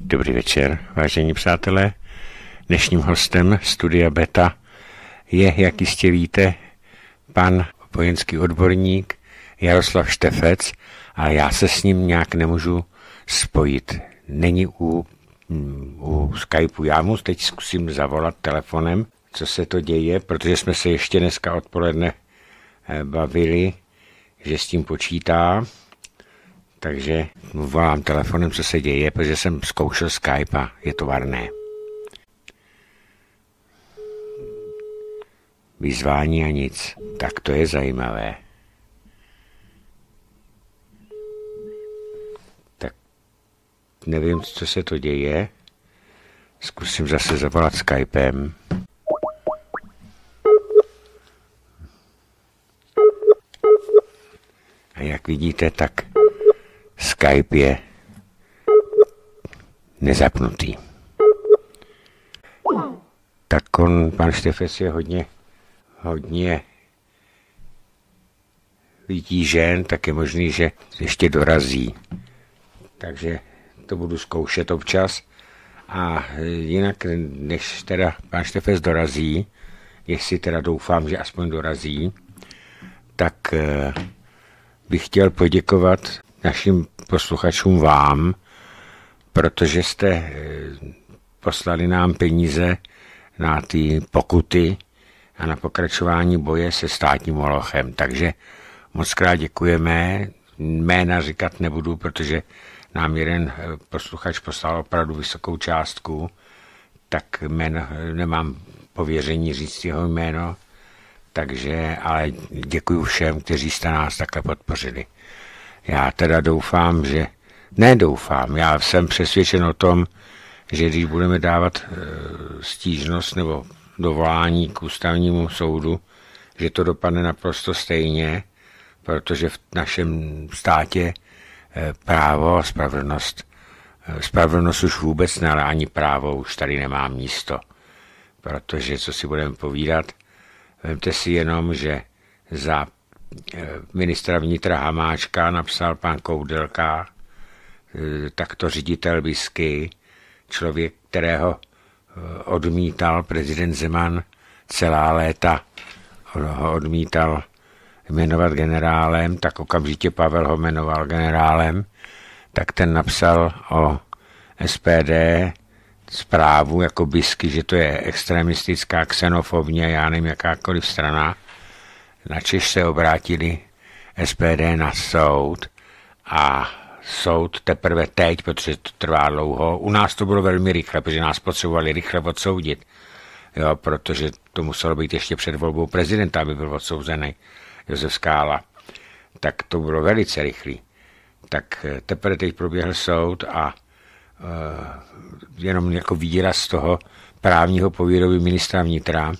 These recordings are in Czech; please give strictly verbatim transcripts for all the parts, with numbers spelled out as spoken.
Dobrý večer, vážení přátelé. Dnešním hostem Studia Beta je, jak jistě víte, pan vojenský odborník Jaroslav Štefec, a já se s ním nějak nemůžu spojit. Není u, u Skypeu. Já mu teď zkusím zavolat telefonem, co se to děje, protože jsme se ještě dneska odpoledne bavili, že s tím počítá. Takže mu volám telefonem, co se děje, protože jsem zkoušel Skype a je to varné. Vyzvání a nic. Tak to je zajímavé. Tak nevím, co se to děje. Zkusím zase zavolat Skypem. A jak vidíte, tak Skype je nezapnutý. Tak on, pan Štefec, je hodně, hodně vytížen, tak je možný, že ještě dorazí. Takže to budu zkoušet občas. A jinak, než teda pan Štefec dorazí, jestli teda doufám, že aspoň dorazí, tak bych chtěl poděkovat našim posluchačům vám, protože jste poslali nám peníze na ty pokuty a na pokračování boje se státním molochem. Takže moc krát děkujeme. Jména říkat nebudu, protože nám jeden posluchač poslal opravdu vysokou částku, tak jméno, nemám pověření říct jeho jméno, takže, ale děkuji všem, kteří jste nás takhle podpořili. Já teda doufám, že, ne doufám, já jsem přesvědčen o tom, že když budeme dávat e, stížnost nebo dovolání k ústavnímu soudu, že to dopadne naprosto stejně, protože v našem státě e, právo a spravedlnost, e, spravedlnost už vůbec ne, ale ani právo už tady nemá místo. Protože, co si budeme povídat, vemte si jenom, že za ministra vnitra Hamáčka napsal pan Koudelka, takto ředitel Bisky, člověk, kterého odmítal prezident Zeman celá léta, ho odmítal jmenovat generálem, tak okamžitě Pavel ho jmenoval generálem, tak ten napsal o S P D zprávu jako Bisky, že to je extremistická, xenofobní, já nevím, jakákoliv strana. Načež se obrátili S P D na soud a soud teprve teď, protože to trvá dlouho. U nás to bylo velmi rychle, protože nás potřebovali rychle odsoudit, jo, protože to muselo být ještě před volbou prezidenta, aby byl odsouzený Josef Skála. Tak to bylo velice rychlý. Tak teprve teď proběhl soud a uh, jenom jako výraz toho právního povědomí ministra vnitra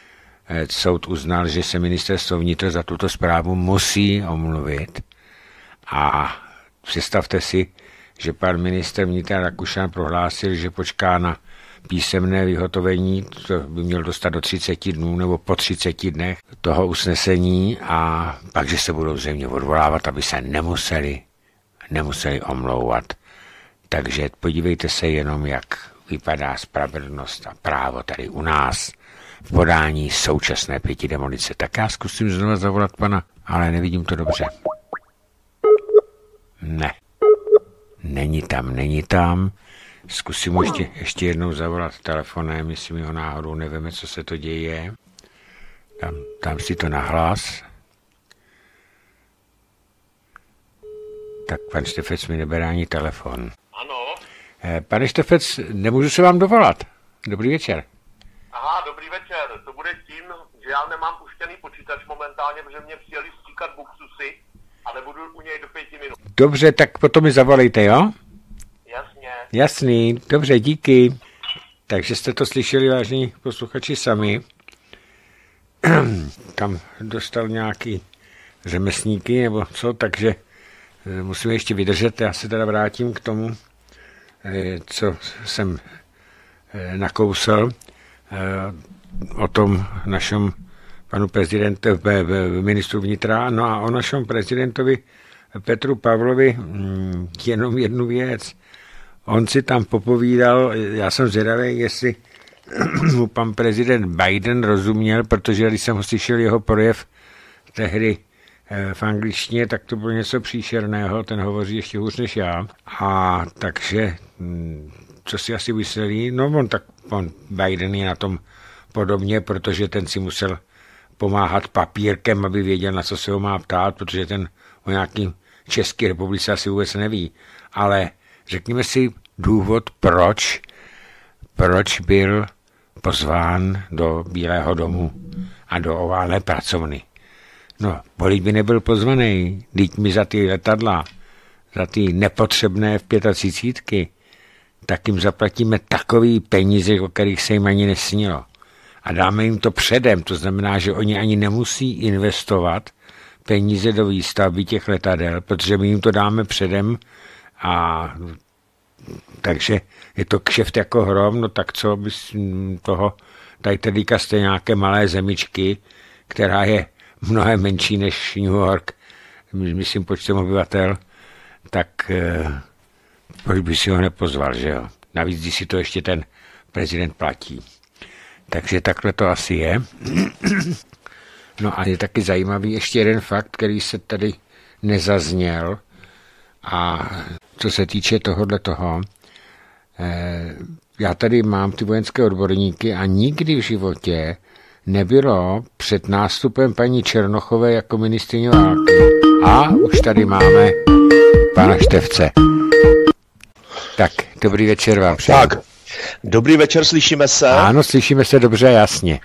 soud uznal, že se ministerstvo vnitra za tuto zprávu musí omluvit. A představte si, že pan ministr vnitra Rakušan prohlásil, že počká na písemné vyhotovení, to by měl dostat do třiceti dnů nebo po třiceti dnech toho usnesení, a pak, že se budou zřejmě odvolávat, aby se nemuseli, nemuseli omlouvat. Takže podívejte se jenom, jak vypadá spravedlnost a právo tady u nás v podání současné pěti demolice. Tak já zkusím znovu zavolat pana, ale nevidím to dobře. Ne. Není tam, není tam. Zkusím ještě, ještě jednou zavolat telefonem, jestli mi ho náhodou nevíme, co se to děje. Dám, dám si to nahlas. Tak pan Štefec mi nebere ani telefon. Ano. Eh, pane Štefec, nemůžu se vám dovolat. Dobrý večer. Aha, dobrý večer. To bude tím, že já nemám puštěný počítač momentálně, protože mě přijeli stříkat buksusy a nebudu u něj do pěti minut. Dobře, tak potom mi zavolejte, jo? Jasně. Jasný, dobře, díky. Takže jste to slyšeli, vážení posluchači, sami. Tam dostal nějaký řemeslníky nebo co, takže musíme ještě vydržet. Já se teda vrátím k tomu, co jsem nakousl o tom našem panu prezidentu, ministru vnitra, no a o našem prezidentovi Petru Pavlovi jenom jednu věc. on si tam popovídal, já jsem zvědavý, jestli mu pan prezident Biden rozuměl, protože když jsem ho slyšel jeho projev tehdy v angličtině, tak to bylo něco příšerného, ten hovoří ještě hůř než já. A takže, co si asi mysleli, no on tak, on Biden je na tom podobně, protože ten si musel pomáhat papírkem, aby věděl, na co se ho má ptát, protože ten o nějakým České republice asi vůbec neví. Ale řekněme si důvod, proč, proč byl pozván do Bílého domu a do oválné pracovny. No, poliť by nebyl pozvaný, teď mi za ty letadla, za ty nepotřebné v pětacítky, tak jim zaplatíme takový peníze, o kterých se jim ani nesnilo. A dáme jim to předem, to znamená, že oni ani nemusí investovat peníze do výstavby těch letadel, protože my jim to dáme předem a takže je to kšeft jako hrom, no tak co bys toho, tady teďka jste nějaké malé zemičky, která je mnohem menší než New York, myslím počtem obyvatel, tak eh, proč by si ho nepozval, že jo? Navíc, když si to ještě ten prezident platí. Takže takhle to asi je. No a je taky zajímavý ještě jeden fakt, který se tady nezazněl. A co se týče tohohle toho, eh, já tady mám ty vojenské odborníky a nikdy v životě nebylo před nástupem paní Černochové jako ministryně války. A už tady máme pana Štefce. Tak, dobrý večer vám přeji. Tak, dobrý večer, slyšíme se? Ano, slyšíme se dobře, jasně.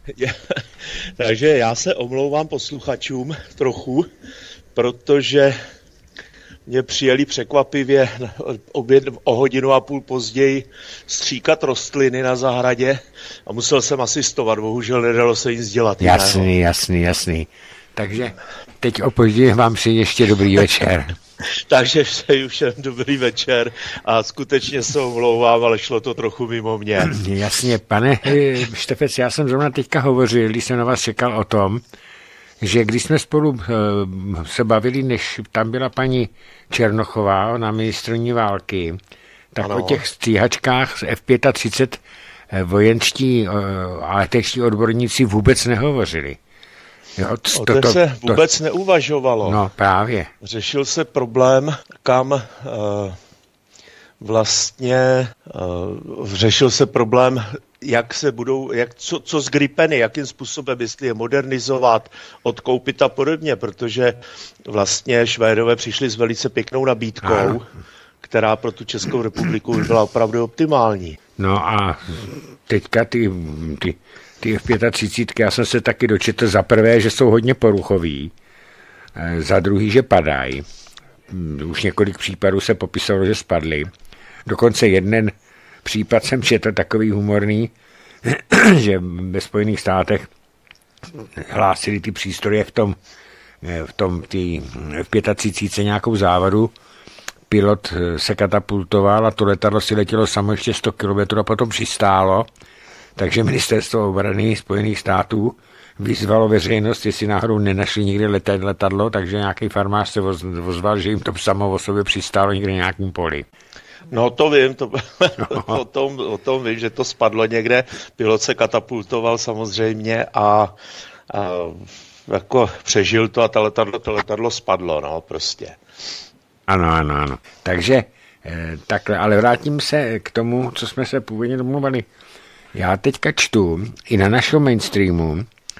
Takže já se omlouvám posluchačům trochu, protože mě přijeli překvapivě oběd, o hodinu a půl později stříkat rostliny na zahradě a musel jsem asistovat, bohužel nedalo se nic dělat. Jasný, jiného. jasný, jasný. Takže teď opožději vám přeji ještě dobrý večer. Takže přeji všem dobrý večer a skutečně se omlouvám, ale šlo to trochu mimo mě. Jasně, pane Štefec, já jsem zrovna teďka hovořil, když jsem na vás čekal o tom, že když jsme spolu se bavili, než tam byla paní Černochová na ministryni války, tak ano. O těch stříhačkách z F třicet pět vojenští a leteční odborníci vůbec nehovořili. Jo, to, o to se vůbec to, neuvažovalo. No právě. Řešil se problém, kam uh, vlastně uh, řešil se problém, jak se budou, jak, co, co z Gripeny, jakým způsobem, jestli je modernizovat, odkoupit a podobně, protože vlastně Švédové přišli s velice pěknou nabídkou, ano. která pro tu Českou republiku by byla opravdu optimální. No a teďka ty, ty, ty F třicet pět, já jsem se taky dočetl za prvé, že jsou hodně poruchový, za druhý, že padají. Už několik případů se popisalo, že spadly. Dokonce jeden případ jsem četl takový humorný, že ve Spojených státech hlásili ty přístroje v tom, v tom tý, v třicet pět nějakou závadu. Pilot se katapultoval a to letadlo si letělo samo ještě sto kilometrů a potom přistálo. Takže ministerstvo obrany Spojených států vyzvalo veřejnost, jestli náhodou nenašli nikdy letadlo, takže nějaký farmář se ozval, že jim to samo o sobě přistálo někde nějakým poli. No to vím, to, no. o, tom, o tom vím, že to spadlo někde, pilot se katapultoval samozřejmě a, a jako přežil to a to letadlo, to letadlo spadlo, no prostě. Ano, ano, ano. Takže takhle, ale vrátím se k tomu, co jsme se původně domluvali. Já teďka čtu i na našem mainstreamu,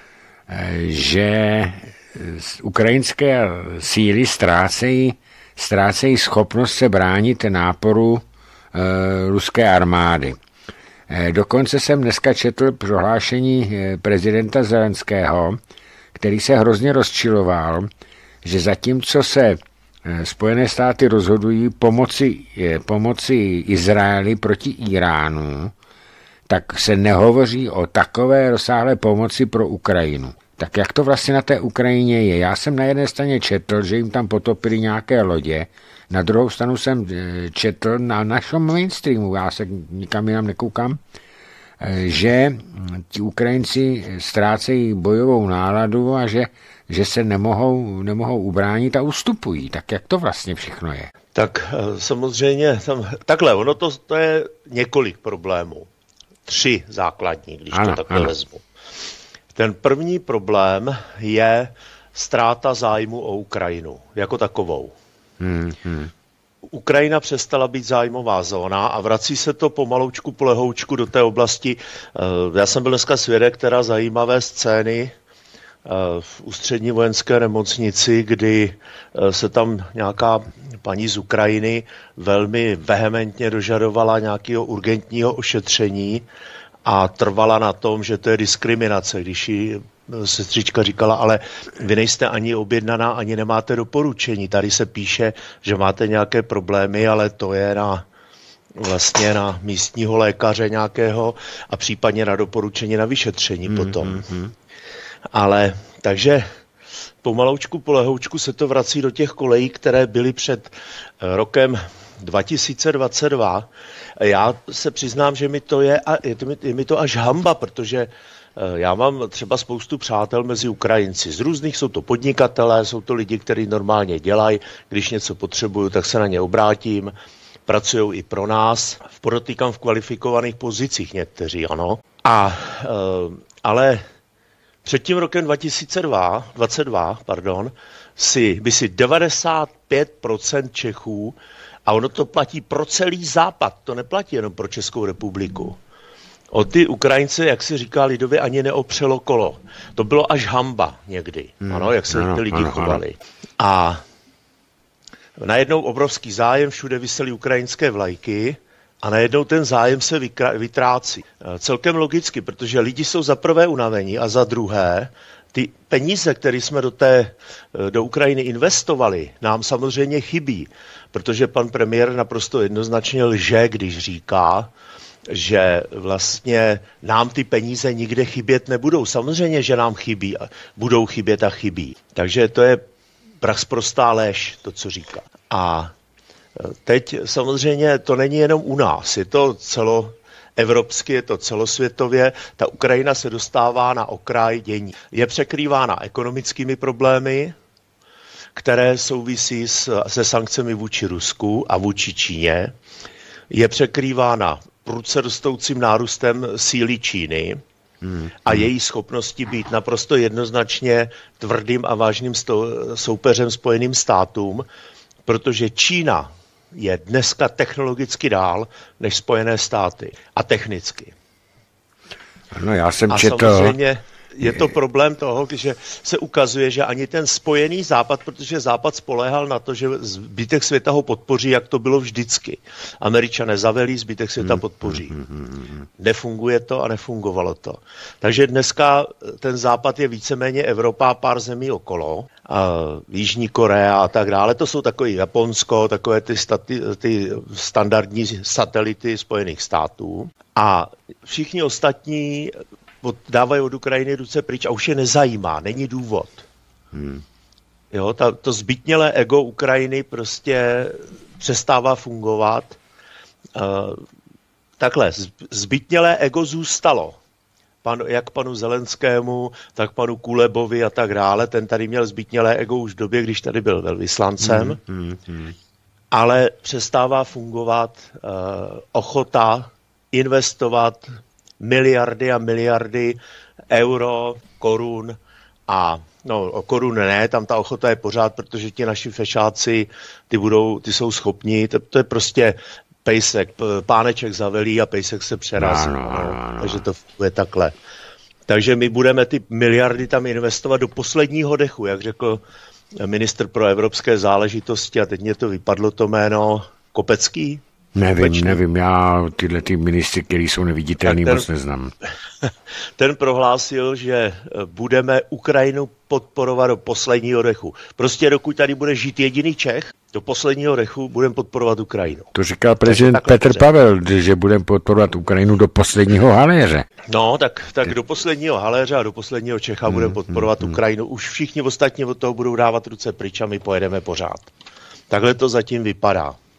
že ukrajinské síly ztrácejí, ztrácejí schopnost se bránit náporu e, ruské armády. E, dokonce jsem dneska četl prohlášení prezidenta Zelenského, který se hrozně rozčiloval, že zatímco se Spojené státy rozhodují pomoci, pomoci Izraeli proti Iránu, tak se nehovoří o takové rozsáhlé pomoci pro Ukrajinu. Tak jak to vlastně na té Ukrajině je? Já jsem na jedné straně četl, že jim tam potopili nějaké lodě, na druhou stranu jsem četl na našem mainstreamu, já se nikam jinam nekoukám, že ti Ukrajinci ztrácejí bojovou náladu a že, že se nemohou, nemohou ubránit a ustupují. Tak jak to vlastně všechno je? Tak samozřejmě, tam, takhle, ono to, to je několik problémů. Tři základní, když ano, to takhle ano. vezmu. Ten první problém je ztráta zájmu o Ukrajinu jako takovou. Hmm, hmm. Ukrajina přestala být zájmová zóna a vrací se to pomaloučku polehoučku do té oblasti. Já jsem byl dneska svědek teda zajímavé scény v ústřední vojenské nemocnici, kdy se tam nějaká paní z Ukrajiny velmi vehementně dožadovala nějakého urgentního ošetření a trvala na tom, že to je diskriminace, když jí sestřička říkala, ale vy nejste ani objednaná, ani nemáte doporučení. Tady se píše, že máte nějaké problémy, ale to je na vlastně na místního lékaře nějakého a případně na doporučení na vyšetření mm, potom. Mm, ale takže pomaloučku, polehoučku se to vrací do těch kolejí, které byly před rokem dva tisíce dvacet dva. Já se přiznám, že mi to je, a je, to, je mi to až hamba, protože já mám třeba spoustu přátel mezi Ukrajinci. Z různých jsou to podnikatelé, jsou to lidi, kteří normálně dělají. Když něco potřebuju, tak se na ně obrátím. Pracují i pro nás. Podotýkám v kvalifikovaných pozicích někteří, ano. A, ale před tím rokem dva tisíce dvacet dva pardon, si, by si devadesát pět procent Čechů, a ono to platí pro celý západ, to neplatí jenom pro Českou republiku. O ty Ukrajince, jak si říká lidově, ani neopřelo kolo. To bylo až hamba někdy, hmm, ano, jak se ano, ty lidi ano, chovali. Ano. A najednou obrovský zájem, všude visely ukrajinské vlajky a najednou ten zájem se vytrácí. Celkem logicky, protože lidi jsou za prvé unavení a za druhé ty peníze, které jsme do, té, do Ukrajiny investovali, nám samozřejmě chybí, protože pan premiér naprosto jednoznačně lže, když říká, že vlastně nám ty peníze nikde chybět nebudou. Samozřejmě, že nám chybí, budou chybět a chybí. Takže to je prachsprostá lež, to, co říká. A teď samozřejmě to není jenom u nás, je to celoevropsky, je to celosvětově. Ta Ukrajina se dostává na okraj dění. Je překrývána ekonomickými problémy, které souvisí s, se sankcemi vůči Rusku a vůči Číně. Je překrývána prudce rostoucím nárůstem síly Číny hmm. a její schopnosti být naprosto jednoznačně tvrdým a vážným sto- soupeřem Spojeným státům, protože Čína je dneska technologicky dál než Spojené státy a technicky. No, já jsem a četl... samozřejmě je to problém toho, že se ukazuje, že ani ten spojený západ, protože západ spoléhal na to, že zbytek světa ho podpoří, jak to bylo vždycky. Američané zavelí, zbytek světa podpoří. Nefunguje to a nefungovalo to. Takže dneska ten západ je víceméně Evropa a pár zemí okolo, a Jižní Korea a tak dále. To jsou takové Japonsko, takové ty, stati, ty standardní satelity Spojených států. A všichni ostatní dávají od Ukrajiny ruce pryč a už je nezajímá, není důvod. Hmm. Jo, ta, to zbytnělé ego Ukrajiny prostě přestává fungovat. Uh, takhle, zbytnělé ego zůstalo. Pan, jak panu Zelenskému, tak panu Kulebovi a tak dále. Ten tady měl zbytnělé ego už v době, když tady byl velvyslancem. Hmm, hmm, hmm. Ale přestává fungovat uh, ochota investovat miliardy a miliardy euro, korun a no korun ne, tam ta ochota je pořád, protože ti naši fešáci, ty budou, ty jsou schopní, to, to je prostě pejsek, páneček zavelí a pejsek se přerazí. No, no, no, no. Takže to je takhle. Takže my budeme ty miliardy tam investovat do posledního dechu, jak řekl ministr pro evropské záležitosti, a teď mě to vypadlo to jméno, Kopecký? Nevím, Kopeční. nevím, já tyhle ty ministry, který jsou neviditelný, ten, moc neznám. Ten prohlásil, že budeme Ukrajinu podporovat do posledního dechu. Prostě dokud tady bude žít jediný Čech, do posledního dechu budeme podporovat Ukrajinu. To říkal prezident Petr řek. Pavel, že budeme podporovat Ukrajinu do posledního haléře. No, tak, tak do posledního haléře a do posledního Čecha hmm, budeme podporovat hmm, Ukrajinu. Už všichni ostatní od toho budou dávat ruce pryč a my pojedeme pořád. Takhle to zatím vypadá.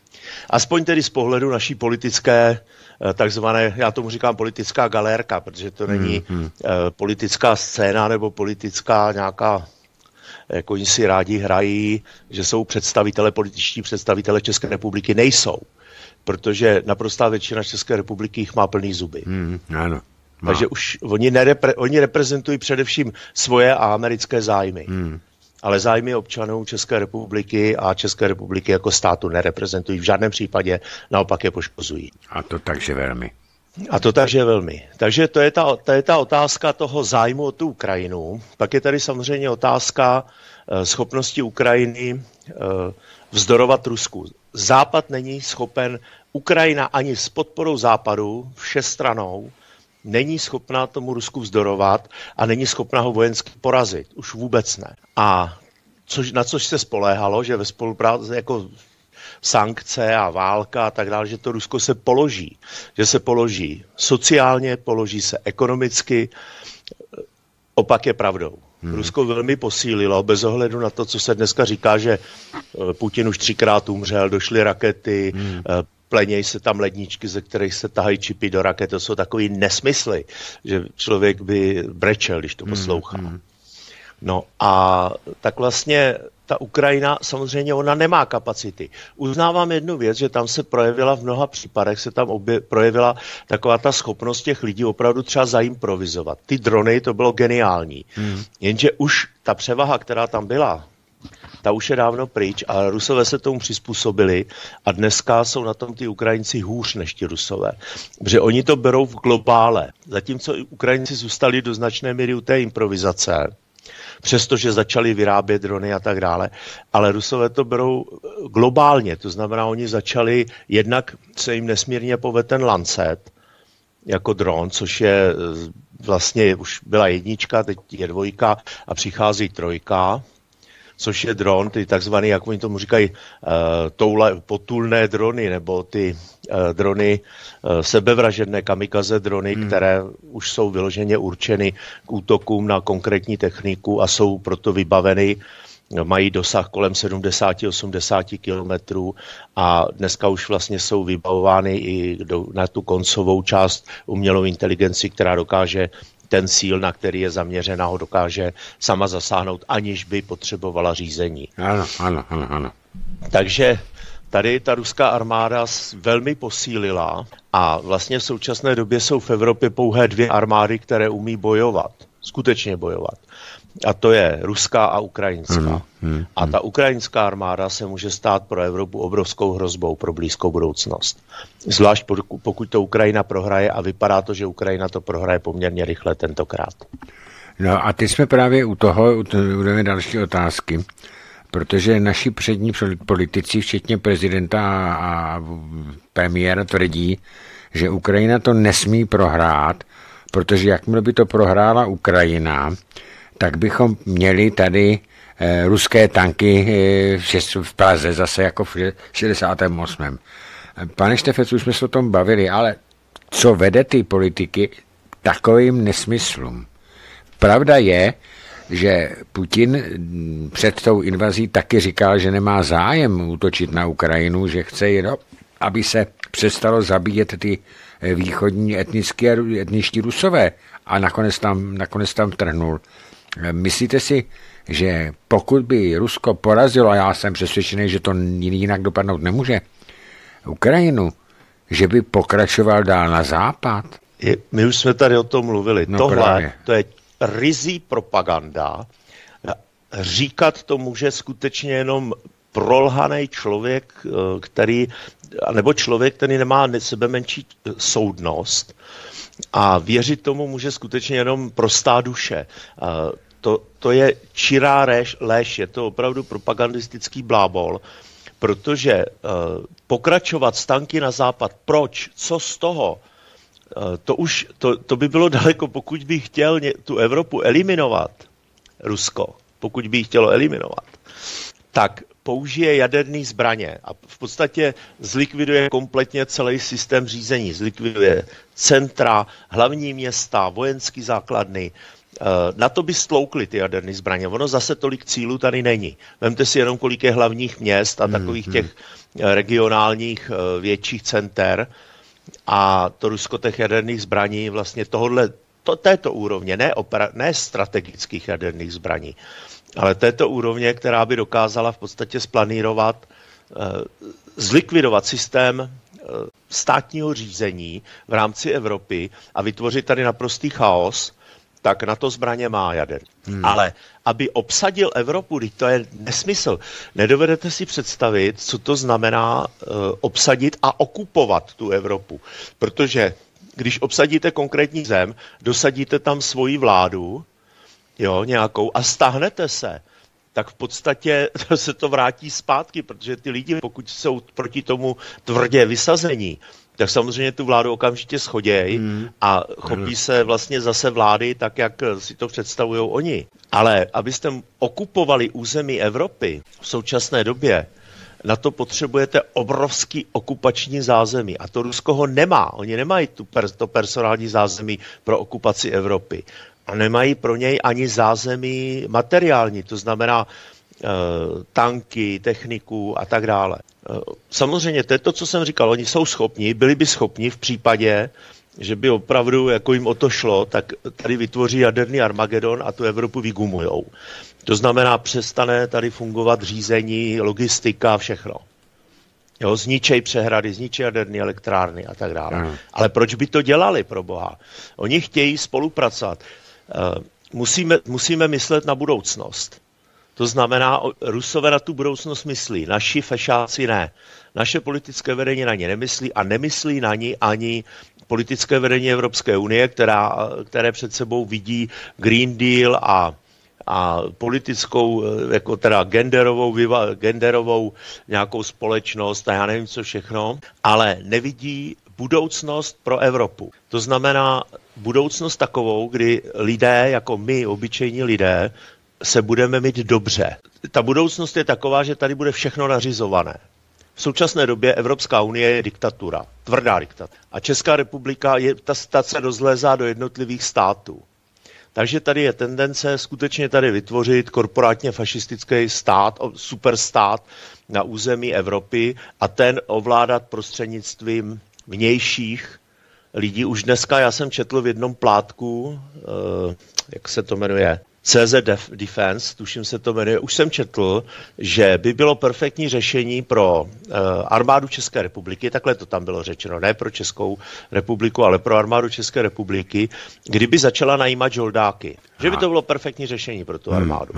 Aspoň tedy z pohledu naší politické, takzvané, já tomu říkám politická galérka, protože to není hmm, hmm. politická scéna nebo politická nějaká, jako oni si rádi hrají, že jsou představitelé, političtí představitelé České republiky, nejsou. Protože naprostá většina České republiky jich má plný zuby. Hmm, ano. No. Takže už oni, nerepre, oni reprezentují především svoje a americké zájmy. Hmm. Ale zájmy občanů České republiky a České republiky jako státu nereprezentují v žádném případě, naopak je poškozují. A to takže velmi. A to takže velmi. Takže to je ta, to je ta otázka toho zájmu o tu Ukrajinu. Pak je tady samozřejmě otázka uh, schopnosti Ukrajiny uh, vzdorovat Rusku. Západ není schopen, Ukrajina ani s podporou Západu všestranou není schopná tomu Rusku vzdorovat a není schopná ho vojensky porazit. Už vůbec ne. A což, na což se spoléhalo, že ve spolupráci jako sankce a válka a tak dále, že to Rusko se položí. Že se položí sociálně, položí se ekonomicky. Opak je pravdou. Hmm. Rusko velmi posílilo, bez ohledu na to, co se dneska říká, že Putin už třikrát umřel, došly rakety, hmm. plenějí se tam ledničky, ze kterých se tahají čipy do raket. To jsou takový nesmysly, že člověk by brečel, když to poslouchá. Hmm. No a tak vlastně ta Ukrajina, samozřejmě ona nemá kapacity. Uznávám jednu věc, že tam se projevila v mnoha případech, se tam obě, projevila taková ta schopnost těch lidí opravdu třeba zaimprovizovat. Ty drony, to bylo geniální. Hmm. Jenže už ta převaha, která tam byla, ta už je dávno pryč a Rusové se tomu přizpůsobili a dneska jsou na tom ty Ukrajinci hůř než ti Rusové. Protože oni to berou v globále. Zatímco Ukrajinci zůstali do značné míry u té improvizace, přestože začali vyrábět drony a tak dále, ale Rusové to berou globálně, to znamená, oni začali, jednak se jim nesmírně povedl ten Lancet jako dron, což je vlastně, už byla jednička, teď je dvojka a přichází trojka, což je dron, ty takzvaný, jak oni tomu říkají, uh, toule, potulné drony, nebo ty uh, drony, uh, sebevražedné kamikaze drony, hmm. které už jsou vyloženě určeny k útokům na konkrétní techniku a jsou proto vybaveny, mají dosah kolem sedmdesát až osmdesát kilometrů a dneska už vlastně jsou vybavovány i do, na tu koncovou část umělou inteligenci, která dokáže ten cíl, na který je zaměřena, ho dokáže sama zasáhnout, aniž by potřebovala řízení. Ano, ano, ano, ano. Takže tady ta ruská armáda velmi posílila a vlastně v současné době jsou v Evropě pouhé dvě armády, které umí bojovat, skutečně bojovat. A to je ruská a ukrajinská. Hmm, hmm, a ta ukrajinská armáda se může stát pro Evropu obrovskou hrozbou pro blízkou budoucnost. Zvlášť pokud to Ukrajina prohraje a vypadá to, že Ukrajina to prohraje poměrně rychle tentokrát. No a teď jsme právě u toho, budeme další otázky, protože naši přední politici, včetně prezidenta a premiéra, tvrdí, že Ukrajina to nesmí prohrát, protože jakmile by to prohrála Ukrajina, tak bychom měli tady eh, ruské tanky eh, v Praze, zase jako v šedesátém osmém Pane Štefec, už jsme se o tom bavili, ale co vede ty politiky takovým nesmyslům? Pravda je, že Putin před tou invazí taky říkal, že nemá zájem útočit na Ukrajinu, že chce jenom, aby se přestalo zabíjet ty východní etnické, etničtí Rusové a nakonec tam, nakonec tam trhnul. Myslíte si, že pokud by Rusko porazilo, a já jsem přesvědčený, že to jinak dopadnout nemůže, Ukrajinu, že by pokračoval dál na západ? Je, my už jsme tady o tom mluvili. No, Tohle právě. To je rizí propaganda. Říkat to může skutečně jenom prolhaný člověk, který, nebo člověk, který nemá sebe menší soudnost, a věřit tomu může skutečně jenom prostá duše. To, to je čirá lež, lež, je to opravdu propagandistický blábol, protože uh, pokračovat z tanky na západ, proč, co z toho, uh, to už, to, to by bylo daleko, pokud by chtěl ně, tu Evropu eliminovat, Rusko, pokud by chtělo eliminovat, tak použije jaderné zbraně a v podstatě zlikviduje kompletně celý systém řízení, zlikviduje centra, hlavní města, vojenské základny, Na to by stloukly ty jaderné zbraně. Ono zase tolik cílů tady není. Vemte si jenom, kolik je hlavních měst a takových těch regionálních větších center a to Rusko těch jaderných zbraní vlastně tohodle, to, této úrovně, ne, opera, ne strategických jaderných zbraní, ale této úrovně, která by dokázala v podstatě splanírovat, zlikvidovat systém státního řízení v rámci Evropy a vytvořit tady naprostý chaos, tak na to zbraně má jader. Hmm. Ale aby obsadil Evropu, to je nesmysl. Nedovedete si představit, co to znamená uh, obsadit a okupovat tu Evropu. Protože když obsadíte konkrétní zem, dosadíte tam svoji vládu, jo, nějakou, a stáhnete se, tak v podstatě se to vrátí zpátky, protože ty lidi, pokud jsou proti tomu tvrdě vysazení, tak samozřejmě tu vládu okamžitě schodějí hmm. a chopí se vlastně zase vlády tak, jak si to představují oni. Ale abyste okupovali území Evropy v současné době, na to potřebujete obrovský okupační zázemí. A to Rusko ho nemá. Oni nemají tu per, to personální zázemí pro okupaci Evropy. A nemají pro něj ani zázemí materiální, to znamená e, tanky, techniku a tak dále. E, samozřejmě to je to, co jsem říkal, oni jsou schopni, byli by schopni v případě, že by opravdu, jako jim o to šlo, tak tady vytvoří jaderný Armagedon a tu Evropu vygumujou. To znamená, přestane tady fungovat řízení, logistika, všechno. Jo, zničej přehrady, zničej jaderné elektrárny a tak dále. Mm. Ale proč by to dělali, pro boha? Oni chtějí spolupracovat. Uh, musíme, musíme myslet na budoucnost. To znamená, Rusové na tu budoucnost myslí, naši fešáci ne. Naše politické vedení na ně nemyslí a nemyslí na ní ani politické vedení Evropské unie, která, které před sebou vidí Green Deal a a politickou, jako teda genderovou, genderovou nějakou společnost a já nevím co všechno, ale nevidí budoucnost pro Evropu. To znamená budoucnost takovou, kdy lidé, jako my, obyčejní lidé, se budeme mít dobře. Ta budoucnost je taková, že tady bude všechno nařizované. V současné době Evropská unie je diktatura, tvrdá diktatura. A Česká republika je, ta, ta se rozlézá do jednotlivých států. Takže tady je tendence skutečně tady vytvořit korporátně fašistický stát, superstát na území Evropy a ten ovládat prostřednictvím vnějších lidí. Už dneska já jsem četl v jednom plátku, eh, jak se to jmenuje, C Z Defense, tuším se to jmenuje, už jsem četl, že by bylo perfektní řešení pro uh, armádu České republiky, takhle to tam bylo řečeno, ne pro Českou republiku, ale pro armádu České republiky, kdyby začala najímat žoldáky. Že by to bylo perfektní řešení pro tu armádu.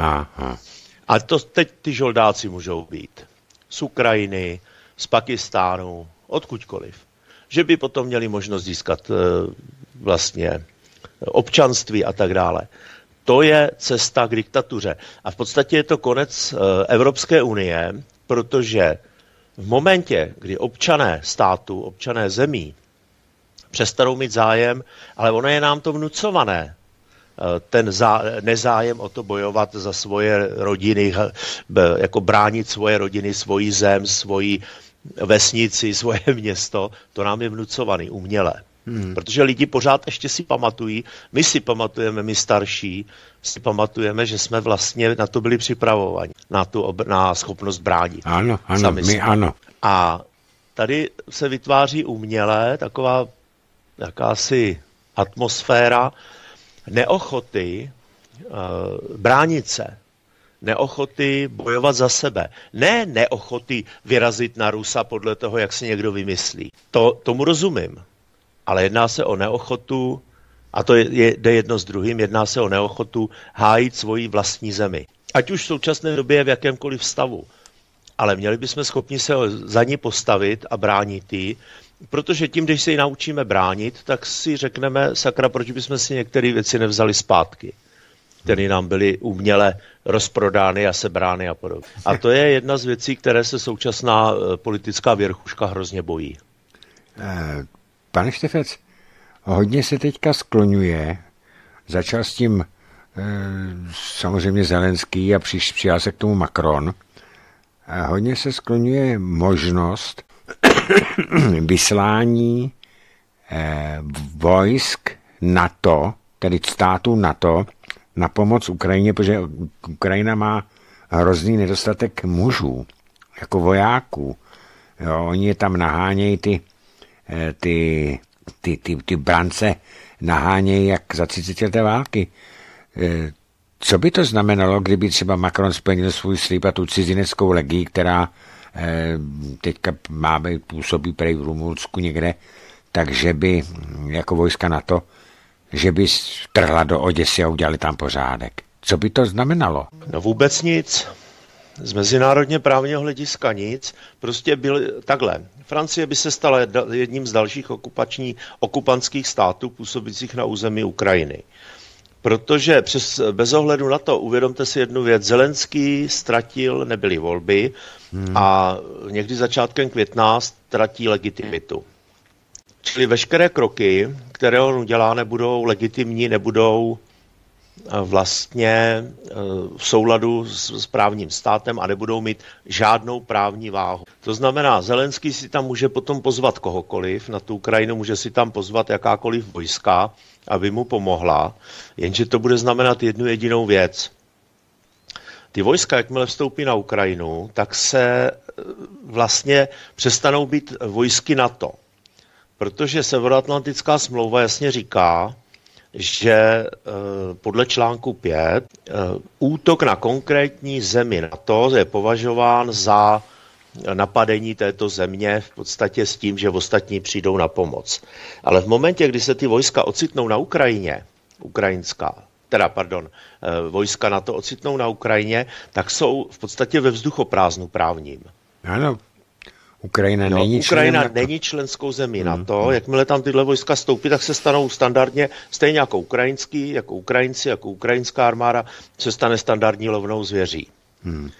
A to teď ty žoldáci můžou být z Ukrajiny, z Pakistánu, odkudkoliv. Že by potom měli možnost získat uh, vlastně občanství a tak dále. To je cesta k diktatuře. A v podstatě je to konec Evropské unie, protože v momentě, kdy občané státu, občané zemí přestanou mít zájem, ale ono je nám to vnucované, ten zá, nezájem o to bojovat za svoje rodiny, jako bránit svoje rodiny, svoji zem, svoji vesnici, svoje město, to nám je vnucovaný uměle. Hmm. Protože lidi pořád ještě si pamatují, my si pamatujeme, my starší, si pamatujeme, že jsme vlastně na to byli připravovaní, na tu obr- na schopnost bránit. Ano, ano, my ano. A tady se vytváří uměle taková jakási atmosféra neochoty uh, bránit se, neochoty bojovat za sebe. Ne neochoty vyrazit na Rusa podle toho, jak si někdo vymyslí. To, tomu rozumím. Ale jedná se o neochotu, a to je, je, jde jedno s druhým, jedná se o neochotu hájit svoji vlastní zemi. Ať už v současné době v jakémkoliv stavu. Ale měli bychom schopni se za ní postavit a bránit ji, protože tím, když se ji naučíme bránit, tak si řekneme, sakra, proč bychom si některé věci nevzali zpátky, které nám byly uměle rozprodány a sebrány a podobně. A to je jedna z věcí, které se současná politická věrchuška hrozně bojí. Pane Štefec, hodně se teďka skloňuje, začal s tím e, samozřejmě Zelenský a přiš, přijal se k tomu Macron, a hodně se skloňuje možnost vyslání e, vojsk NATO, tedy států NATO, na pomoc Ukrajině, protože Ukrajina má hrozný nedostatek mužů, jako vojáků. Jo, oni je tam nahánějí ty, ty, ty, ty, ty brance, nahánějí jak za třicetileté války. Co by to znamenalo, kdyby třeba Macron splnil svůj slib a tu cizineckou legii, která teďka má být, působí prej v Rumunsku někde, takže by jako vojska NATO, že by trhla do Oděsy a udělali tam pořádek. Co by to znamenalo? No vůbec nic. Z mezinárodně právního hlediska nic. Prostě byl takhle. Francie by se stala jedním z dalších okupační, okupantských států působících na území Ukrajiny. Protože přes, bez ohledu na to, uvědomte si jednu věc, Zelenský ztratil, nebyly volby hmm. a někdy začátkem května ztratí legitimitu. Čili veškeré kroky, které on udělá, nebudou legitimní, nebudou vlastně v souladu s právním státem a nebudou mít žádnou právní váhu. To znamená, Zelenský si tam může potom pozvat kohokoliv na tu Ukrajinu, může si tam pozvat jakákoliv vojska, aby mu pomohla, jenže to bude znamenat jednu jedinou věc. Ty vojska, jakmile vstoupí na Ukrajinu, tak se vlastně přestanou být vojsky NATO. Protože Severoatlantická smlouva jasně říká, že podle článku pět útok na konkrétní zemi NATO je považován za napadení této země v podstatě s tím, že ostatní přijdou na pomoc. Ale v momentě, kdy se ty vojska ocitnou na Ukrajině, ukrajinská, teda pardon, vojska NATO ocitnou na Ukrajině, tak jsou v podstatě ve vzduchoprázdnu právním. Ano. Ukrajina, no, není, Ukrajina člen není členskou zemí hmm. NATO. Hmm. Jakmile tam tyhle vojska stoupí, tak se stanou standardně, stejně jako ukrajinský, jako Ukrajinci, jako ukrajinská armáda, se stane standardní lovnou zvěří. Hmm.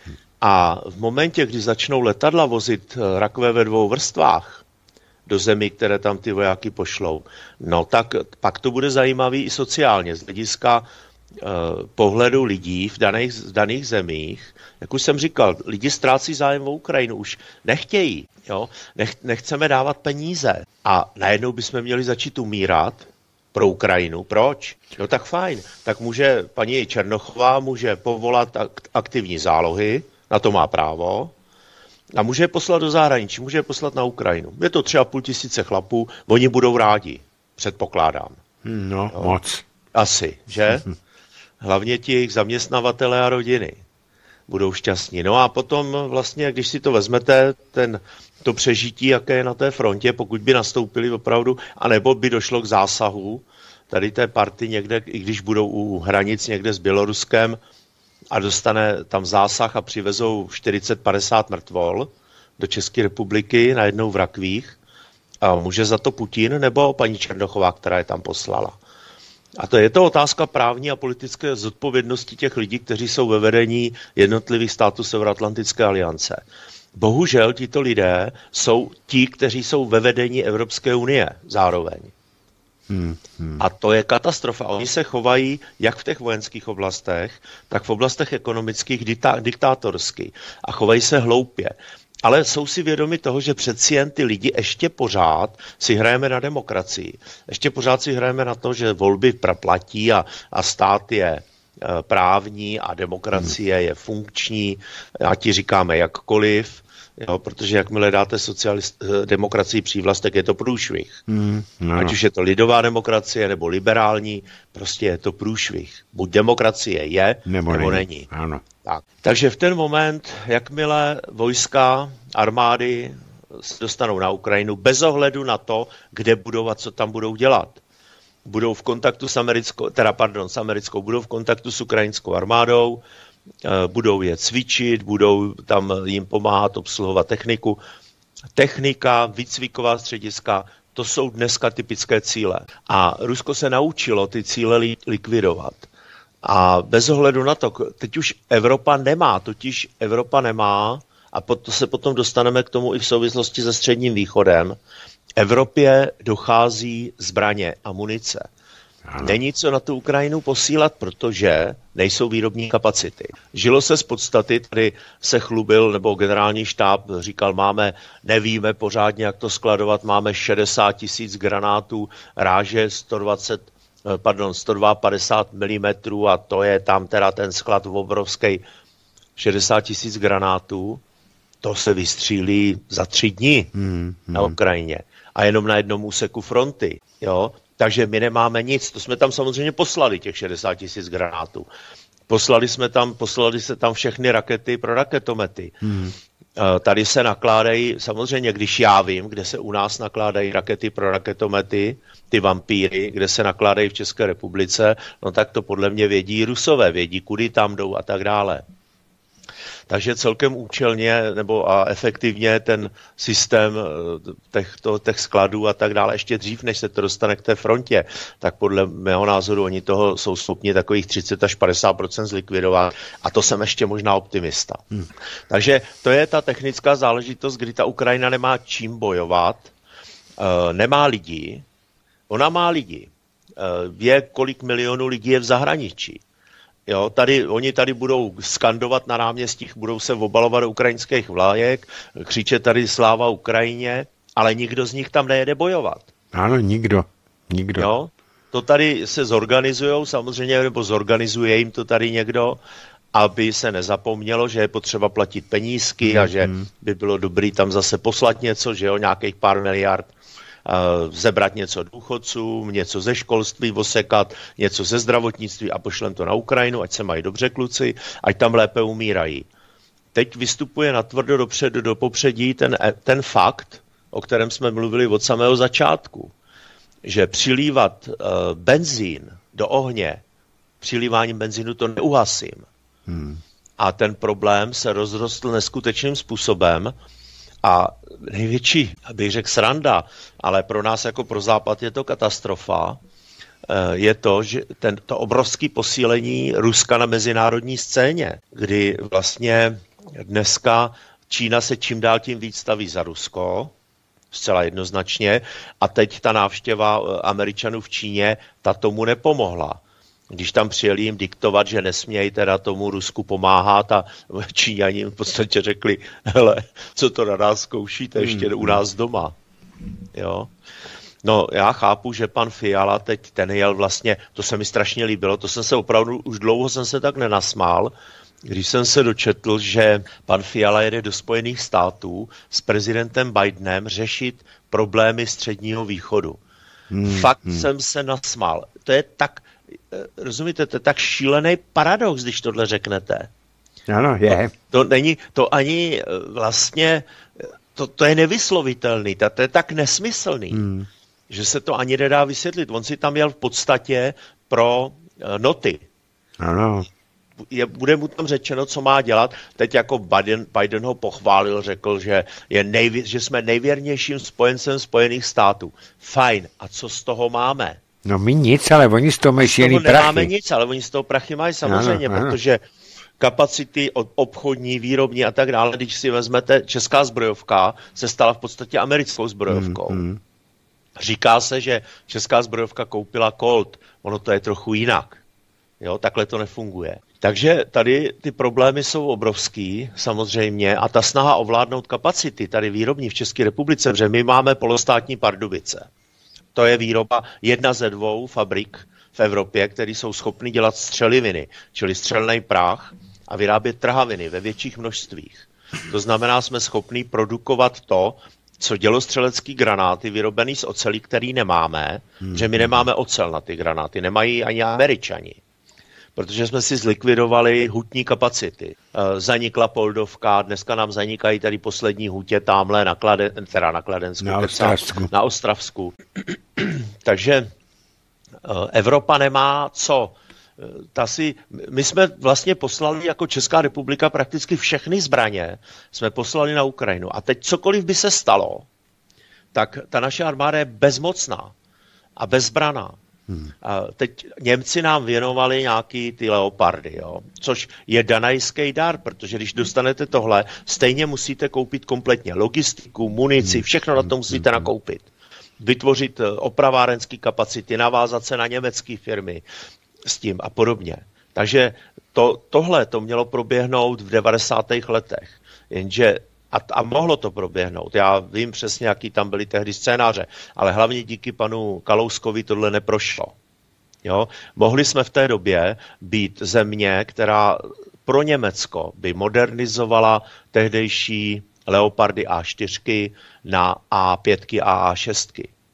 A v momentě, kdy začnou letadla vozit rakve ve dvou vrstvách do zemí, které tam ty vojáky pošlou, no tak pak to bude zajímavý i sociálně, z hlediska eh, pohledu lidí v daných, v daných zemích. Jak už jsem říkal, lidi ztrácí zájem o Ukrajinu, už nechtějí, jo? Nech, nechceme dávat peníze. A najednou bychom měli začít umírat pro Ukrajinu. Proč? No tak fajn. Tak může paní Černochová může povolat aktivní zálohy, na to má právo, a může je poslat do zahraničí, může je poslat na Ukrajinu. Je to třeba půl tisíce chlapů, oni budou rádi, předpokládám. No, jo? Moc. Asi, že? Hlavně ti jejich zaměstnavatele a rodiny budou šťastní. No a potom vlastně, když si to vezmete, ten, to přežití, jaké je na té frontě, pokud by nastoupili opravdu, anebo by došlo k zásahu tady té party někde, i když budou u hranic někde s Běloruskem a dostane tam zásah a přivezou čtyřicet padesát mrtvol do České republiky najednou v rakvích, a může za to Putin nebo paní Černochová, která je tam poslala. A to je to otázka právní a politické zodpovědnosti těch lidí, kteří jsou ve vedení jednotlivých států Severoatlantické aliance. Bohužel tito lidé jsou ti, kteří jsou ve vedení Evropské unie zároveň. Hmm, hmm. A to je katastrofa. Oni se chovají jak v těch vojenských oblastech, tak v oblastech ekonomických dita- diktátorsky. A chovají se hloupě. Ale jsou si vědomi toho, že přeci jen ty lidi ještě pořád si hrajeme na demokracii. Ještě pořád si hrajeme na to, že volby platí a, a stát je e, právní a demokracie hmm. je funkční. A ti říkáme jakkoliv, jo, protože jakmile dáte socialist, demokracii přívlastek, je to průšvih. Hmm, no. Ať už je to lidová demokracie nebo liberální, prostě je to průšvih. Buď demokracie je, nebo, nebo není. není. Ano. Tak. Takže v ten moment, jakmile vojska, armády se dostanou na Ukrajinu, bez ohledu na to, kde budou a co tam budou dělat. Budou v kontaktu s americkou, teda pardon, s americkou, budou v kontaktu s ukrajinskou armádou, budou je cvičit, budou tam jim pomáhat obsluhovat techniku. Technika, výcviková střediska, to jsou dneska typické cíle. A Rusko se naučilo ty cíle li- likvidovat. A bez ohledu na to, teď už Evropa nemá, totiž Evropa nemá, a to se potom dostaneme k tomu i v souvislosti se Středním východem, Evropě dochází zbraně a munice. Ano. Není co na tu Ukrajinu posílat, protože nejsou výrobní kapacity. Žilo se z podstaty, tady se chlubil, nebo generální štáb říkal, máme, nevíme pořádně, jak to skladovat, máme šedesát tisíc granátů, ráže sto dvacet pardon, sto padesát dva milimetrů a to je tam teda ten sklad obrovský šedesát tisíc granátů, to se vystřílí za tři dny hmm, hmm. na Ukrajině a jenom na jednom úseku fronty, jo. Takže my nemáme nic, to jsme tam samozřejmě poslali, těch šedesát tisíc granátů. Poslali jsme tam, poslali se tam všechny rakety pro raketomety. Hmm. Tady se nakládají, samozřejmě, když já vím, kde se u nás nakládají rakety pro raketomety, ty vampíry, kde se nakládají v České republice, no tak to podle mě vědí Rusové, vědí, kudy tam jdou a tak dále. Takže celkem účelně nebo a efektivně ten systém těch, to, těch skladů a tak dále, ještě dřív, než se to dostane k té frontě, tak podle mého názoru oni toho jsou schopni takových třicet až padesát procent zlikvidovat a to jsem ještě možná optimista. Hmm. Takže to je ta technická záležitost, kdy ta Ukrajina nemá čím bojovat, nemá lidi, ona má lidi, je kolik milionů lidí je v zahraničí. Jo, tady, oni tady budou skandovat na náměstích, budou se obalovat do ukrajinských vlajek, křičet tady sláva Ukrajině, ale nikdo z nich tam nejede bojovat. Ano, nikdo. nikdo. Jo, to tady se zorganizujou samozřejmě, nebo zorganizuje jim to tady někdo, aby se nezapomnělo, že je potřeba platit penízky mm-hmm. a že by bylo dobrý tam zase poslat něco, že jo, nějakých pár miliard. Zebrat něco důchodcům, něco ze školství osekat, něco ze zdravotnictví a pošlem to na Ukrajinu, ať se mají dobře kluci, ať tam lépe umírají. Teď vystupuje natvrdo dopředu do popředí ten, ten fakt, o kterém jsme mluvili od samého začátku, že přilívat uh, benzín do ohně, přilíváním benzínu to neuhasím. Hmm. A ten problém se rozrostl neskutečným způsobem. A největší, abych řekl sranda, ale pro nás jako pro Západ je to katastrofa, je to, že ten, to obrovské posílení Ruska na mezinárodní scéně, kdy vlastně dneska Čína se čím dál tím víc staví za Rusko, zcela jednoznačně, a teď ta návštěva Američanů v Číně, ta tomu nepomohla. Když tam přijeli jim diktovat, že nesmějí teda tomu Rusku pomáhat a Číňani v podstatě řekli, hele, co to na nás zkoušíte ještě hmm. u nás doma. Jo. No já chápu, že pan Fiala teď ten jel vlastně, to se mi strašně líbilo, to jsem se opravdu, už dlouho jsem se tak nenasmál, když jsem se dočetl, že pan Fiala jede do Spojených států s prezidentem Bidenem řešit problémy Středního východu. Hmm. Fakt hmm. jsem se nasmál. To je tak, rozumíte, to je tak šílený paradox, když tohle řeknete. Ano, je. To, to není, to ani vlastně, to, to je nevyslovitelný, to, to je tak nesmyslný, hmm. že se to ani nedá vysvětlit. On si tam jel v podstatě pro uh, noty. Ano. Je, bude mu tam řečeno, co má dělat. Teď jako Biden, Biden ho pochválil, řekl, že, je nejvě, že jsme nejvěrnějším spojencem Spojených států. Fajn. A co z toho máme? No my nic, ale oni z toho mají šílený prachy. Nemáme nic, ale oni z toho prachy mají samozřejmě, ano, ano. Protože kapacity obchodní, výrobní a tak dále, když si vezmete, česká zbrojovka se stala v podstatě americkou zbrojovkou. Hmm, hmm. Říká se, že česká zbrojovka koupila Colt. Ono to je trochu jinak. Jo, takhle to nefunguje. Takže tady ty problémy jsou obrovský, samozřejmě, a ta snaha ovládnout kapacity tady výrobní v České republice, protože my máme polostátní Pardubice. To je výroba jedna ze dvou fabrik v Evropě, které jsou schopny dělat střeliviny, čili střelný prach a vyrábět trhaviny ve větších množstvích. To znamená, jsme schopni produkovat to, co dělostřelecký granáty vyrobený z ocelí, který nemáme, hmm. že my nemáme ocel na ty granáty, nemají ani Američani. Protože jsme si zlikvidovali hutní kapacity. Zanikla Poldovka, dneska nám zanikají tady poslední hutě tamhle na, Klade, teda na Kladensku, na Ostravsku. Na Ostravsku. Takže Evropa nemá co. Ta si, my jsme vlastně poslali jako Česká republika prakticky všechny zbraně, jsme poslali na Ukrajinu. A teď cokoliv by se stalo, tak ta naše armáda je bezmocná a bezbraná. Hmm. A teď Němci nám věnovali nějaký ty leopardy, jo? Což je danajský dar, protože když dostanete tohle, stejně musíte koupit kompletně logistiku, munici, všechno na to musíte nakoupit. Vytvořit opravárenské kapacity, navázat se na německé firmy s tím a podobně. Takže to, tohle to mělo proběhnout v devadesátých letech, jenže A, a mohlo to proběhnout. Já vím přesně, jaký tam byly tehdy scénáře, ale hlavně díky panu Kalouskovi tohle neprošlo. Jo? Mohli jsme v té době být země, která pro Německo by modernizovala tehdejší Leopardy A čtyři na A pět a A šest.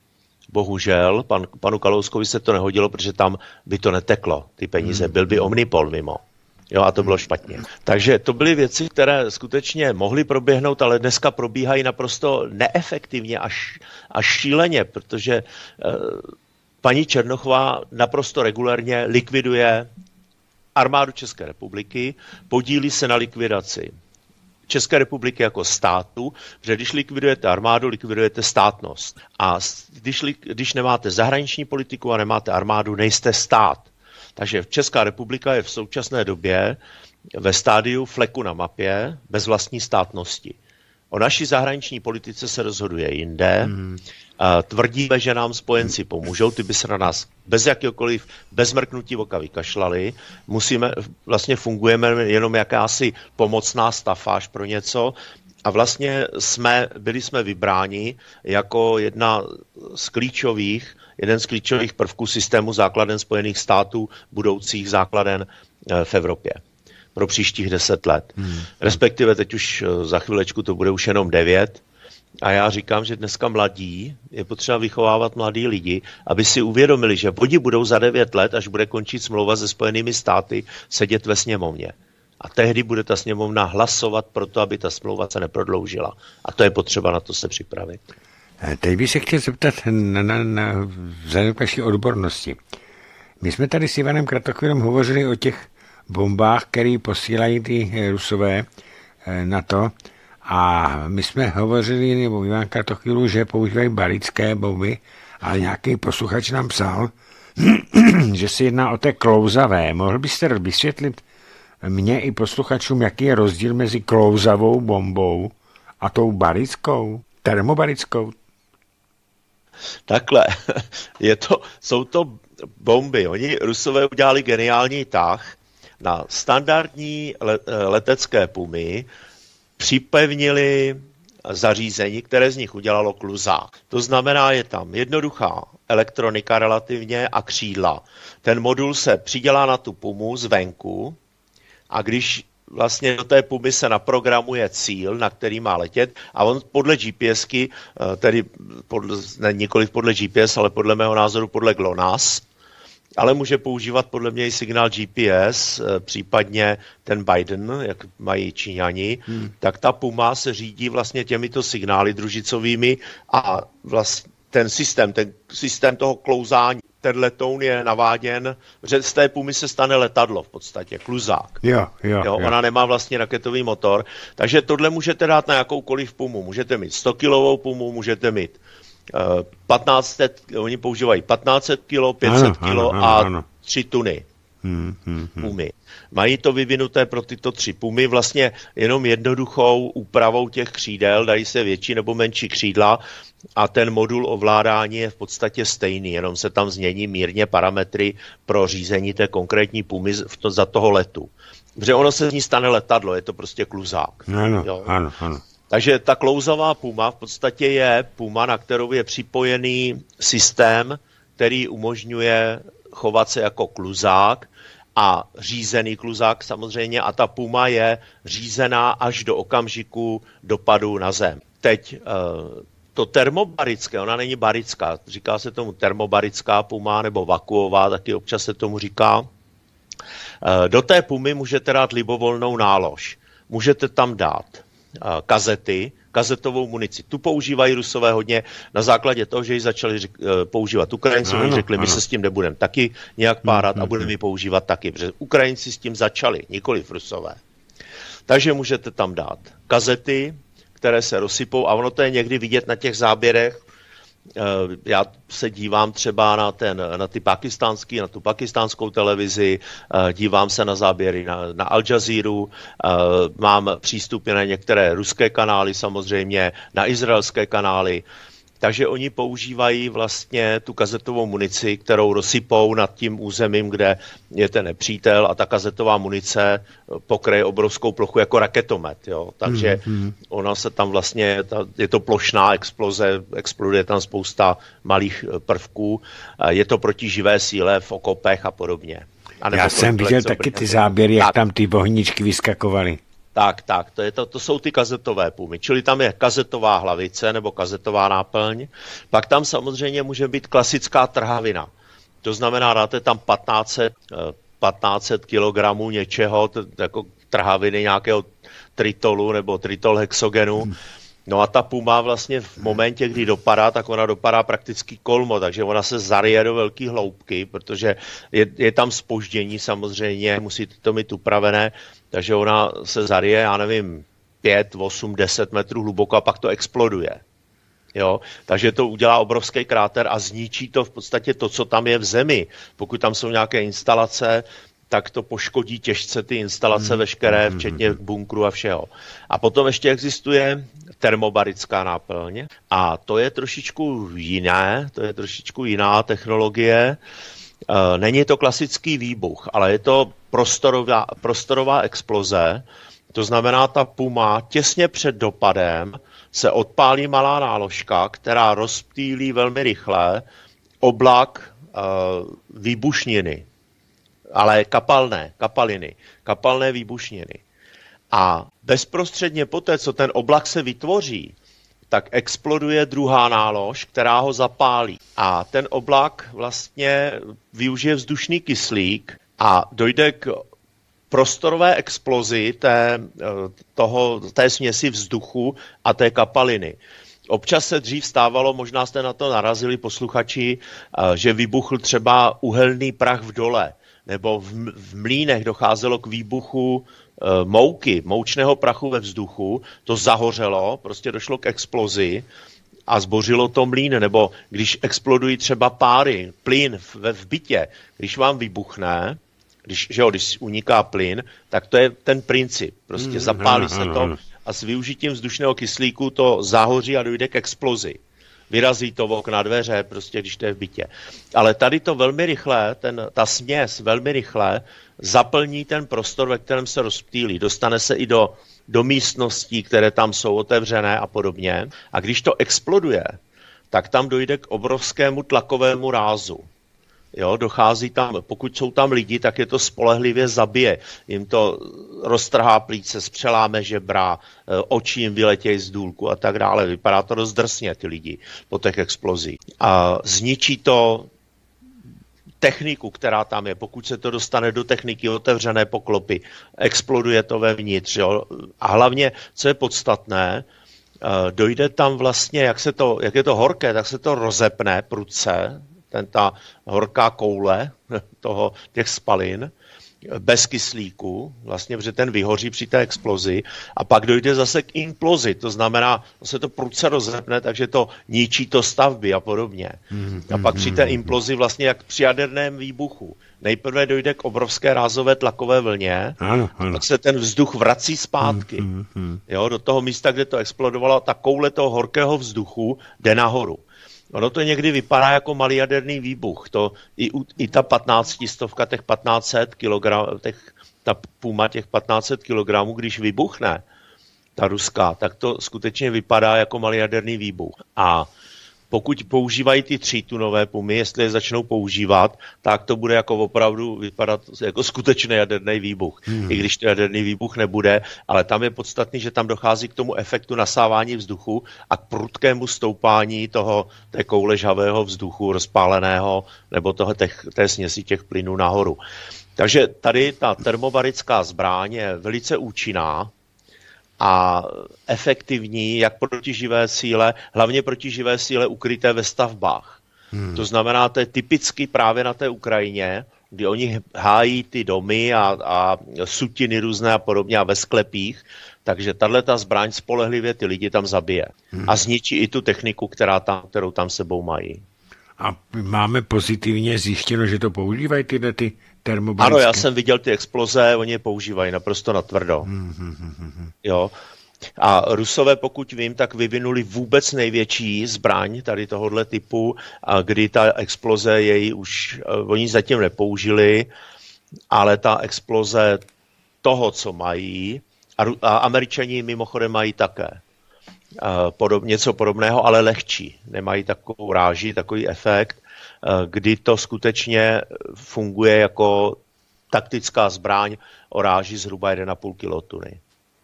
Bohužel pan, panu Kalouskovi se to nehodilo, protože tam by to neteklo, ty peníze. Byl by Omnipol mimo. Jo, a to bylo špatně. Takže to byly věci, které skutečně mohly proběhnout, ale dneska probíhají naprosto neefektivně až, až šíleně, protože eh, paní Černochová naprosto regulérně likviduje armádu České republiky, podílí se na likvidaci České republiky jako státu, že když likvidujete armádu, likvidujete státnost. A když, když nemáte zahraniční politiku a nemáte armádu, nejste stát. Takže Česká republika je v současné době ve stádiu fleku na mapě bez vlastní státnosti. O naší zahraniční politice se rozhoduje jinde. Hmm. Tvrdíme, že nám spojenci pomůžou, ty by se na nás bez jakéhokoliv, bez mrknutí oka vykašlali. Musíme, vlastně fungujeme jenom jakási pomocná stafáž pro něco a vlastně jsme, byli jsme vybráni jako jedna z klíčových, jeden z klíčových prvků systému základen Spojených států, budoucích základen v Evropě pro příštích deset let. Hmm. Respektive teď už za chvilečku to bude už jenom devět. A já říkám, že dneska mladí, je potřeba vychovávat mladí lidi, aby si uvědomili, že oni budou za devět let, až bude končit smlouva se Spojenými státy, sedět ve sněmovně. A tehdy bude ta sněmovna hlasovat pro to, aby ta smlouva se neprodloužila. A to je potřeba na to se připravit. Teď bych se chtěl zeptat na, na, na vzhledem k vaší odbornosti. My jsme tady s Ivanem Kratochvílem hovořili o těch bombách, které posílají ty Rusové na to. A my jsme hovořili, nebo Ivan Kratochvílu, že používají balické bomby, ale nějaký posluchač nám psal, že se jedná o té klouzavé. Mohl byste vysvětlit mně i posluchačům, jaký je rozdíl mezi klouzavou bombou a tou balickou, termobalickou? Takhle, je to, jsou to bomby. Oni Rusové udělali geniální tah na standardní letecké pumy, připevnili zařízení, které z nich udělalo kluzák. To znamená, je tam jednoduchá elektronika relativně a křídla. Ten modul se přidělá na tu pumu zvenku a když vlastně do té pumy se naprogramuje cíl, na který má letět a on podle GPSky, tedy podle, ne, nikoliv podle G P S, ale podle mého názoru podle GLONASS, ale může používat podle mě i signál G P S, případně ten Biden, jak mají Číňani, hmm. tak ta Puma se řídí vlastně těmito signály družicovými a vlastně ten systém, ten systém toho klouzání, ten letoun je naváděn, že z té Pumy se stane letadlo v podstatě, kluzák. Jo, jo, jo. Ona nemá vlastně raketový motor, takže tohle můžete dát na jakoukoliv Pumu. Můžete mít sto kilovou Pumu, můžete mít patnáct set, oni používají patnáct set kilo, pět set kilo a tři tuny hmm, hmm, hmm. pumy. Mají to vyvinuté pro tyto tři pumy vlastně jenom jednoduchou úpravou těch křídel, dají se větší nebo menší křídla a ten modul ovládání je v podstatě stejný, jenom se tam změní mírně parametry pro řízení té konkrétní pumy za toho letu. Protože ono se z ní stane letadlo, je to prostě kluzák. Ano, jo? ano, ano. Takže ta klouzavá Puma v podstatě je Puma, na kterou je připojený systém, který umožňuje chovat se jako kluzák a řízený kluzák samozřejmě a ta Puma je řízená až do okamžiku dopadu na zem. Teď to termobarické, ona není barická, říká se tomu termobarická Puma nebo vakuová, taky občas se tomu říká. Do té Pumy můžete dát libovolnou nálož. Můžete tam dát kazety, kazetovou munici. Tu používají Rusové hodně na základě toho, že ji začali řek, používat Ukrajinci. Oni řekli, ano. my se s tím nebudeme taky nějak párat a budeme ji používat taky, protože Ukrajinci s tím začali, nikoliv Rusové. Takže můžete tam dát kazety, které se rozsypou a ono to je někdy vidět na těch záběrech. Já se dívám třeba na, ten, na ty pakistánský, na tu pakistánskou televizi, dívám se na záběry na, na Al Jazeeru, mám přístupy na některé ruské kanály samozřejmě, na izraelské kanály Takže oni používají vlastně tu kazetovou munici, kterou rozsypou nad tím územím, kde je ten nepřítel, a ta kazetová munice pokryje obrovskou plochu jako raketomet. Jo? Takže mm-hmm. ona se tam vlastně, ta, je to plošná exploze, exploduje tam spousta malých prvků, je to proti živé síle v okopech a podobně. A Já jsem viděl taky ty záběry, jak tak. tam ty bohničky vyskakovaly. Tak, tak, to, je to, to jsou ty kazetové pumy, čili tam je kazetová hlavice nebo kazetová náplň, pak tam samozřejmě může být klasická trhavina. To znamená, dáte tam patnáct set kilogramů něčeho, t- jako trhaviny nějakého tritolu nebo tritol hexogenu. Hmm. No a ta puma vlastně v momentě, kdy dopadá, tak ona dopadá prakticky kolmo, takže ona se zaryje do velké hloubky, protože je, je tam zpoždění samozřejmě, musíte to mít upravené, takže ona se zaryje, já nevím, pět, osm, deset metrů hluboko a pak to exploduje. Jo? Takže to udělá obrovský kráter a zničí to v podstatě to, co tam je v zemi. Pokud tam jsou nějaké instalace, tak to poškodí těžce ty instalace mm. veškeré, včetně bunkru a všeho. A potom ještě existuje termobarická náplň a to je trošičku jiné, to je trošičku jiná technologie. Není to klasický výbuch, ale je to prostorová, prostorová exploze. To znamená, ta puma těsně před dopadem se odpálí malá náložka, která rozptýlí velmi rychle oblak uh, výbušniny, ale kapalné, kapaliny, kapalné výbušniny. A bezprostředně poté, co ten oblak se vytvoří, tak exploduje druhá nálož, která ho zapálí. A ten oblak vlastně využije vzdušný kyslík a dojde k prostorové explozi té, toho, té směsi vzduchu a té kapaliny. Občas se dřív stávalo, možná jste na to narazili posluchači, že vybuchl třeba uhelný prach v dole, nebo v, v mlýnech docházelo k výbuchu e, mouky, moučného prachu ve vzduchu, to zahořelo, prostě došlo k explozi a zbořilo to mlýn, nebo když explodují třeba páry, plyn ve v bytě, když vám vybuchne, když, že jo, když uniká plyn, tak to je ten princip, prostě zapálí se to a s využitím vzdušného kyslíku to zahoří a dojde k explozi. Vyrazí to v okna, dveře, prostě když to je v bytě. Ale tady to velmi rychle, ten, ta směs velmi rychle zaplní ten prostor, ve kterém se rozptýlí. Dostane se i do, do místností, které tam jsou otevřené a podobně. A když to exploduje, tak tam dojde k obrovskému tlakovému rázu. Jo, dochází tam, pokud jsou tam lidi, tak je to spolehlivě zabije. Jim to roztrhá plíce, spřeláme žebra, oči jim vyletějí z důlku a tak dále. Vypadá to dost drsně, ty lidi, po těch explozích. A zničí to techniku, která tam je. Pokud se to dostane do techniky otevřené poklopy, exploduje to vevnitř. Jo. A hlavně, co je podstatné, dojde tam vlastně, jak, se to, jak je to horké, tak se to rozepne prudce, ten ta horká koule toho, těch spalin, bez kyslíku, vlastně, protože ten vyhoří při té explozi a pak dojde zase k implozi, to znamená, se to prudce rozepne, takže to ničí to stavby a podobně. Mm, a pak mm, při té implozi vlastně jak při jaderném výbuchu. Nejprve dojde k obrovské rázové tlakové vlně, ano, ano. tak se ten vzduch vrací zpátky. Mm, mm, jo, do toho místa, kde to explodovalo, ta koule toho horkého vzduchu jde nahoru. Ono to někdy vypadá jako malý jaderný výbuch. To i, i ta patnáctistovka, těch patnáct set kilogramů, těch, ta puma těch patnáct set kilogramů, když vybuchne, ta ruská, tak to skutečně vypadá jako malý jaderný výbuch. A pokud používají ty třítunové pumy, jestli je začnou používat, tak to bude jako opravdu vypadat jako skutečný jaderný výbuch. Hmm. I když to jaderný výbuch nebude, ale tam je podstatný, že tam dochází k tomu efektu nasávání vzduchu a k prudkému stoupání toho, té koule žhavého vzduchu rozpáleného nebo toho, těch, té směsi těch plynů nahoru. Takže tady ta termobarická zbraň je velice účinná a efektivní jak proti živé síle, hlavně proti živé síle ukryté ve stavbách. Hmm. To znamená, to je typicky právě na té Ukrajině, kdy oni hájí ty domy a, a sutiny různé a podobně a ve sklepích, takže tato zbraň spolehlivě ty lidi tam zabije. Hmm. A zničí i tu techniku, která tam, kterou tam sebou mají. A máme pozitivně zjištěno, že to používají tyhle ty termobarické? Ano, já jsem viděl ty exploze, oni je používají naprosto natvrdo. Hmm, hmm, hmm, hmm. Jo. A Rusové, pokud vím, tak vyvinuli vůbec největší zbraň tady tohohle typu, kdy ta exploze její už, oni zatím nepoužili, ale ta exploze toho, co mají, a, a Američani mimochodem mají také podob, něco podobného, ale lehčí. Nemají takovou ráži, takový efekt, kdy to skutečně funguje jako taktická zbraň o ráži zhruba jedna celá pět kilotony.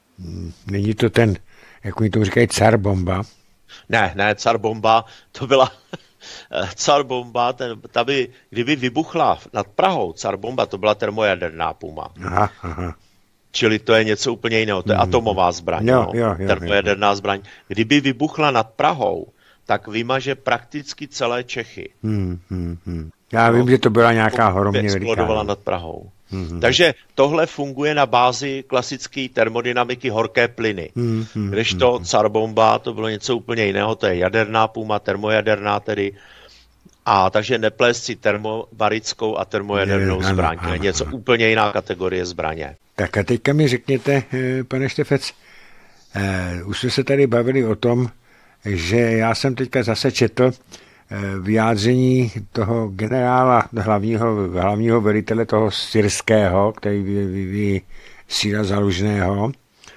Není to ten, jak oni tomu říkají, car bomba? Ne, ne, car bomba, to byla car bomba, ten, ta by, kdyby vybuchla nad Prahou, car bomba, to byla termojaderná puma. Aha, aha. Čili to je něco úplně jiného, to je mm. atomová zbraň, jo, no, jo, jo, termojaderná jo. zbraň. Kdyby vybuchla nad Prahou, tak vymaže prakticky celé Čechy. Hmm, hmm, hmm. Já no, vím, že to byla nějaká hromně veliká. Explodovala nad Prahou. Hmm, Takže tohle funguje na bázi klasické termodynamiky horké plyny. Hmm, hmm, Kdežto hmm, car bomba, to bylo něco úplně jiného, to je jaderná puma, termojaderná tedy. A takže neplést si termobarickou a termojadernou ano, zbraň. ano, něco ano. úplně jiná kategorie zbraně. Tak a teďka mi řekněte, pane Štefec, eh, už jsme se tady bavili o tom, že já jsem teďka zase četl eh, vyjádření toho generála, hlavního, hlavního velitele toho syrského, který vyvíjí síla Zalužného,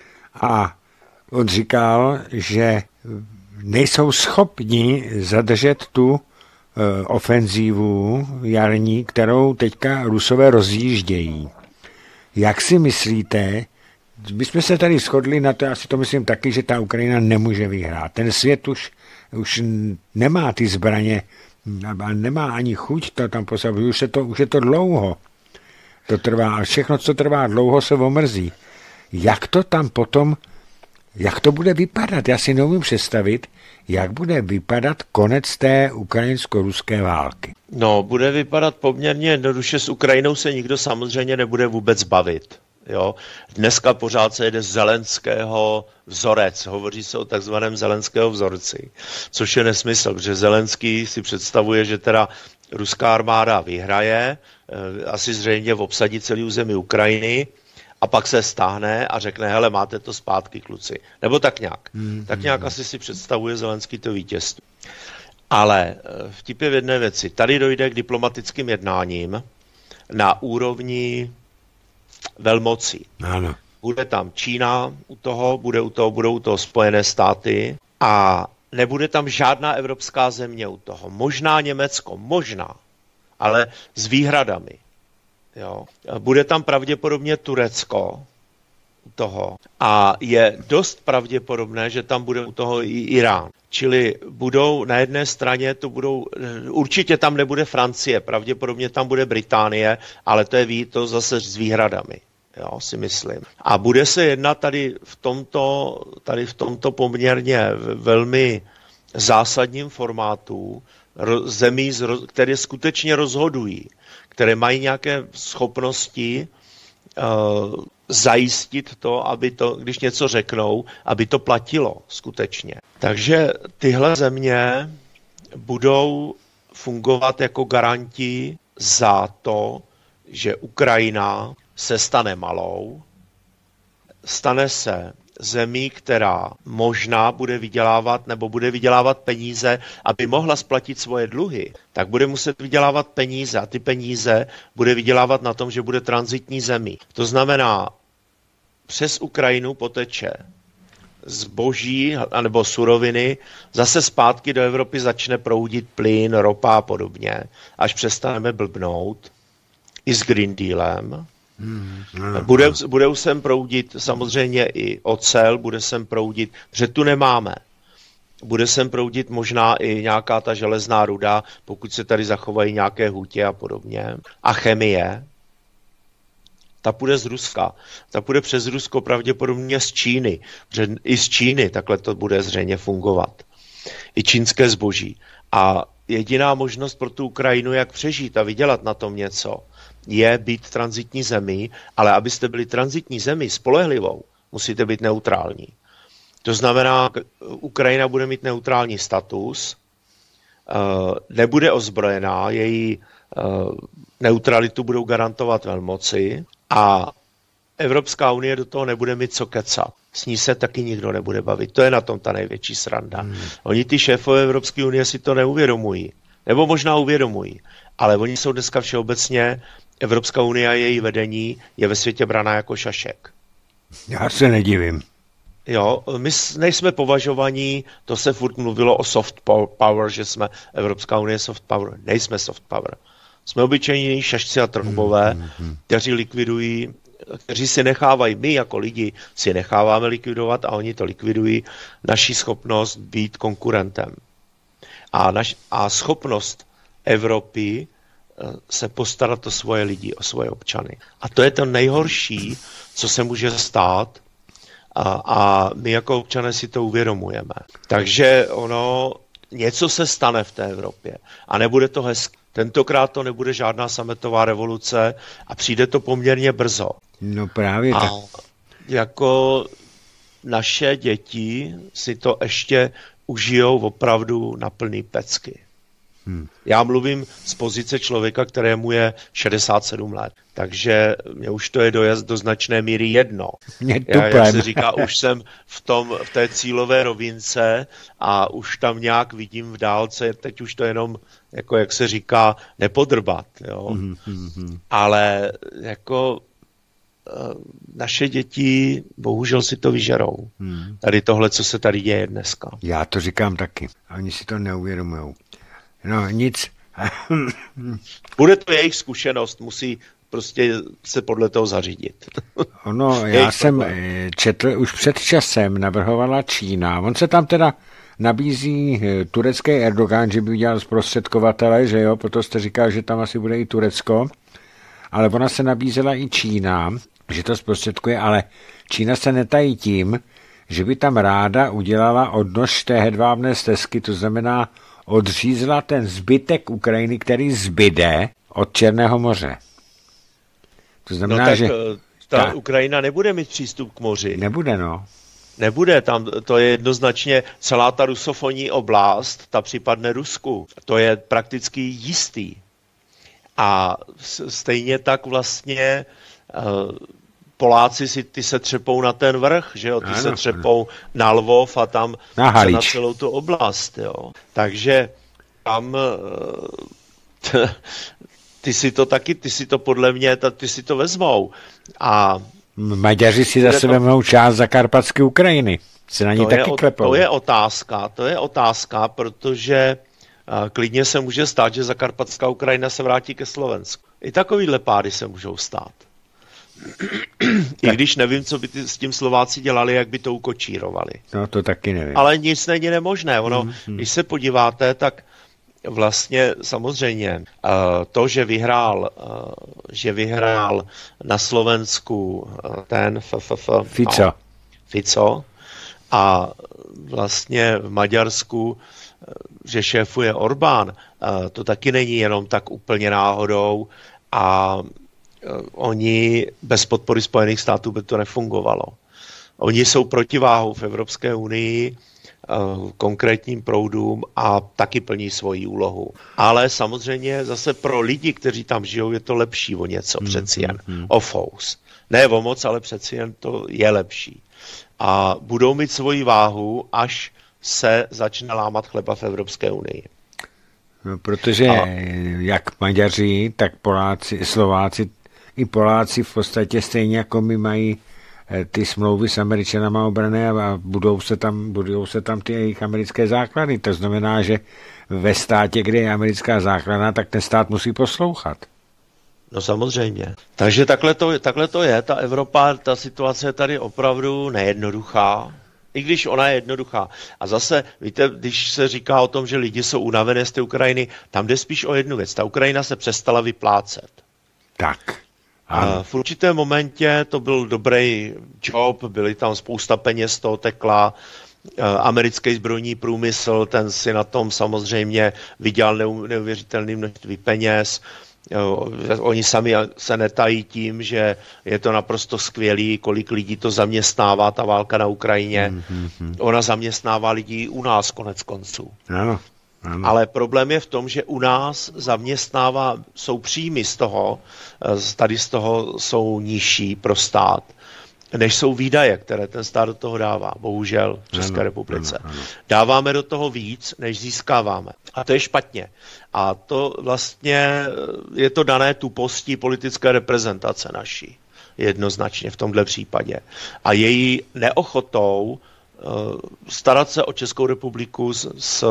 a on říkal, že nejsou schopni zadržet tu eh, ofenzívu jarní, kterou teďka Rusové rozjíždějí. Jak si myslíte, my jsme se tady shodli na to, já si to myslím taky, že ta Ukrajina nemůže vyhrát. Ten svět už, už nemá ty zbraně, nemá ani chuť to tam postavit, už, je to, už je to dlouho. To trvá, a všechno, co trvá dlouho, se omrzí. Jak to tam potom, jak to bude vypadat? Já si neumím představit, jak bude vypadat konec té ukrajinsko-ruské války. No, bude vypadat poměrně jednoduše. S Ukrajinou se nikdo samozřejmě nebude vůbec bavit. Jo? Dneska pořád se jede z Zelenského vzorec. Hovoří se o takzvaném Zelenského vzorci, což je nesmysl, protože Zelenský si představuje, že teda ruská armáda vyhraje, asi zřejmě obsadí celý území Ukrajiny, a pak se stáhne a řekne, hele, máte to zpátky, kluci. Nebo tak nějak. Mm, tak nějak mm. asi si představuje Zelenský to vítězství. Ale vtip je v jedné věci. Tady dojde k diplomatickým jednáním na úrovni velmocí. Ano. Bude tam Čína u toho, bude u toho, budou u toho Spojené státy a nebude tam žádná evropská země u toho. Možná Německo, možná, ale s výhradami. Jo. Bude tam pravděpodobně Turecko u toho a je dost pravděpodobné, že tam bude u toho i Irán. Čili budou na jedné straně, to budou, určitě tam nebude Francie, pravděpodobně tam bude Británie, ale to je to zase s výhradami, jo, si myslím. A bude se jednat tady v tomto, tady v tomto poměrně velmi zásadním formátu zemí, které skutečně rozhodují, které mají nějaké schopnosti uh, zajistit to, aby to, když něco řeknou, aby to platilo skutečně. Takže tyhle země budou fungovat jako garanti za to, že Ukrajina se stane malou, stane se zemí, která možná bude vydělávat nebo bude vydělávat peníze, aby mohla splatit svoje dluhy, tak bude muset vydělávat peníze a ty peníze bude vydělávat na tom, že bude tranzitní zemí. To znamená, přes Ukrajinu poteče zboží anebo suroviny, zase zpátky do Evropy začne proudit plyn, ropa a podobně, až přestaneme blbnout i s Green Dealem. Hmm, hmm, bude, bude sem proudit samozřejmě i ocel, bude sem proudit, protože tu nemáme. Bude sem proudit možná i nějaká ta železná ruda, pokud se tady zachovají nějaké hutě a podobně. A chemie, ta půjde z Ruska. Ta půjde přes Rusko pravděpodobně z Číny, protože i z Číny takhle to bude zřejmě fungovat. I čínské zboží. A jediná možnost pro tu Ukrajinu, jak přežít a vydělat na tom něco, je být tranzitní zemí, ale abyste byli tranzitní zemí spolehlivou, musíte být neutrální. To znamená, Ukrajina bude mít neutrální status, nebude ozbrojená, její neutralitu budou garantovat velmoci a Evropská unie do toho nebude mít co kecat. S ní se taky nikdo nebude bavit. To je na tom ta největší sranda. Hmm. Oni ty šéfové Evropské unie si to neuvědomují. Nebo možná uvědomují. Ale oni jsou dneska všeobecně, Evropská unie a její vedení je ve světě braná jako šašek. Já se nedivím. Jo, my nejsme považovaní, to se furt mluvilo o soft power, že jsme Evropská unie soft power. Nejsme soft power. Jsme obyčejní šašci a trhubové, hmm, hmm. kteří likvidují, kteří si nechávají, my jako lidi si necháváme likvidovat a oni to likvidují, naši schopnost být konkurentem. A, naš, a schopnost Evropy se postarat o svoje lidi, o svoje občany. A to je to nejhorší, co se může stát, a, a my jako občané si to uvědomujeme. Takže ono, něco se stane v té Evropě a nebude to hezké. Tentokrát to nebude žádná sametová revoluce a přijde to poměrně brzo. No právě tak. A jako naše děti si to ještě užijou opravdu na plný pecky. Hmm. Já mluvím z pozice člověka, kterému je šedesát sedm let, takže mě už to je dojezd do značné míry jedno. Já, jak se říká, už jsem v, tom, v té cílové rovince a už tam nějak vidím v dálce, teď už to jenom, jako jak se říká, nepodrbat. Jo? Hmm, hmm, hmm. Ale jako naše děti bohužel si to vyžerou. Hmm. Tady tohle, co se tady děje dneska. Já to říkám taky. Oni si to neuvědomujou. No nic. Bude to jejich zkušenost, musí prostě se podle toho zařídit. Ono, já jsem problém. četl, už před časem navrhovala Čína. On se tam teda nabízí turecký Erdogan, že by udělal zprostředkovatele, že jo, proto jste říkal, že tam asi bude i Turecko, ale ona se nabízela i Čína, že to zprostředkuje, ale Čína se netají tím, že by tam ráda udělala odnož té hedvábné stezky, to znamená odřízla ten zbytek Ukrajiny, který zbyde od Černého moře. To znamená, no tak, že ta, ta Ukrajina nebude mít přístup k moři. Nebude, no. Nebude, tam to je jednoznačně celá ta rusofonní oblast, ta připadne Rusku. To je prakticky jistý. A stejně tak vlastně uh, Poláci si ty se třepou na ten vrch, že jo, ty ano, se třepou ano. na Lvov a tam na, na celou tu oblast, jo. Takže tam t, ty si to taky, ty si to podle mě, ty si to vezmou. A Maďaři si zase vezmou část Zakarpatské Ukrajiny. Se na ní taky je, klepou. To je otázka, to je otázka, protože uh, klidně se může stát, že Zakarpatská Ukrajina se vrátí ke Slovensku. I takovýhle pády se můžou stát. I když nevím, co by ty, s tím Slováci dělali, jak by to ukočírovali. No to taky nevím. Ale nic není nemožné. Ono, hmm, hmm. Když se podíváte, tak vlastně samozřejmě uh, to, že vyhrál, uh, že vyhrál na Slovensku uh, ten f, f, f, Fico. No, Fico a vlastně v Maďarsku, uh, že šéfuje Orbán, uh, to taky není jenom tak úplně náhodou a oni bez podpory Spojených států by to nefungovalo. Oni jsou protiváhou v Evropské unii konkrétním proudům a taky plní svoji úlohu. Ale samozřejmě zase pro lidi, kteří tam žijou, je to lepší o něco hmm, přeci jen. Hmm. O fous. Ne o moc, ale přeci jen to je lepší. A budou mít svoji váhu, až se začne lámat chleba v Evropské unii. No, protože a... jak Maďaři, tak Poláci, Slováci i Poláci v podstatě stejně jako my mají ty smlouvy s Američanama obrané a budou se tam, budou se tam ty jejich americké základy. To znamená, že ve státě, kde je americká základna, tak ten stát musí poslouchat. No samozřejmě. Takže takhle to, takhle to je. Ta Evropa, ta situace je tady opravdu nejednoduchá. I když ona je jednoduchá. A zase, víte, když se říká o tom, že lidi jsou unavené z té Ukrajiny, tam jde spíš o jednu věc. Ta Ukrajina se přestala vyplácet. Tak. A v určitém momentě to byl dobrý job, byly tam spousta peněz, toho tekla, americký zbrojní průmysl, ten si na tom samozřejmě vydělal neuvěřitelné množství peněz. Oni sami se netají tím, že je to naprosto skvělý, kolik lidí to zaměstnává, ta válka na Ukrajině. Mm-hmm. Ona zaměstnává lidi u nás konec konců. Ano. ano. Ale problém je v tom, že u nás zaměstnává, jsou příjmy z toho, tady z toho jsou nižší pro stát, než jsou výdaje, které ten stát do toho dává, bohužel v České ano, republice. Ano, ano. Dáváme do toho víc, než získáváme. A to je špatně. A to vlastně je to dané tupostí politické reprezentace naší. Jednoznačně v tomhle případě. A její neochotou uh, starat se o Českou republiku s, s,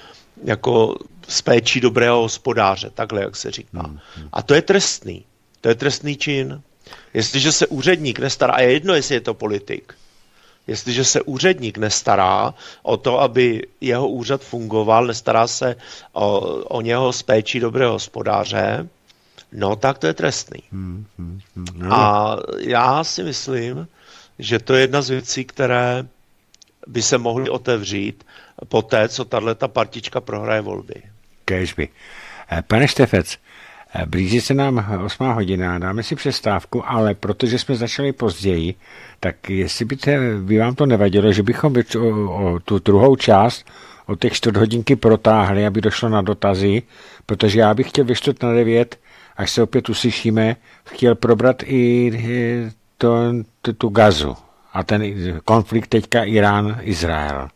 jako s péčí dobrého hospodáře, takhle, jak se říká. Hmm. A to je trestný. To je trestný čin. Jestliže se úředník nestará, a je jedno, jestli je to politik, jestliže se úředník nestará o to, aby jeho úřad fungoval, nestará se o, o něho s péčí dobrého hospodáře, no tak to je trestný. Hmm, hmm, hmm, no. A já si myslím, že to je jedna z věcí, které by se mohly otevřít po té, co tato partička prohraje volby. Kéžby. Pane Štefec, blíží se nám osmá hodina, dáme si přestávku, ale protože jsme začali později, tak jestli by, te, by vám to nevadilo, že bychom o, o tu druhou část o těch čtvrt hodinky protáhli, aby došlo na dotazy, protože já bych chtěl ve čtvrt na devět, až se opět uslyšíme, chtěl probrat i to, to, tu Gazu a ten konflikt teďka Irán-Izrael.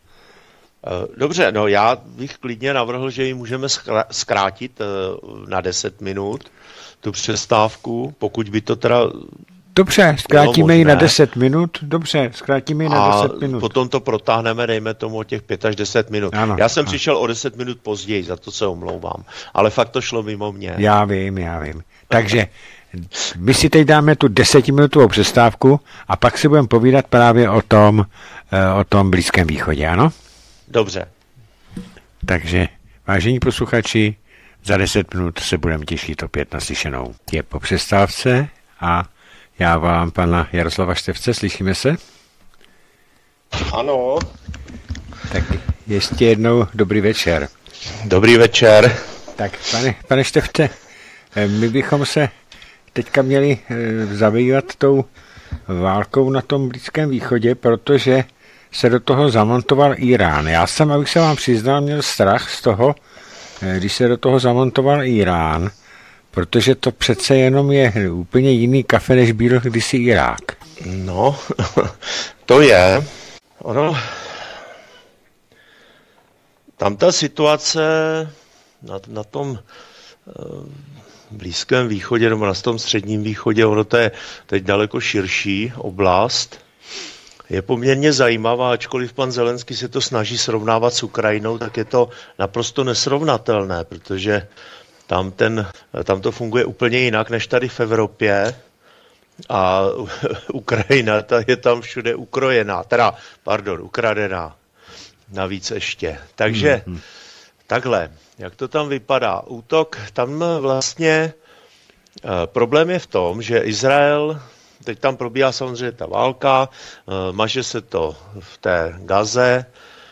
Dobře, no já bych klidně navrhl, že ji můžeme zkrátit na deset minut, tu přestávku, pokud by to teda... Dobře, zkrátíme ji na deset minut, dobře, zkrátíme ji na deset minut. A potom to protáhneme, dejme tomu o těch pět až deset minut. Ano, já jsem ano. přišel o deset minut později, za to se omlouvám, ale fakt to šlo mimo mě. Já vím, já vím. Takže my si teď dáme tu desetiminutovou přestávku a pak si budeme povídat právě o tom, o tom Blízkém východě, ano? Dobře. Takže, vážení posluchači, za deset minut se budeme těšit opět na slyšenou. Je po přestávce a já vám pana Jaroslava Štefce, slyšíme se? Ano. Tak ještě jednou dobrý večer. Dobrý večer. Tak, pane, pane Štefce, my bychom se teďka měli zabývat tou válkou na tom Blízkém východě, protože se do toho zamontoval Irán. Já jsem, abych se vám přiznal, měl strach z toho, když se do toho zamontoval Irán, protože to přece jenom je úplně jiný kafe, než byl kdysi Irák. No, to je. Ono, tam ta situace na, na tom uh, Blízkém východě, nebo na tom středním východě, ono to je teď daleko širší oblast, je poměrně zajímavá, ačkoliv pan Zelenský se to snaží srovnávat s Ukrajinou, tak je to naprosto nesrovnatelné, protože tam, ten, tam to funguje úplně jinak než tady v Evropě a Ukrajina ta je tam všude ukrojená, teda, pardon, ukradená navíc ještě. Takže mm-hmm. takhle, jak to tam vypadá? Útok, tam vlastně problém je v tom, že Izrael, teď tam probíhá samozřejmě ta válka, maže se to v té Gaze,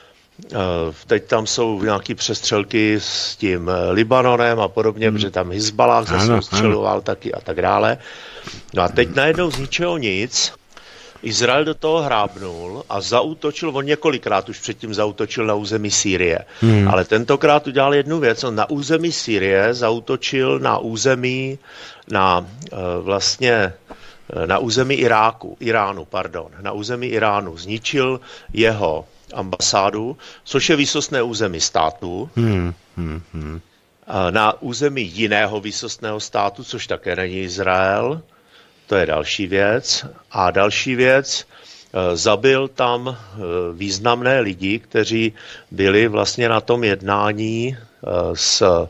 teď tam jsou nějaké přestřelky s tím Libanonem a podobně, hmm. protože tam Hizbalách zase ostřeloval taky a tak dále. No a teď najednou z ničeho nic Izrael do toho hrábnul a zaútočil, on několikrát už předtím zaútočil na území Sýrie, hmm. ale tentokrát udělal jednu věc, on na území Sýrie zaútočil na území, na vlastně na území Iráku, Iránu, pardon, na území Iránu zničil jeho ambasádu, což je výsostné území státu, hmm, hmm, hmm. na území jiného výsostného státu, což také není Izrael, to je další věc. A další věc, zabil tam významné lidi, kteří byli vlastně na tom jednání s,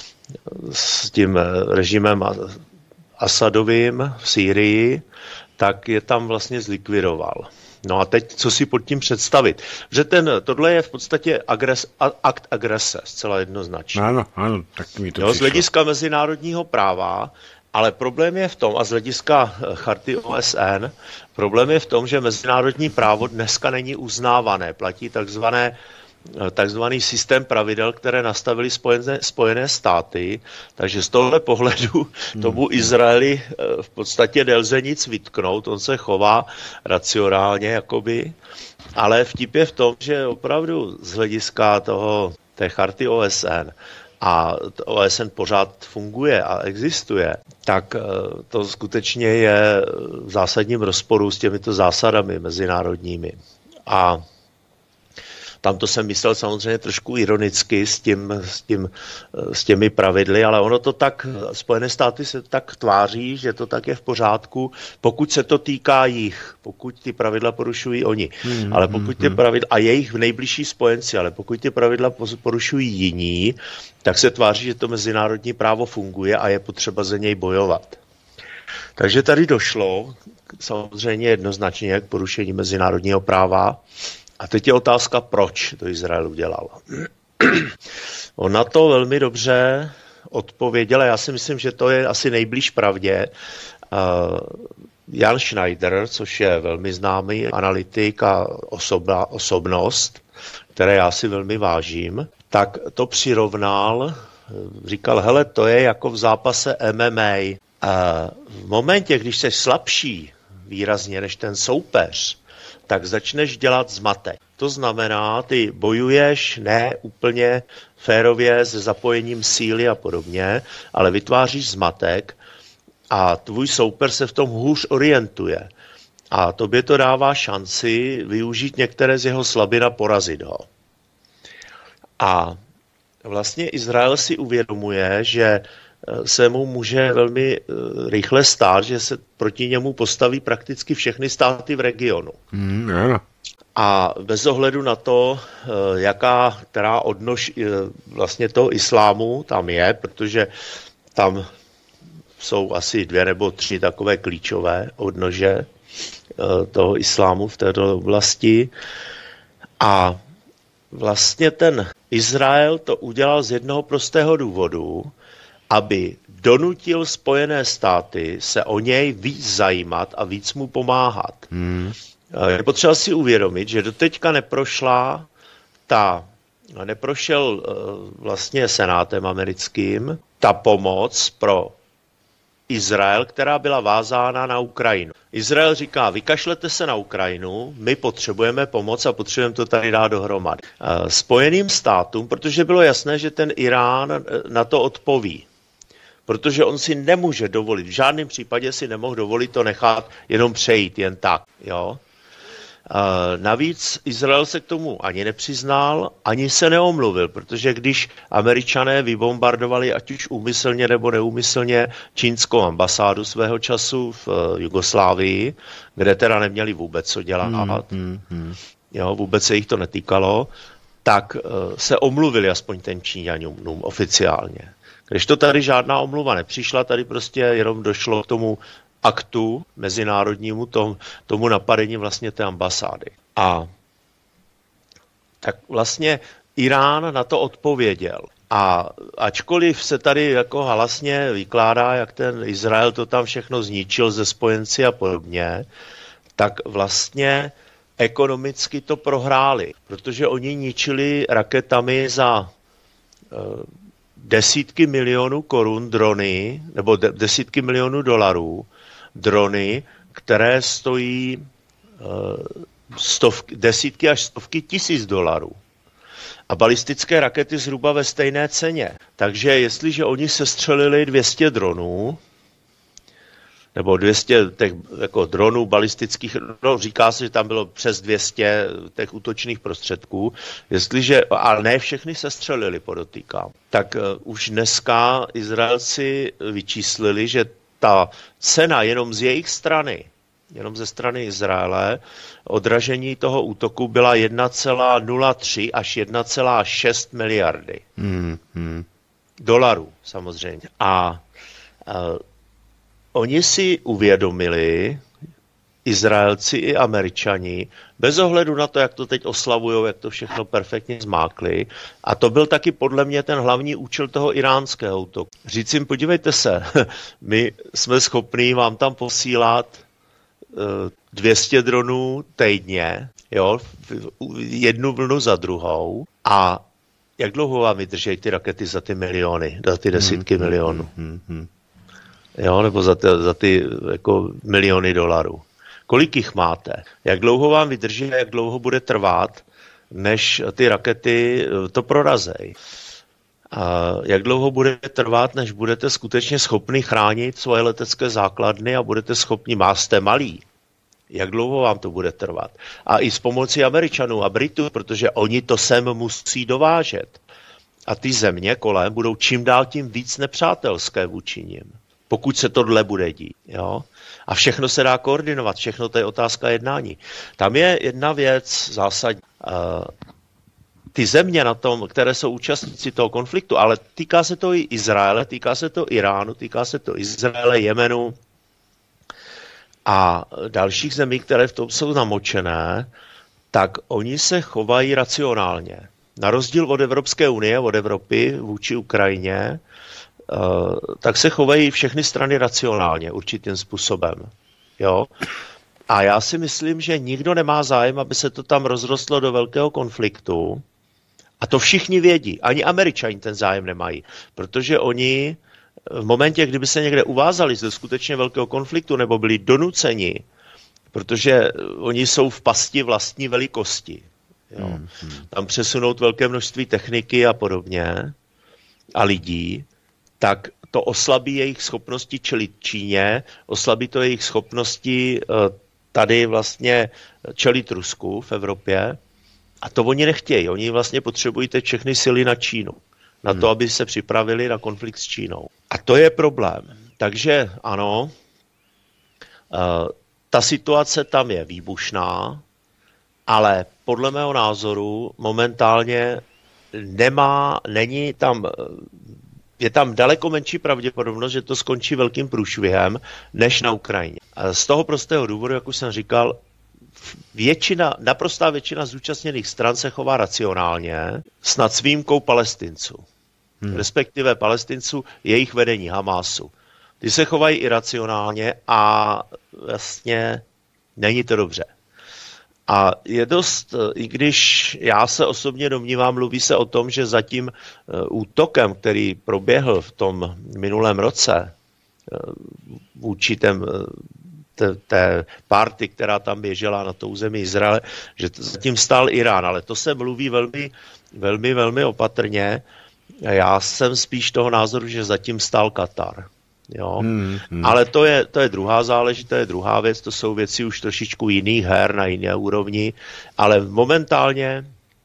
s tím režimem Asadovým v Sýrii, tak je tam vlastně zlikvidoval. No a teď, co si pod tím představit? Že ten, tohle je v podstatě agres, akt agrese, zcela jednoznačně. Ano, ano, tak mi to jo, z hlediska mezinárodního práva, ale problém je v tom, a z hlediska charty O S N, problém je v tom, že mezinárodní právo dneska není uznávané. Platí takzvané takzvaný systém pravidel, které nastavili spojené, spojené státy, takže z tohle pohledu tomu Izraeli v podstatě nelze nic vytknout, on se chová racionálně jakoby, ale vtip je v tom, že opravdu z hlediska toho té charty O S N, a O S N pořád funguje a existuje, tak to skutečně je v zásadním rozporu s těmito zásadami mezinárodními. A tam to jsem myslel samozřejmě trošku ironicky s, tím, s, tím, s těmi pravidly, ale ono to tak, Spojené státy se tak tváří, že to tak je v pořádku, pokud se to týká jich, pokud ty pravidla porušují oni. Hmm, ale pokud ty pravidla, a jejich nejbližší spojenci, ale pokud ty pravidla porušují jiní, tak se tváří, že to mezinárodní právo funguje a je potřeba za něj bojovat. Takže tady došlo samozřejmě jednoznačně k porušení mezinárodního práva. A teď je otázka, proč to Izrael udělal. On na to velmi dobře odpověděl, já si myslím, že to je asi nejblíž pravdě. Jan Schneider, což je velmi známý analytik a osoba, osobnost, které já si velmi vážím, tak to přirovnal, říkal, hele, to je jako v zápase M M A. V momentě, když jsi slabší výrazně než ten soupeř, tak začneš dělat zmatek. To znamená, ty bojuješ ne úplně férově se zapojením síly a podobně, ale vytváříš zmatek a tvůj soupeř se v tom hůř orientuje. A tobě to dává šanci využít některé z jeho slabin a porazit ho. A vlastně Izrael si uvědomuje, že se mu může velmi rychle stát, že se proti němu postaví prakticky všechny státy v regionu. Mm, yeah. A bez ohledu na to, jaká, která odnož vlastně toho islámu tam je, protože tam jsou asi dvě nebo tři takové klíčové odnože toho islámu v této oblasti. A vlastně ten Izrael to udělal z jednoho prostého důvodu, aby donutil Spojené státy se o něj víc zajímat a víc mu pomáhat. Hmm. Je potřeba si uvědomit, že doteďka neprošla ta, neprošel vlastně senátem americkým ta pomoc pro Izrael, která byla vázána na Ukrajinu. Izrael říká, vykašlete se na Ukrajinu, my potřebujeme pomoc a potřebujeme to tady dát dohromady. Spojeným státům, protože bylo jasné, že ten Irán na to odpoví. Protože on si nemůže dovolit, v žádném případě si nemohl dovolit to nechat jenom přejít, jen tak. Jo? Navíc Izrael se k tomu ani nepřiznal, ani se neomluvil, protože když Američané vybombardovali, ať už úmyslně nebo neúmyslně, čínskou ambasádu svého času v Jugoslávii, kde teda neměli vůbec co dělat, hmm, hmm, hmm. Jo, vůbec se jich to netýkalo, tak se omluvili aspoň ten Číňanům oficiálně. Když to tady žádná omluva nepřišla, tady prostě jenom došlo k tomu aktu mezinárodnímu, tom, tomu napadení vlastně té ambasády. A tak vlastně Irán na to odpověděl. A ačkoliv se tady jako halasně vykládá, jak ten Izrael to tam všechno zničil ze spojenci a podobně, tak vlastně ekonomicky to prohráli, protože oni ničili raketami za desítky milionů korun drony, nebo de, desítky milionů dolarů drony, které stojí uh, stovky, desítky až stovky tisíc dolarů. A balistické rakety zhruba ve stejné ceně. Takže jestliže oni sestřelili dvě stě dronů, nebo dvě stě těch jako dronů balistických, no, říká se, že tam bylo přes dvě stě těch útočných prostředků, jestliže, ale ne všechny sestřelili, podotýkám, tak uh, už dneska Izraelci vyčíslili, že ta cena jenom z jejich strany, jenom ze strany Izraele, odražení toho útoku byla jedna celá nula tři až jedna celá šest miliardy. Hmm, hmm. Dolarů, samozřejmě. A uh, oni si uvědomili, Izraelci i Američani, bez ohledu na to, jak to teď oslavujou, jak to všechno perfektně zmákli, a to byl taky podle mě ten hlavní účel toho iránského útoku. Říct jim, podívejte se, my jsme schopní vám tam posílat uh, dvě stě dronů týdně, jo, jednu vlnu za druhou, a jak dlouho vám vydrží ty rakety za ty miliony, za ty desítky hmm, milionů? Hmm, hmm. Jo, nebo za ty, za ty jako miliony dolarů. Kolik jich máte? Jak dlouho vám vydrží a jak dlouho bude trvat, než ty rakety to prorazejí. A jak dlouho bude trvat, než budete skutečně schopni chránit svoje letecké základny a budete schopni, máste malý, jak dlouho vám to bude trvat. A i s pomocí Američanů a Britů, protože oni to sem musí dovážet. A ty země kolem budou čím dál tím víc nepřátelské vůči nim, pokud se tohle bude dít. Jo? A všechno se dá koordinovat, všechno to je otázka jednání. Tam je jedna věc zásadní. Ty země na tom, které jsou účastníci toho konfliktu, ale týká se to i Izraele, týká se to Iránu, týká se to Izraele, Jemenu a dalších zemí, které v tom jsou namočené, tak oni se chovají racionálně. Na rozdíl od Evropské unie, od Evropy vůči Ukrajině, tak se chovají všechny strany racionálně určitým způsobem. Jo? A já si myslím, že nikdo nemá zájem, aby se to tam rozrostlo do velkého konfliktu. A to všichni vědí. Ani Američani ten zájem nemají. Protože oni v momentě, kdyby se někde uvázali ze skutečně velkého konfliktu nebo byli donuceni, protože oni jsou v pasti vlastní velikosti. Jo. Hmm, hmm. Tam přesunout velké množství techniky a podobně a lidí, tak to oslabí jejich schopnosti čelit Číně, oslabí to jejich schopnosti tady vlastně čelit Rusku v Evropě. A to oni nechtějí. Oni vlastně potřebují teď všechny síly na Čínu. Na to, hmm. aby se připravili na konflikt s Čínou. A to je problém. Takže ano, ta situace tam je výbušná, ale podle mého názoru momentálně nemá, není tam, je tam daleko menší pravděpodobnost, že to skončí velkým průšvihem, než na Ukrajině. A z toho prostého důvodu, jak už jsem říkal, většina, naprostá většina zúčastněných stran se chová racionálně, snad s výjimkou Palestinců. Hmm. Respektive Palestinců, jejich vedení Hamásu. Ty se chovají iracionálně a vlastně není to dobře. A je dost, i když já se osobně domnívám, mluví se o tom, že za tím útokem, který proběhl v tom minulém roce vůči těm té, té party, která tam běžela na to území Izraele, že zatím stál Irán, ale to se mluví velmi, velmi, velmi opatrně. Já jsem spíš toho názoru, že zatím stál Katar. Jo? Hmm, hmm. Ale to je, to je druhá záležitost, to je druhá věc, to jsou věci už trošičku jiných her na jiné úrovni, ale momentálně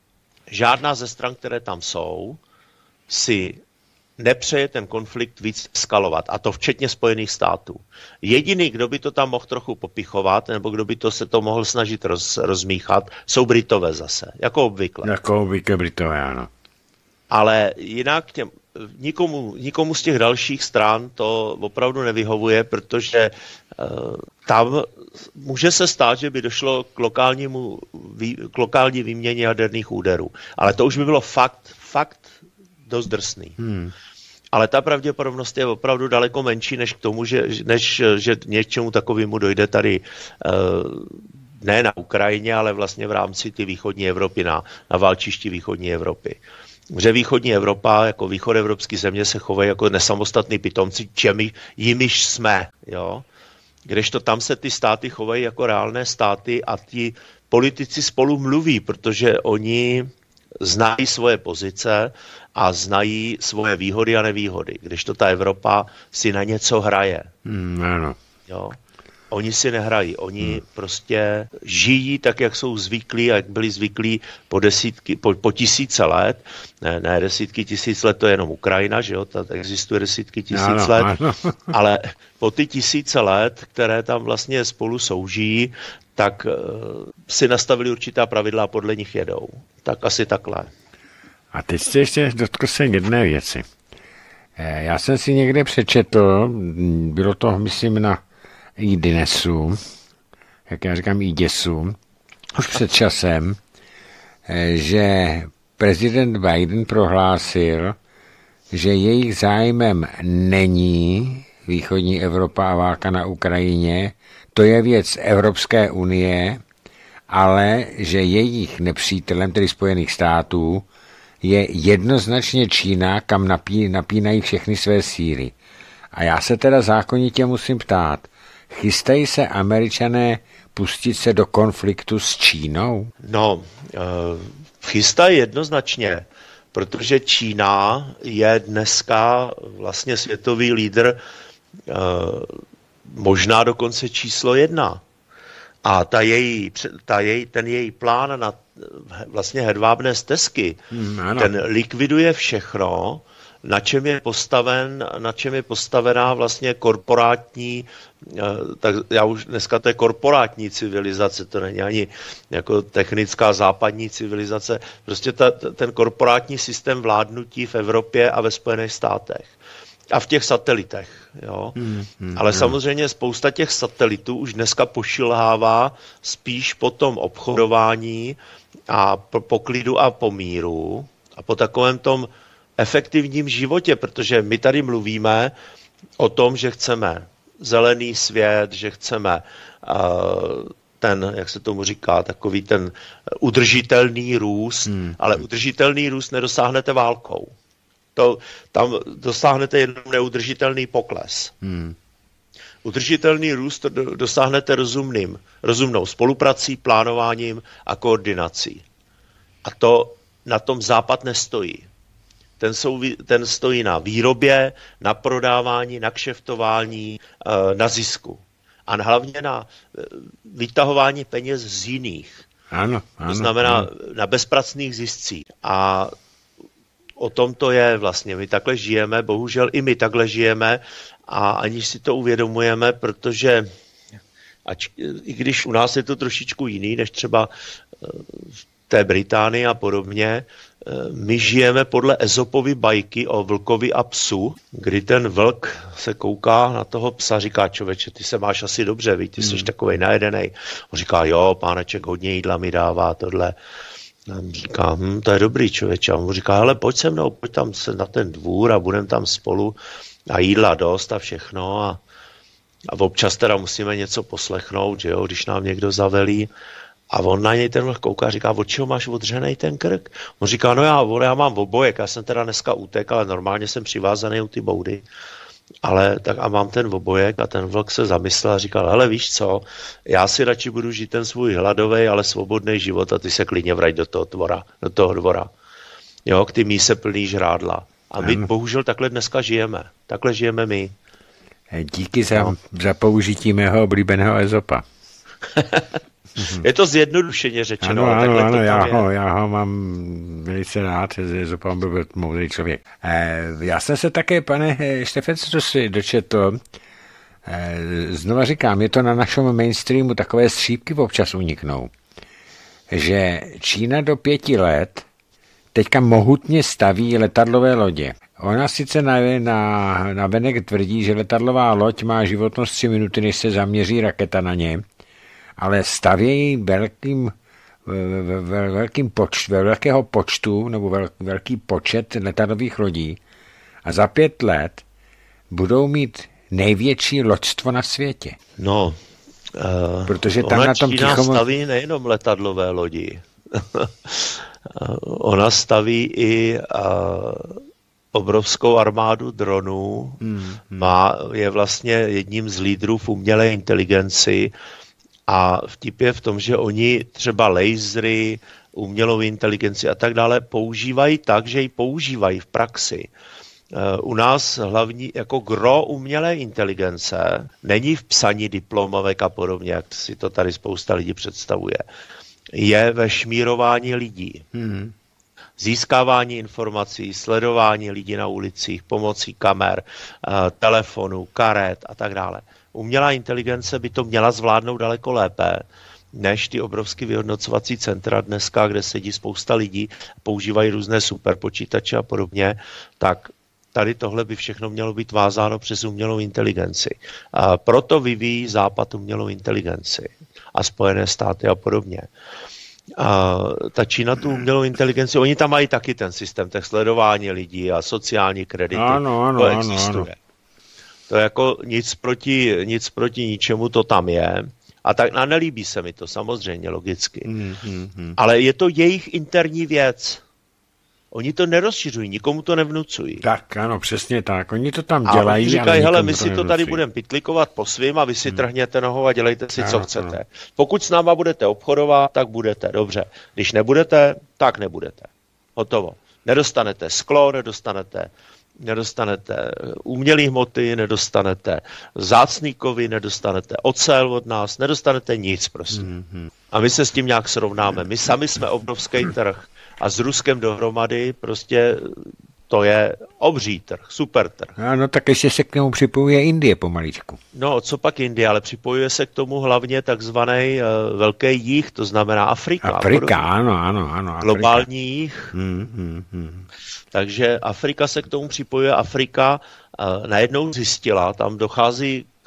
žádná ze stran, které tam jsou, si nepřeje ten konflikt víc eskalovat, a to včetně Spojených států. Jediný, kdo by to tam mohl trochu popichovat, nebo kdo by to se to mohl snažit roz, rozmíchat, jsou Britové zase, jako obvykle. Jako obvykle Britové, ano. Ale jinak těm, nikomu, nikomu z těch dalších stran to opravdu nevyhovuje, protože uh, tam může se stát, že by došlo k, lokálnímu, k lokální výměně jaderných úderů. Ale to už by bylo fakt, fakt dost drsný. Hmm. Ale ta pravděpodobnost je opravdu daleko menší, než k tomu, že, než, že něčemu takovému dojde tady uh, ne na Ukrajině, ale vlastně v rámci ty východní Evropy, na, na válčišti východní Evropy. Že východní Evropa, jako východoevropské země, se chovají jako nesamostatní pitomci, čemi jimiž jsme. Jo? Kdežto tam se ty státy chovají jako reálné státy a ti politici spolu mluví, protože oni znají svoje pozice a znají svoje výhody a nevýhody. Kdežto ta Evropa si na něco hraje. Mm, ano. Jo? Oni si nehrají, oni hmm. prostě žijí tak, jak jsou zvyklí a jak byli zvyklí po, desítky, po, po tisíce let. Ne, ne desítky tisíc let, to je jenom Ukrajina, že jo, tady existuje desítky tisíc ano, let, ano. Ale po ty tisíce let, které tam vlastně spolu soužijí, tak uh, si nastavili určitá pravidla a podle nich jedou. Tak asi takhle. A teď jste ještě dotkl se jedné věci. Já jsem si někde přečetl, bylo to, myslím, na i Dinesu, jak já říkám, i Děsu, už před časem, že prezident Biden prohlásil, že jejich zájmem není východní Evropa a válka na Ukrajině, to je věc Evropské unie, ale že jejich nepřítelem, tedy Spojených států, je jednoznačně Čína, kam napí, napínají všechny své síly. A já se teda zákonitě musím ptát, chystají se Američané pustit se do konfliktu s Čínou? No, Chystají jednoznačně, protože Čína je dneska vlastně světový lídr, možná dokonce číslo jedna. A ta její, ta její, ten její plán na vlastně hedvábné stezky, hmm, ten likviduje všechno, na čem je postaven, na čem je postavená vlastně korporátní, tak já už dneska to je korporátní civilizace, to není ani jako technická západní civilizace, prostě ta, ten korporátní systém vládnutí v Evropě a ve Spojených státech. A v těch satelitech, jo. Hmm, hmm, Ale hmm. samozřejmě spousta těch satelitů už dneska pošilhává spíš po tom obchodování a po, po klidu a po míru a po takovém tom efektivním životě, protože my tady mluvíme o tom, že chceme zelený svět, že chceme uh, ten, jak se tomu říká, takový ten udržitelný růst, hmm. ale udržitelný růst nedosáhnete válkou. To, tam dosáhnete jenom neudržitelný pokles. Hmm. Udržitelný růst dosáhnete rozumným, rozumnou spoluprací, plánováním a koordinací. A to na tom Západ nestojí. Ten, jsou, ten stojí na výrobě, na prodávání, na kšeftování, na zisku. A hlavně na vytahování peněz z jiných. Ano, ano, to znamená ano. na bezpracných ziscích. A o tom to je vlastně. My takhle žijeme, bohužel i my takhle žijeme a aniž si to uvědomujeme, protože ač, i když u nás je to trošičku jiný, než třeba v té Británii a podobně, my žijeme podle Ezopovy bajky o vlkovi a psu, kdy ten vlk se kouká na toho psa, říká: člověče, ty se máš asi dobře, víš, ty jsi hmm. takovej najedenej. On říká: jo, páneček hodně jídla mi dává, tohle. A on říká: hm, to je dobrý, člověče. A on říká: hele, pojď se mnou, pojď tam se na ten dvůr a budeme tam spolu a jídla dost a všechno a, a občas teda musíme něco poslechnout, že jo, když nám někdo zavelí. A on na něj ten vlk kouká a říká: od čeho máš odřenej ten krk? On říká: no já, já mám obojek, já jsem teda dneska utek, ale normálně jsem přivázaný u ty boudy. Ale tak a mám ten obojek a ten vlk se zamyslel a říkal: hele, víš co, já si radši budu žít ten svůj hladový, ale svobodný život a ty se klidně vrať do toho dvora, do toho dvora. Jo, k ty míse plný žrádla. A my ano. bohužel takhle dneska žijeme. Takhle žijeme my. Díky za, no. za použití mého oblíbeného Ezopa. Je to zjednodušeně řečeno. Ano, ano, ano, já ho, já ho mám velice rád, Ezopa byl moudrý člověk. Eh, já jsem se také, pane Štefec, dočetl, eh, znova říkám, je to na našem mainstreamu, takové střípky občas uniknou, že Čína do pěti let teďka mohutně staví letadlové lodě. Ona sice na, na, na venek tvrdí, že letadlová loď má životnost tři minuty, než se zaměří raketa na ně, ale stavějí velkým, ve velkým počtu, ve velkého počtu nebo vel, velký počet letadlových lodí a za pět let budou mít největší loďstvo na světě. No, uh, protože tam na tom Čína tichom... staví nejenom letadlové lodi. Ona staví i uh, obrovskou armádu dronů, hmm, hmm. Má, je vlastně jedním z lídrů v umělé inteligenci. A vtip je v tom, že oni třeba lasery, umělou inteligenci a tak dále používají tak, že ji používají v praxi. U nás hlavní jako gro umělé inteligence není v psaní diplomovek a podobně, jak si to tady spousta lidí představuje. Je ve šmírování lidí. Hmm. Získávání informací, sledování lidí na ulicích pomocí kamer, telefonů, karet a tak dále. Umělá inteligence by to měla zvládnout daleko lépe, než ty obrovské vyhodnocovací centra dneska, kde sedí spousta lidí, používají různé superpočítače a podobně, tak tady tohle by všechno mělo být vázáno přes umělou inteligenci. A proto vyvíjí Západ umělou inteligenci a Spojené státy a podobně. A ta Čína tu umělou inteligenci, oni tam mají taky ten systém, tak sledování lidí a sociální kredity. Ano, ano, to ano, existuje. ano. To jako nic proti, nic proti ničemu to tam je. A tak a nelíbí se mi to samozřejmě, logicky. Hmm, hmm, hmm. Ale je to jejich interní věc. Oni to nerozšiřují, nikomu to nevnucují. Tak, ano, přesně tak. Oni to tam a dělají. A říkají, hele, my to si to tady budeme pitlikovat po svým a vy si hmm. trhněte nohou a dělejte si, ano, co chcete. Ano. Pokud s náma budete obchodovat, tak budete, dobře. Když nebudete, tak nebudete. Hotovo. Nedostanete sklo, nedostanete nedostanete umělé hmoty, nedostanete vzácný kovy, nedostanete ocel od nás, nedostanete nic prostě. Mm-hmm. A my se s tím nějak srovnáme. My sami jsme obrovský trh a s Ruskem dohromady prostě to je obří trh, super trh. Ano, tak ještě se k němu připojuje Indie pomaličku. No, co pak Indie, ale připojuje se k tomu hlavně takzvaný uh, velký jih, to znamená Afrika. Afrika, ano, ano, ano. Afrika. Globální jih. Hmm, hmm, hmm. Takže Afrika se k tomu připojuje. Afrika uh, najednou zjistila, tam dochází k,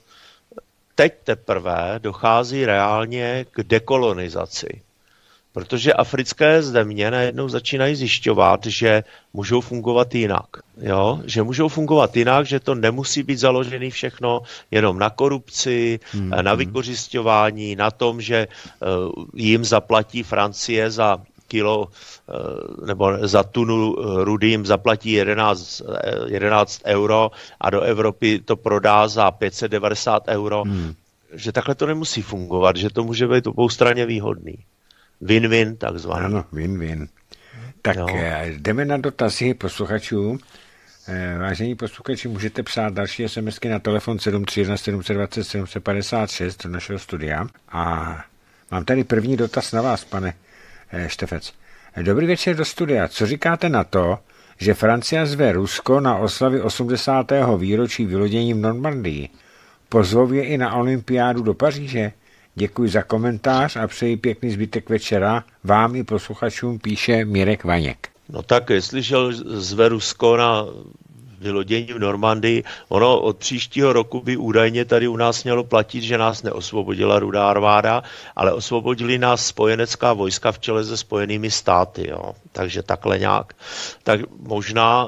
teď teprve dochází reálně k dekolonizaci. Protože africké země najednou začínají zjišťovat, že můžou fungovat jinak. Jo? Že můžou fungovat jinak, že to nemusí být založené všechno jenom na korupci, hmm. na vykořisťování, na tom, že uh, jim zaplatí Francie za kilo uh, nebo za tunu rudy jim zaplatí jedenáct, jedenáct euro a do Evropy to prodá za pět set devadesát euro. Hmm. Že takhle to nemusí fungovat, že to může být oboustranně výhodný. Win-win, takzvaný. Ano, win-win. Tak no. Jdeme na dotazy posluchačů. Vážení posluchači, můžete psát další SMSky na telefon sedm tři jedna sedm dva zet sedm pět šest do našeho studia. A mám tady první dotaz na vás, pane Štefec. Dobrý večer do studia. Co říkáte na to, že Francie zve Rusko na oslavy osmdesátého výročí vylodění v Normandii? Pozvou je i na olympiádu do Paříže? Děkuji za komentář a přeji pěkný zbytek večera. Vám i posluchačům píše Mirek Vaněk. No tak, jestliže zve Rusko na vylodění v Normandii, ono od příštího roku by údajně tady u nás mělo platit, že nás neosvobodila Rudá armáda, ale osvobodili nás spojenecká vojska v čele se Spojenými státy. Jo. Takže takhle nějak. Tak možná,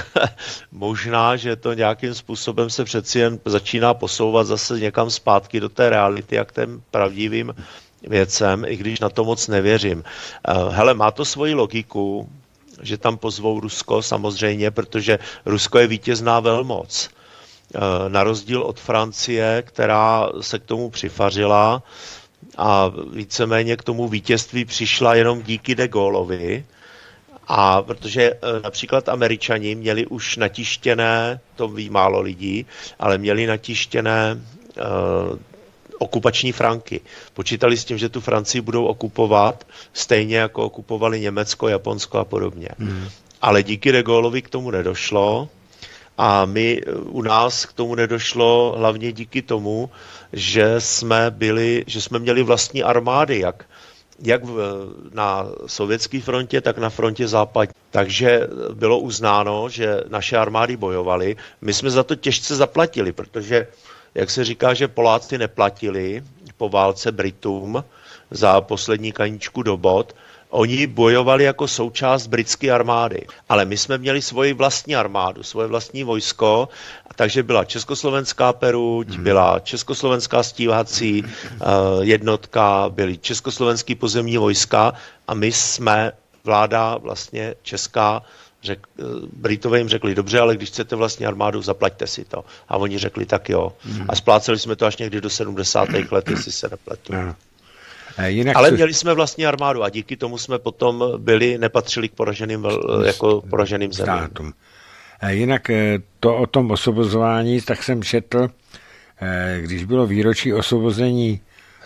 možná, že to nějakým způsobem se přeci jen začíná posouvat zase někam zpátky do té reality a k těm pravdivým věcem, i když na to moc nevěřím. Hele, má to svoji logiku, že tam pozvou Rusko samozřejmě, protože Rusko je vítězná velmoc. Na rozdíl od Francie, která se k tomu přifařila a víceméně k tomu vítězství přišla jenom díky de Gaullovi. A protože například Američani měli už natištěné, to ví málo lidí, ale měli natištěné uh, okupační franky. Počítali s tím, že tu Francii budou okupovat, stejně jako okupovali Německo, Japonsko a podobně. Hmm. Ale díky de Gaullovi k tomu nedošlo a my u nás k tomu nedošlo hlavně díky tomu, že jsme byli, že jsme měli vlastní armády, jak, jak v, na sovětské frontě, tak na frontě západní. Takže bylo uznáno, že naše armády bojovaly. My jsme za to těžce zaplatili, protože jak se říká, že Poláci neplatili po válce Britům za poslední kaničku do bod, oni bojovali jako součást britské armády. Ale my jsme měli svoji vlastní armádu, svoje vlastní vojsko, takže byla československá peruť, hmm. byla československá stíhací uh, jednotka, byly československý pozemní vojska a my jsme, vláda vlastně česká, Řek, Britové jim řekli, dobře, ale když chcete vlastní armádu, zaplaťte si to. A oni řekli, tak jo. Hmm. A spláceli jsme to až někdy do sedmdesátých let, jestli se nepletu. No. Jinak ale to... měli jsme vlastní armádu a díky tomu jsme potom byli, nepatřili k poraženým, jako poraženým zemím. Jinak to o tom osvobozování, tak jsem četl, když bylo výročí osvobození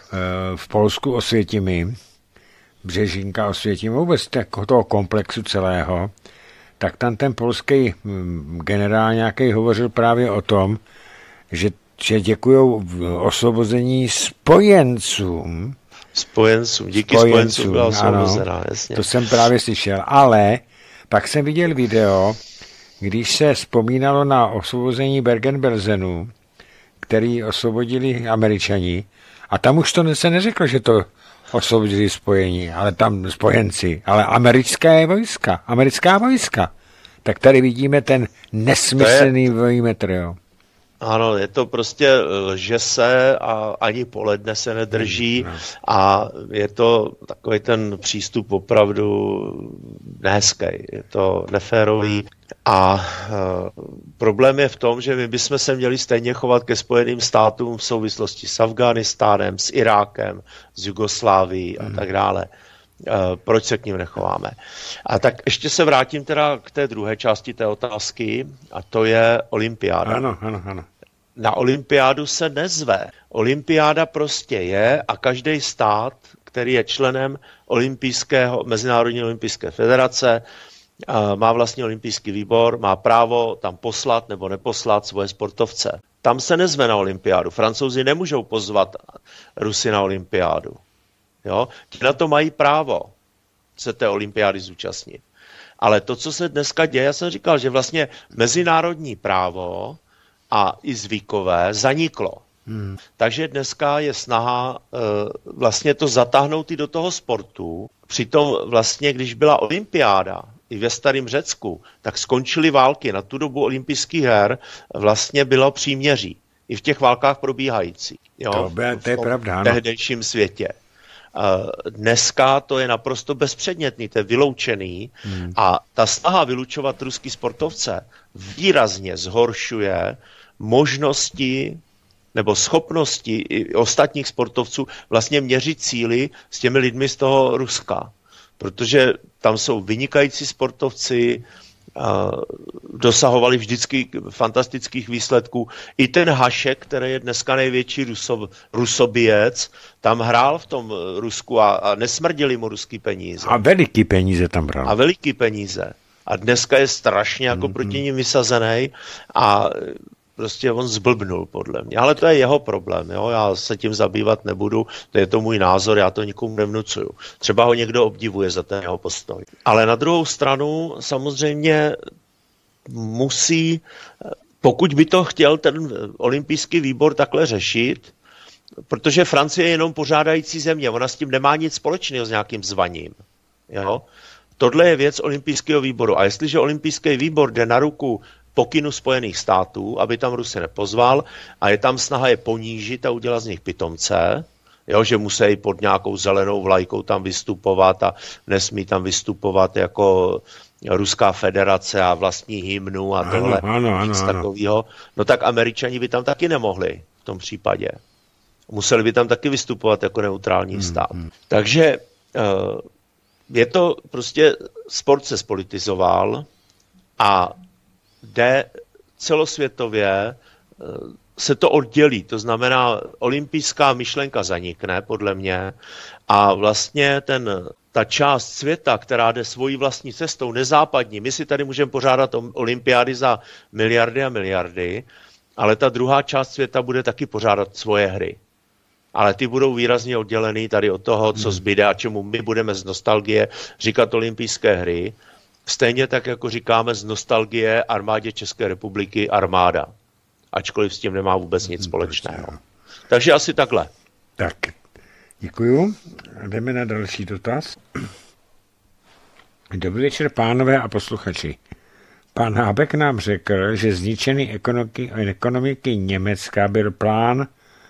v Polsku Osvětimi, Břežínka Osvětimi, vůbec toho komplexu celého, tak tam ten polský generál nějaký hovořil právě o tom, že, že děkujou osvobození spojencům. Spojencům, díky spojencům, spojencům byla osvobozená, jasně. To jsem právě slyšel, ale pak jsem viděl video, když se vzpomínalo na osvobození Bergen-Belsenu, který osvobodili Američani, a tam už to se neřeklo, že to osvobodili spojení, ale tam spojenci, ale americké vojska, americká vojska. Tak tady vidíme ten nesmyslný dvojí metr, jo. Ano, je to prostě lže se a ani poledne se nedrží a je to takový ten přístup opravdu nehezký, je to neférový a uh, problém je v tom, že my bychom se měli stejně chovat ke Spojeným státům v souvislosti s Afghánistánem, s Irákem, s Jugoslávií a tak dále. Uh, proč se k ním nechováme? A tak ještě se vrátím teda k té druhé části té otázky a to je olympiáda. Ano, ano, ano. Na olympiádu se nezve. Olympiáda prostě je a každý stát, který je členem olympijského, Mezinárodní olympijské federace, má vlastní olympijský výbor, má právo tam poslat nebo neposlat svoje sportovce. Tam se nezve na olympiádu. Francouzi nemůžou pozvat Rusy na olympiádu. Jo? Ti na to mají právo se té olympiády zúčastnit. Ale to, co se dneska děje, já jsem říkal, že vlastně mezinárodní právo a i zvykové zaniklo. Hmm. Takže dneska je snaha e, vlastně to zatáhnout i do toho sportu. Přitom vlastně, když byla olympiáda i ve starém Řecku, tak skončily války. Na tu dobu olympijských her vlastně bylo příměří. I v těch válkách probíhající. Jo? To, by, to je pravda, v tehdejším světě. Dneska to je naprosto bezpředmětný, to je vyloučený hmm. a ta snaha vylučovat ruský sportovce výrazně zhoršuje možnosti nebo schopnosti i ostatních sportovců vlastně měřit síly s těmi lidmi z toho Ruska. Protože tam jsou vynikající sportovci, dosahovali vždycky fantastických výsledků. I ten Hašek, který je dneska největší ruso, rusobijec, tam hrál v tom Rusku a, a nesmrdili mu ruský peníze. A veliký peníze tam hrál. A veliký peníze. A dneska je strašně jako mm-hmm. proti ním vysazený a prostě on zblbnul podle mě. Ale to je jeho problém, jo? Já se tím zabývat nebudu, to je to můj názor, já to nikomu nevnucuju. Třeba ho někdo obdivuje za ten jeho postoj. Ale na druhou stranu samozřejmě musí, pokud by to chtěl ten olympijský výbor takhle řešit, protože Francie je jenom pořádající země, ona s tím nemá nic společného s nějakým zvaním. Jo? Tohle je věc olympijského výboru. A jestliže olympijský výbor jde na ruku pokynu Spojených států, aby tam Rusy nepozval a je tam snaha je ponížit a udělat z nich pitomce, jo, že musí pod nějakou zelenou vlajkou tam vystupovat a nesmí tam vystupovat jako Ruská federace a vlastní hymnu a tohle, ano, ano, nic ano. takového, no tak Američani by tam taky nemohli v tom případě. Museli by tam taky vystupovat jako neutrální hmm, stát. Hmm. Takže je to prostě, sport se spolitizoval a jde celosvětově, se to oddělí, to znamená, olympijská myšlenka zanikne, podle mě, a vlastně ten, ta část světa, která jde svojí vlastní cestou, nezápadní, my si tady můžeme pořádat olympiády za miliardy a miliardy, ale ta druhá část světa bude taky pořádat svoje hry. Ale ty budou výrazně oddělený tady od toho, co zbyde a čemu my budeme z nostalgie říkat olympijské hry. Stejně tak, jako říkáme z nostalgie armádě České republiky armáda. Ačkoliv s tím nemá vůbec nic společného. Takže asi takhle. Tak, děkuju. Jdeme na další dotaz. Dobrý večer, pánové a posluchači. Pan Hábek nám řekl, že zničený ekonomiky, ekonomiky Německa byl plán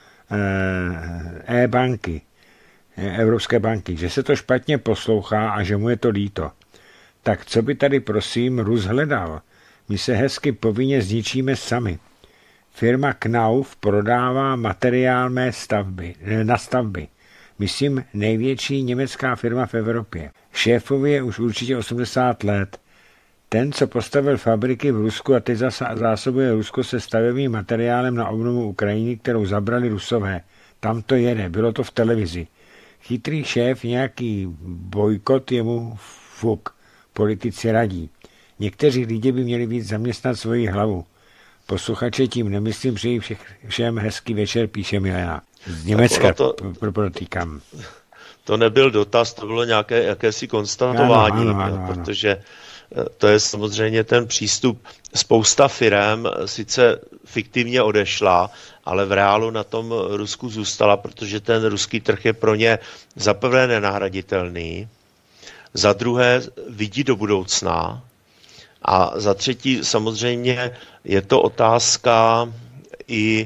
e-banky, Evropské banky, že se to špatně poslouchá a že mu je to líto. Tak co by tady prosím Rus hledal? My se hezky povinně zničíme sami. Firma Knauf prodává materiál mé stavby, na stavby. Myslím největší německá firma v Evropě. Šéfovi je už určitě osmdesát let. Ten, co postavil fabriky v Rusku a teď zásobuje Rusko se stavebním materiálem na obnovu Ukrajiny, kterou zabrali Rusové. Tam to jede, bylo to v televizi. Chytrý šéf, nějaký bojkot jemu fuk. Politici radí. Někteří lidi by měli víc zaměstnat svoji hlavu. Posluchače tím nemyslím, přeji všem hezký večer, píše Milena. Z Německa to, protýkám. To nebyl dotaz, to bylo nějaké jakési konstatování, ano, ano, ano, ano. Protože to je samozřejmě ten přístup. Spousta firem sice fiktivně odešla, ale v reálu na tom Rusku zůstala, protože ten ruský trh je pro ně za prvé nenahraditelný, za druhé vidí do budoucna a za třetí samozřejmě je to otázka i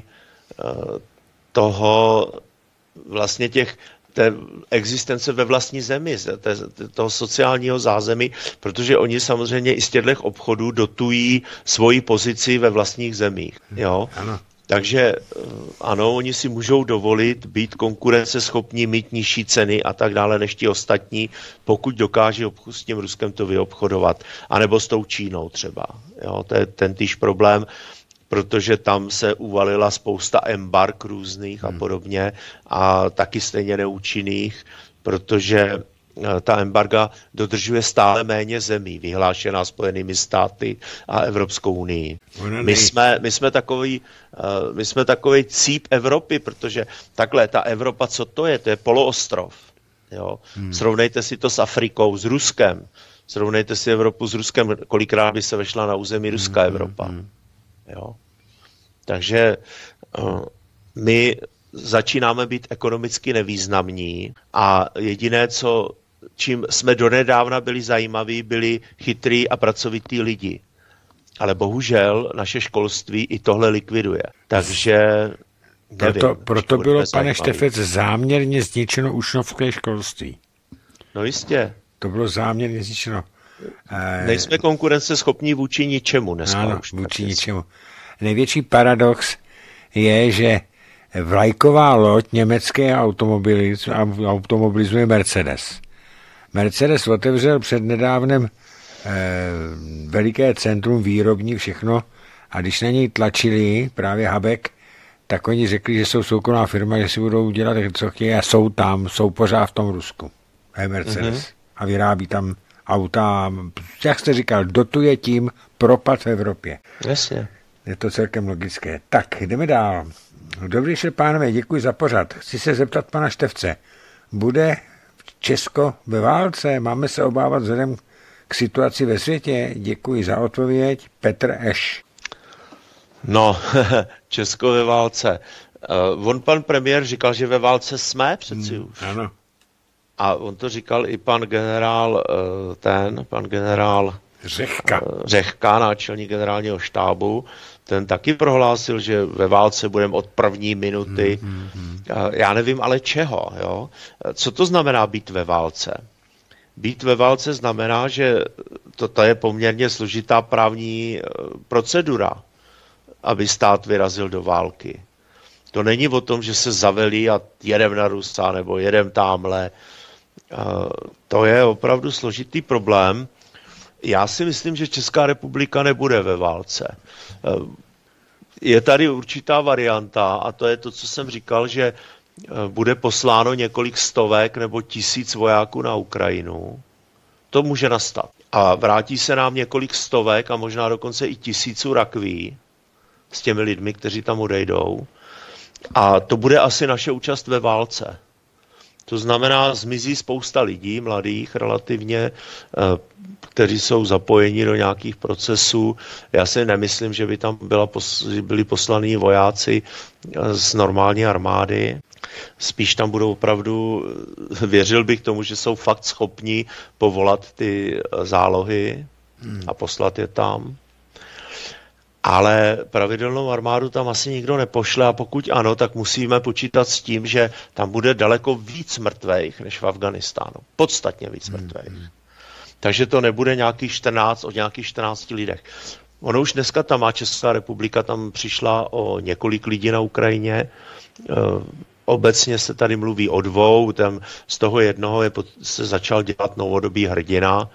toho vlastně těch té existence ve vlastní zemi, té, toho sociálního zázemí, protože oni samozřejmě i z těchto obchodů dotují svoji pozici ve vlastních zemích. Jo? Ano. Takže ano, oni si můžou dovolit být konkurenceschopní, mít nižší ceny a tak dále než ti ostatní, pokud dokáže s tím Ruskem to vyobchodovat. A nebo s tou Čínou třeba. Jo? To je ten týž problém, protože tam se uvalila spousta embarg různých a podobně a taky stejně neúčinných, protože ta embarga dodržuje stále méně zemí, vyhlášená Spojenými státy a Evropskou unii. My jsme, my jsme takový, my jsme takový cíp Evropy, protože takhle, ta Evropa, co to je? To je poloostrov. Jo? Hmm. Srovnejte si to s Afrikou, s Ruskem. Srovnejte si Evropu s Ruskem, kolikrát by se vešla na území Ruská hmm. Evropa. Hmm. Jo? Takže uh, my začínáme být ekonomicky nevýznamní a jediné, co, čím jsme donedávna byli zajímaví, byli chytrý a pracovitý lidi. Ale bohužel naše školství i tohle likviduje. Takže nevím, proto, proto bylo, pane Štefec, záměrně zničeno učňovské školství. No jistě. To bylo záměrně zničeno. Nejsme konkurenceschopní vůči ničemu dneska. Ano, už vůči ničemu. Největší paradox je, že vlajková loď německé automobilizmu je Mercedes. Mercedes otevřel před nedávnem eh, veliké centrum výrobní, všechno, a když na něj tlačili právě Habeck, tak oni řekli, že jsou soukromá firma, že si budou dělat, co chtějí, a jsou tam, jsou pořád v tom Rusku. Je Mercedes. Mm-hmm. A vyrábí tam auta, jak jste říkal, dotuje tím propad v Evropě. Jasně. Je to celkem logické. Tak, jdeme dál. Dobrý večer, pánové, děkuji za pořad. Chci se zeptat pana Štefce. Bude Česko ve válce? Máme se obávat vzhledem k situaci ve světě? Děkuji za odpověď. Petr Eš. No, Česko ve válce. Uh, on pan premiér říkal, že ve válce jsme přeci už. Hmm, ano. A on to říkal i pan generál, uh, ten, pan generál Řehka. Uh, Řehka, náčelník generálního štábu. Ten taky prohlásil, že ve válce budeme od první minuty. Hmm, hmm, hmm. Já nevím, ale čeho. Jo? Co to znamená být ve válce? Být ve válce znamená, že to, to je poměrně složitá právní procedura, aby stát vyrazil do války. To není o tom, že se zavelí a jedem na Rusa nebo jedem támhle. To je opravdu složitý problém. Já si myslím, že Česká republika nebude ve válce. Je tady určitá varianta a to je to, co jsem říkal, že bude posláno několik stovek nebo tisíc vojáků na Ukrajinu. To může nastat. A vrátí se nám několik stovek a možná dokonce i tisíců rakví s těmi lidmi, kteří tam odejdou. A to bude asi naše účast ve válce. To znamená, zmizí spousta lidí, mladých relativně, kteří jsou zapojeni do nějakých procesů. Já si nemyslím, že by tam byla, byli poslaní vojáci z normální armády. Spíš tam budou opravdu, věřil bych tomu, že jsou fakt schopni povolat ty zálohy a poslat je tam. Ale pravidelnou armádu tam asi nikdo nepošle a pokud ano, tak musíme počítat s tím, že tam bude daleko víc mrtvejch než v Afganistánu. Podstatně víc mrtvejch. Hmm. Takže to nebude nějakých čtrnáct, o nějakých čtrnácti lidech. Ono už dneska tam má Česká republika, tam přišla o několik lidí na Ukrajině. Obecně se tady mluví o dvou, tam z toho jednoho je, se začal dělat novodobý hrdina.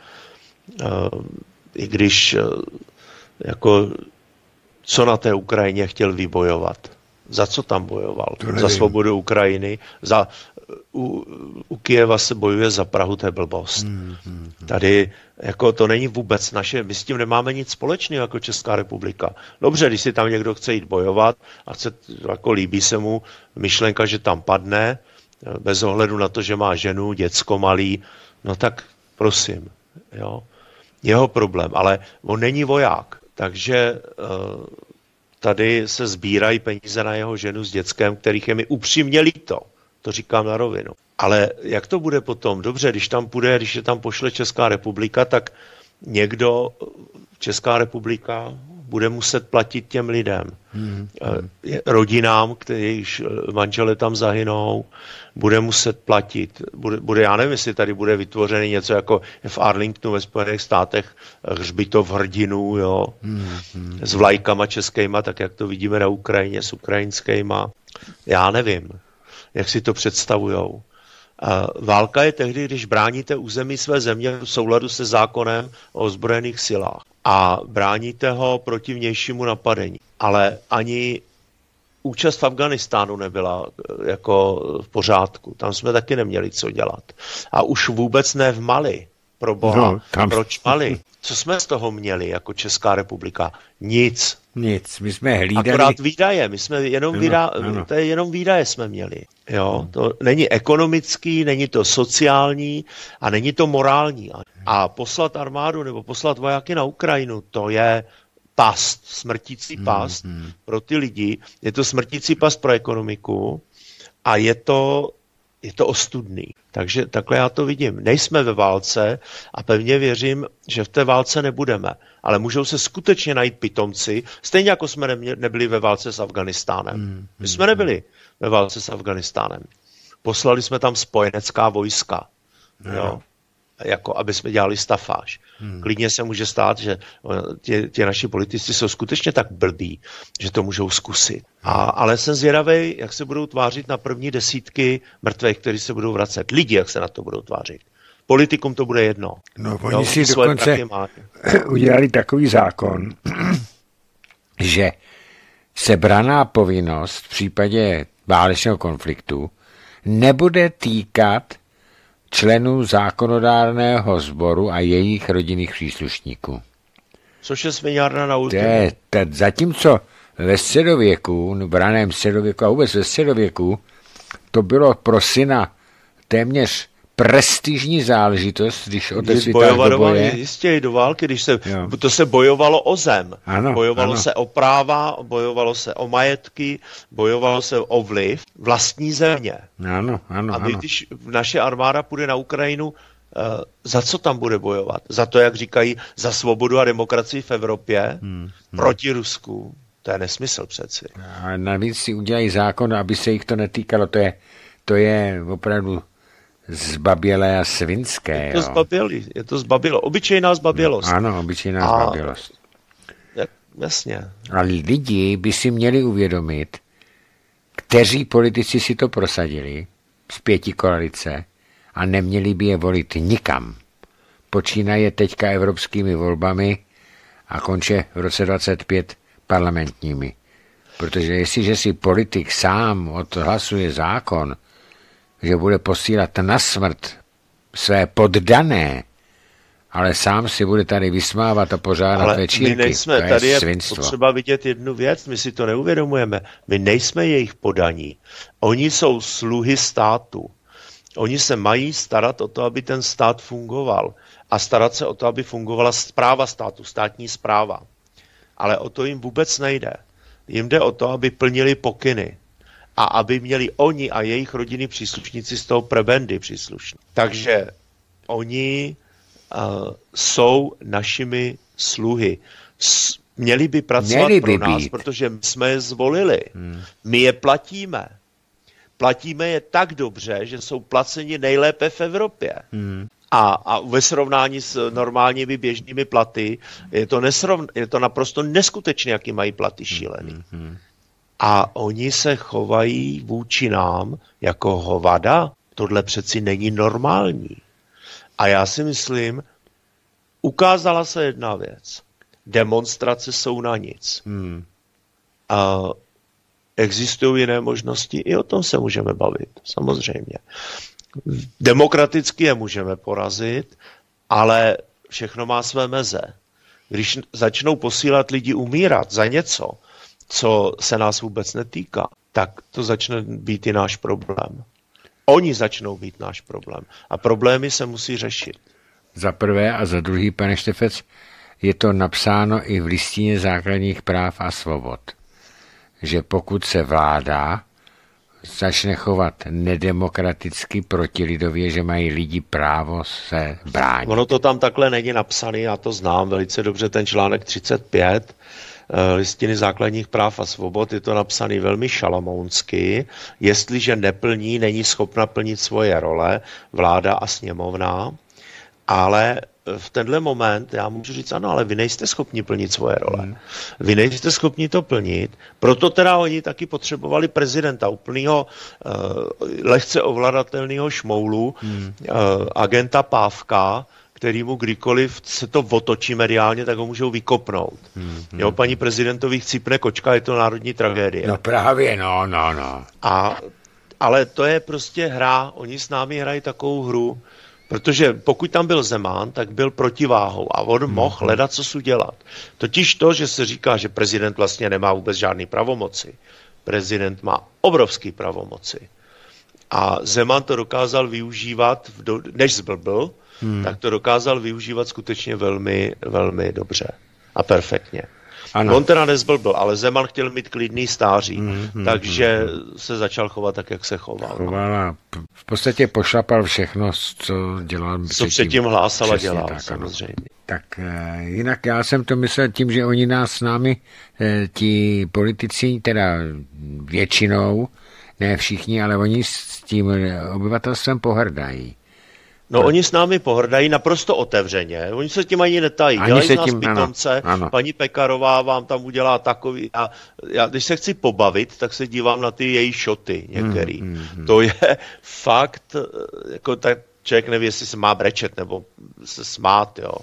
I když jako co na té Ukrajině chtěl vybojovat. Za co tam bojoval? Za svobodu Ukrajiny. Za, u, u Kyjeva se bojuje za Prahu, to je blbost. Hmm, hmm, hmm. Tady jako to není vůbec naše, my s tím nemáme nic společného jako Česká republika. Dobře, když si tam někdo chce jít bojovat a chce, jako líbí se mu myšlenka, že tam padne, bez ohledu na to, že má ženu, děcko malý, no tak prosím, jo. Jeho problém, ale on není voják. Takže uh, tady se sbírají peníze na jeho ženu s dětskem, kterých je mi upřímně líto. To říkám na rovinu. Ale jak to bude potom? Dobře, když tam půjde, když je tam pošle Česká republika, tak někdo, Česká republika, bude muset platit těm lidem. Hmm. Rodinám, jejichž manžele tam zahynou, bude muset platit. Bude, bude, já nevím, jestli tady bude vytvořený něco jako v Arlingtonu ve Spojených státech hřbitov hrdinů, jo, hmm. s vlajkama českýma, tak jak to vidíme na Ukrajině s ukrajinskýma. Já nevím, jak si to představujou. Válka je tehdy, když bráníte území své země v souladu se zákonem o ozbrojených silách a bráníte ho proti vnějšímu napadení. Ale ani účast v Afghánistánu nebyla jako v pořádku. Tam jsme taky neměli co dělat. A už vůbec ne v Mali. Pro boha. No, tam... Proč Mali? Co jsme z toho měli jako Česká republika? Nic. Nic. My jsme hlídali... Akorát výdaje. My jsme jenom, ano, výda... ano. To je jenom výdaje jsme měli. Jo? To není ekonomický, není to sociální a není to morální. A poslat armádu nebo poslat vojáky na Ukrajinu, to je past, smrtící past hmm, hmm. pro ty lidi. Je to smrtící past pro ekonomiku a je to, je to ostudný. Takže takhle já to vidím. Nejsme ve válce a pevně věřím, že v té válce nebudeme. Ale můžou se skutečně najít pitomci, stejně jako jsme nebyli ve válce s Afghánistánem. Hmm, My jsme nebyli ve válce s Afghánistánem. Poslali jsme tam spojenecká vojska. Hmm. Jo. Jako aby jsme dělali stafáž. Hmm. Klidně se může stát, že tě, tě naši politici jsou skutečně tak blbí, že to můžou zkusit. A, ale jsem zvědavej, jak se budou tvářit na první desítky mrtvých, kteří se budou vracet. Lidi, jak se na to budou tvářit. Politikům to bude jedno. No, oni jo, si dokonce udělali takový zákon, že se branná povinnost v případě válečného konfliktu nebude týkat členů zákonodárného sboru a jejich rodinných příslušníků. Což je směňárna na ultimu. Zatímco ve středověku, v raném středověku a vůbec ve středověku, to bylo pro syna téměř prestižní záležitost, když otec vytáhl do boje. Jistě, do války, když se, to se bojovalo o zem. Ano, bojovalo ano. se o práva, bojovalo se o majetky, bojovalo se o vliv vlastní země. Ano, ano, A ano. když naše armáda půjde na Ukrajinu, uh, za co tam bude bojovat? Za to, jak říkají, za svobodu a demokracii v Evropě, hmm, hmm. proti Rusku. To je nesmysl přeci. A navíc si udělají zákon, aby se jich to netýkalo. To je, to je opravdu zbabělé a svinské. Je to zbabělý, je to zbabělo. Obyčejná zbabělost. No, ano, obyčejná a... zbabělost. Jasně. Ale lidi by si měli uvědomit, kteří politici si to prosadili z pěti koalice a neměli by je volit nikam. Počínaje teďka evropskými volbami a konče v roce dvacet pět parlamentními. Protože jestliže si politik sám odhlasuje zákon, že bude posílat na smrt své poddané, ale sám si bude tady vysmávat a pořádat ale večírky. My nejsme, to je tady je svinstvo. Potřeba vidět jednu věc, my si to neuvědomujeme. My nejsme jejich podaní. Oni jsou sluhy státu. Oni se mají starat o to, aby ten stát fungoval. A starat se o to, aby fungovala správa státu, státní správa. Ale o to jim vůbec nejde. Jim jde o to, aby plnili pokyny. A aby měli oni a jejich rodiny příslušníci z toho prebendy příslušní. Takže oni uh, jsou našimi sluhy. S, měli by pracovat měli by pro nás, být. Protože my jsme je zvolili. Hmm. My je platíme. Platíme je tak dobře, že jsou placeni nejlépe v Evropě. Hmm. A, a ve srovnání s normálními běžnými platy je to, nesrovn, je to naprosto neskutečné, jaký mají platy šílený. Hmm. Hmm. A oni se chovají vůči nám jako hovada. Tohle přeci není normální. A já si myslím, ukázala se jedna věc. Demonstrace jsou na nic. Hmm. A existují jiné možnosti, i o tom se můžeme bavit, samozřejmě. Demokraticky je můžeme porazit, ale všechno má své meze. Když začnou posílat lidi umírat za něco, co se nás vůbec netýká, tak to začne být i náš problém. Oni začnou být náš problém. A problémy se musí řešit. Za prvé a za druhý, pane Štefec, je to napsáno i v listině základních práv a svobod, že pokud se vláda začne chovat nedemokraticky protilidově, že mají lidi právo se bránit. Ono to tam takhle není napsané, já to znám velice dobře, ten článek třicet pět listiny základních práv a svobod, je to napsané velmi šalamounsky, jestliže neplní, není schopna plnit svoje role vláda a sněmovna, ale v tenhle moment já můžu říct, ano, ale vy nejste schopni plnit svoje role. Hmm. Vy nejste schopni to plnit, proto teda oni taky potřebovali prezidenta, úplného uh, lehce ovladatelného šmoulu, hmm. uh, agenta Pávka, který mu kdykoliv se to otočí mediálně, tak ho můžou vykopnout. Hmm. Jo, paní prezidentovi chcípne kočka, je to národní tragédie. No právě, no, no, no. A, ale to je prostě hra, oni s námi hrají takovou hru, protože pokud tam byl Zeman, tak byl protiváhou a on hmm. mohl hledat, co si dělat. Totiž to, že se říká, že prezident vlastně nemá vůbec žádný pravomoci. Prezident má obrovský pravomoci. A Zeman to dokázal využívat, do, než zblbl, hmm. tak to dokázal využívat skutečně velmi, velmi dobře a perfektně. Ano. On teda nezblbl, ale Zeman chtěl mít klidný stáří, hmm, hmm, takže hmm. se začal chovat tak, jak se choval. Choval a v podstatě pošlapal všechno, co dělal předtím. Co předtím hlásal a dělal, tak, samozřejmě. Ano. Tak eh, jinak já jsem to myslel tím, že oni nás s námi, eh, ti politici, teda většinou, ne všichni, ale oni s tím obyvatelstvem pohrdají. No, oni s námi pohrdají naprosto otevřeně. Oni se tím ani netají. Ani dělají z nás tím, pitomce. Ano, ano. Paní Pekarová vám tam udělá takový... A já, když se chci pobavit, tak se dívám na ty její šoty některý. Mm, mm, mm. To je fakt, jako tak člověk neví, jestli se má brečet nebo se smát, jo.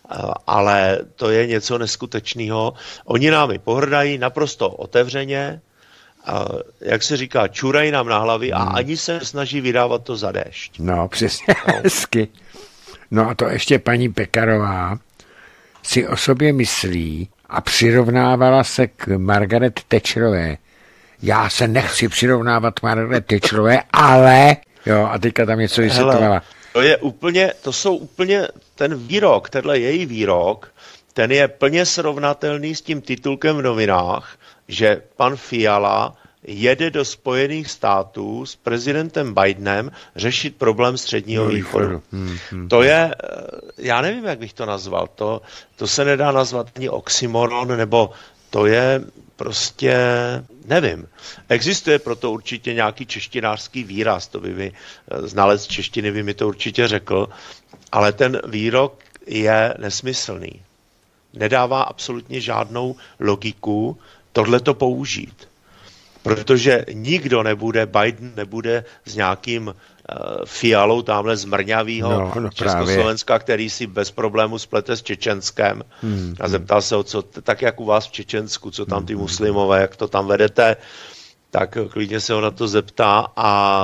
Ale to je něco neskutečného. Oni námi pohrdají naprosto otevřeně, a jak se říká, čurají nám na hlavy a hmm. ani se snaží vydávat to za déšť. No, přesně, no. hezky. No a to ještě paní Pekarová si o sobě myslí a přirovnávala se k Margaret Thatcherové. Já se nechci přirovnávat k Margaret Thatcherové, ale... Jo, a teďka tam něco vysvětlovala. To je úplně, to jsou úplně, ten výrok, tenhle její výrok, ten je plně srovnatelný s tím titulkem v novinách, že pan Fiala jede do Spojených států s prezidentem Bidenem řešit problém Středního no, východu. Hmm, hmm. To je, já nevím, jak bych to nazval, to, to se nedá nazvat ani oxymoron, nebo to je prostě, nevím. Existuje proto určitě nějaký češtinářský výraz, to by mi znalec češtiny by mi to určitě řekl, ale ten výrok je nesmyslný. Nedává absolutně žádnou logiku tohleto použít. Protože nikdo nebude, Biden nebude s nějakým uh, Fialou tamhle z mrňavýho no, no, Československa, právě. Který si bez problému splete s Čečenskem hmm, a zeptal se, co, tak jak u vás v Čečensku, co tam ty muslimové, jak to tam vedete, tak klidně se ho na to zeptá a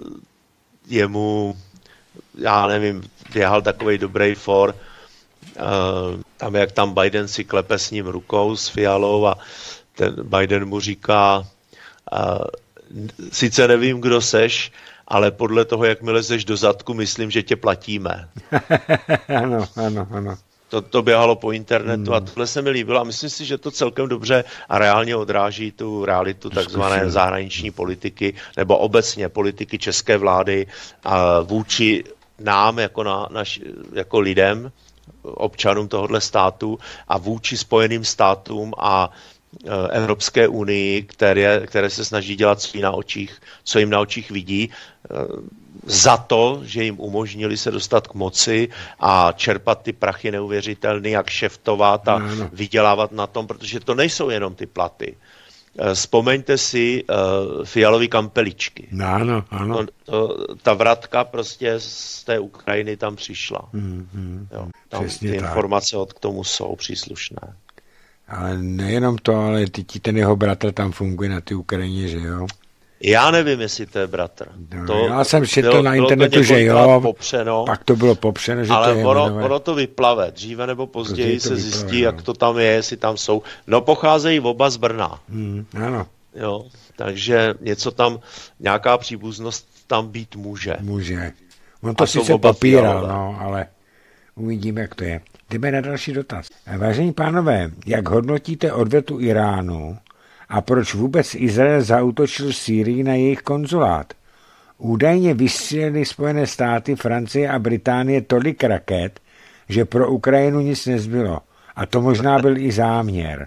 jemu, já nevím, běhal takovej dobrý for, uh, tam jak tam Biden si klepe s ním rukou, s Fialou a ten Biden mu říká, uh, sice nevím, kdo seš, ale podle toho, jak mi lezeš do zadku, myslím, že tě platíme. Ano, ano, ano. To, to běhalo po internetu hmm. a tohle se mi líbilo a myslím si, že to celkem dobře a reálně odráží tu realitu takzvané zahraniční politiky nebo obecně politiky české vlády a vůči nám jako, na, naš, jako lidem, občanům tohohle státu a vůči Spojeným státům a Evropské unii, které, které se snaží dělat svý na očích, co jim na očích vidí, za to, že jim umožnili se dostat k moci a čerpat ty prachy neuvěřitelný, jak šeftovat a no, no. vydělávat na tom, protože to nejsou jenom ty platy. Vzpomeňte si uh, Fialový kampeličky. No, ano, ano. To, to, ta vratka prostě z té Ukrajiny tam přišla. Mm, mm, jo, tam ty tak. Informace od k tomu jsou příslušné. Ale nejenom to, ale ty, ten jeho bratr tam funguje na té Ukrajině, že jo? Já nevím, jestli to je bratr. No, to já jsem četl na internetu, že jo, popřeno, pak to bylo popřeno, že ale to je ono, ono to vyplave. Dříve nebo později to se vyplave, zjistí, no. jak to tam je, jestli tam jsou. No pocházejí oba z Brna. Hmm, ano. Jo, takže něco tam, nějaká příbuznost tam být může. Může. On to sice popíral, no, ale uvidíme, jak to je. Jdeme na další dotaz. Vážení pánové, jak hodnotíte odvetu Iránu a proč vůbec Izrael zaútočil Sýrii na jejich konzulát? Údajně vystřelili Spojené státy, Francie a Británie tolik raket, že pro Ukrajinu nic nezbylo. A to možná byl i záměr.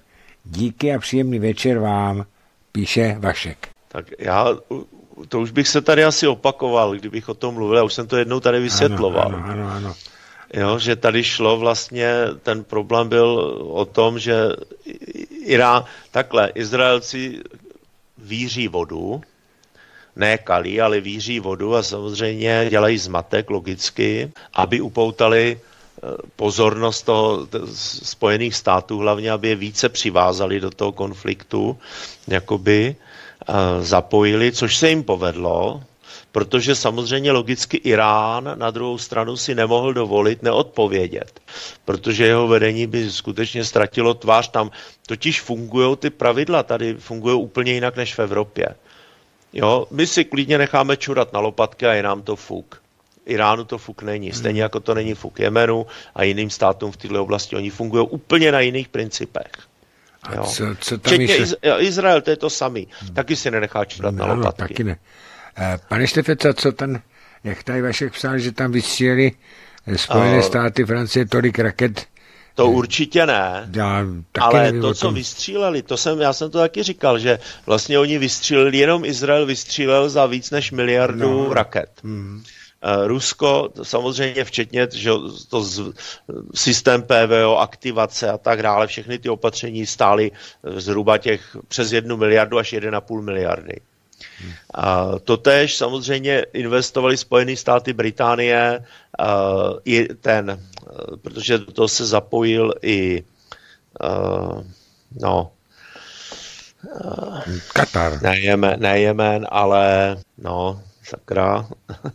Díky a příjemný večer vám, píše Vašek. Tak já, to už bych se tady asi opakoval, kdybych o tom mluvil, já už jsem to jednou tady vysvětloval. Ano, ano, ano, ano. Jo, že tady šlo vlastně, ten problém byl o tom, že Irán, takhle, Izraelci víří vodu, ne kalí, ale víří vodu a samozřejmě dělají zmatek logicky, aby upoutali pozornost toho Spojených států, hlavně aby je více přivázali do toho konfliktu, jakoby zapojili, což se jim povedlo, protože samozřejmě logicky Irán na druhou stranu si nemohl dovolit neodpovědět, protože jeho vedení by skutečně ztratilo tvář. Tam totiž fungují ty pravidla, tady fungují úplně jinak než v Evropě. Jo, my si klidně necháme čurat na lopatky a je nám to fuk. Iránu to fuk není, stejně jako to není fuk Jemenu a jiným státům v této oblasti. Oni fungují úplně na jiných principech. A co, co tam Včetně ještě... Izrael, to je to samý. Hmm. Taky si nenechá čurat no, na lopatky. No, taky ne. Pane Štefeca, co ten, jak tady Vašek psal, že tam vystříleli Spojené uh, státy, Francie, tolik raket? To určitě ne, já, ale to, co vystříleli, to jsem, já jsem to taky říkal, že vlastně oni vystříleli, jenom Izrael vystřílel za víc než miliardu no. raket. Hmm. Rusko, samozřejmě včetně, že to z, systém P V O, aktivace a tak dále, všechny ty opatření stály zhruba těch přes jednu miliardu až jeden a půl miliardy. Hmm. A totéž samozřejmě investovali Spojené státy, Británie, uh, i ten, uh, protože do toho se zapojil i uh, no uh, Katar. Ne Jemen, ne Jemen, ale no, sakra.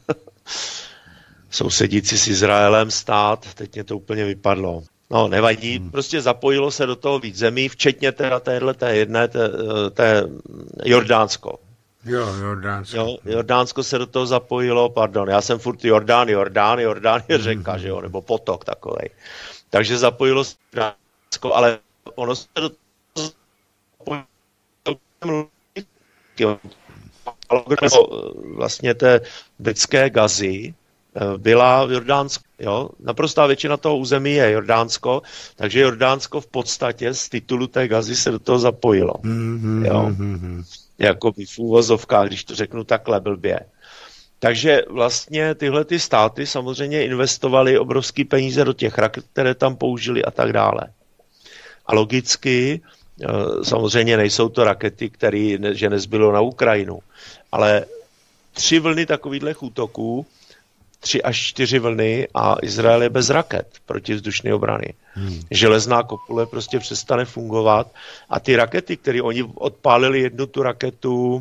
Sousedící s Izraelem stát, teď mě to úplně vypadlo. No, nevadí, hmm. prostě zapojilo se do toho víc zemí, včetně teda téhle té jedné, té, té Jordánsko. Jo, Jordánsko. Jo, Jordánsko se do toho zapojilo, pardon, já jsem furt Jordán, Jordán, Jordán je řeka, hmm. že jo, nebo potok takovej. Takže zapojilo se Jordánsko, ale ono se do toho zapojilo vlastně té britské Gazy byla v Jordánsku. Jo? Naprostá většina toho území je Jordánsko, takže Jordánsko v podstatě z titulu té Gazy se do toho zapojilo. Mm-hmm, jo? Mm-hmm. Jakoby v úvozovkách, když to řeknu takhle blbě. Takže vlastně tyhle ty státy samozřejmě investovaly obrovský peníze do těch raket, které tam použili a tak dále. A logicky samozřejmě nejsou to rakety, které že nezbylo na Ukrajinu, ale tři vlny takovýchto útoků, tři až čtyři vlny a Izrael je bez raket protivzdušné obrany. Hmm. Železná kopule prostě přestane fungovat a ty rakety, které oni odpálili jednu tu raketu,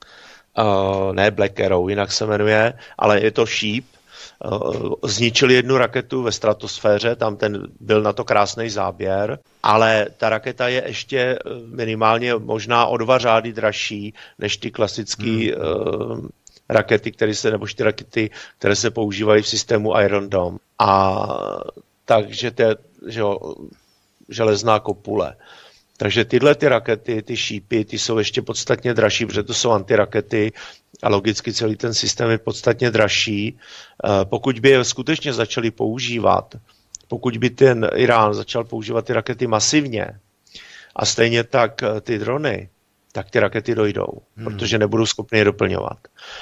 uh, ne Black Arrow, jinak se jmenuje, ale je to Sheep, uh, zničili jednu raketu ve stratosféře, tam ten byl na to krásný záběr, ale ta raketa je ještě minimálně možná o dva řády dražší než ty klasický hmm. uh, rakety, které se, nebo ty rakety, které se používají v systému Iron Dome. A takže to je, že jo, železná kopule. Takže tyhle ty rakety, ty šípy, ty jsou ještě podstatně dražší, protože to jsou antirakety a logicky celý ten systém je podstatně dražší. Pokud by je skutečně začali používat, pokud by ten Irán začal používat ty rakety masivně a stejně tak ty drony, tak ty rakety dojdou, hmm. protože nebudou schopni je doplňovat.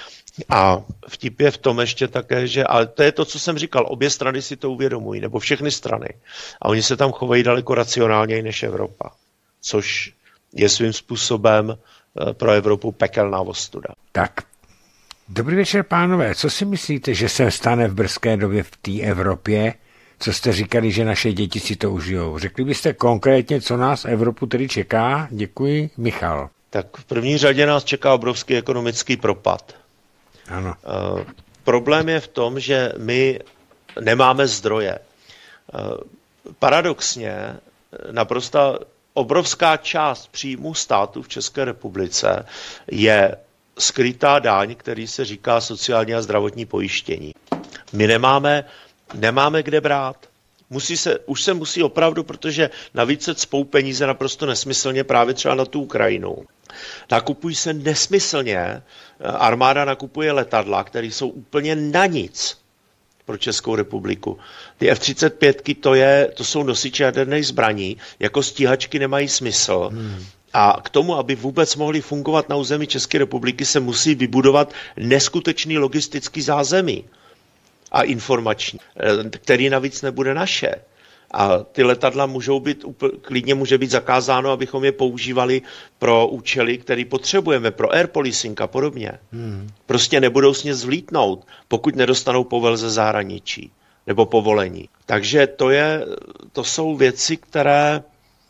A vtip je v tom ještě také, že, ale to je to, co jsem říkal, obě strany si to uvědomují, nebo všechny strany. A oni se tam chovají daleko racionálněji než Evropa, což je svým způsobem pro Evropu pekelná ostuda. Tak, dobrý večer, pánové. Co si myslíte, že se stane v brzké době v té Evropě? Co jste říkali, že naše děti si to užijou? Řekli byste konkrétně, co nás Evropu tedy čeká? Děkuji, Michal. Tak v první řadě nás čeká obrovský ekonomický propad. Ano. Uh, problém je v tom, že my nemáme zdroje. Uh, paradoxně, naprosto obrovská část příjmů státu v České republice je skrytá daň, který se říká sociální a zdravotní pojištění. My nemáme, nemáme kde brát. Musí se, už se musí opravdu, protože navíc se cpou peníze naprosto nesmyslně právě třeba na tu Ukrajinu. Nakupují se nesmyslně, armáda nakupuje letadla, které jsou úplně na nic pro Českou republiku. Ty F třicet pět to, je, to jsou nosiče jaderných zbraní, jako stíhačky nemají smysl. Hmm. A k tomu, aby vůbec mohly fungovat na území České republiky, se musí vybudovat neskutečný logistický zázemí a informační, který navíc nebude naše. A ty letadla můžou být, klidně může být zakázáno, abychom je používali pro účely, které potřebujeme, pro air policing a podobně. Hmm. Prostě nebudou s ně zvlítnout, pokud nedostanou povel ze zahraničí nebo povolení. Takže to, je, to jsou věci, které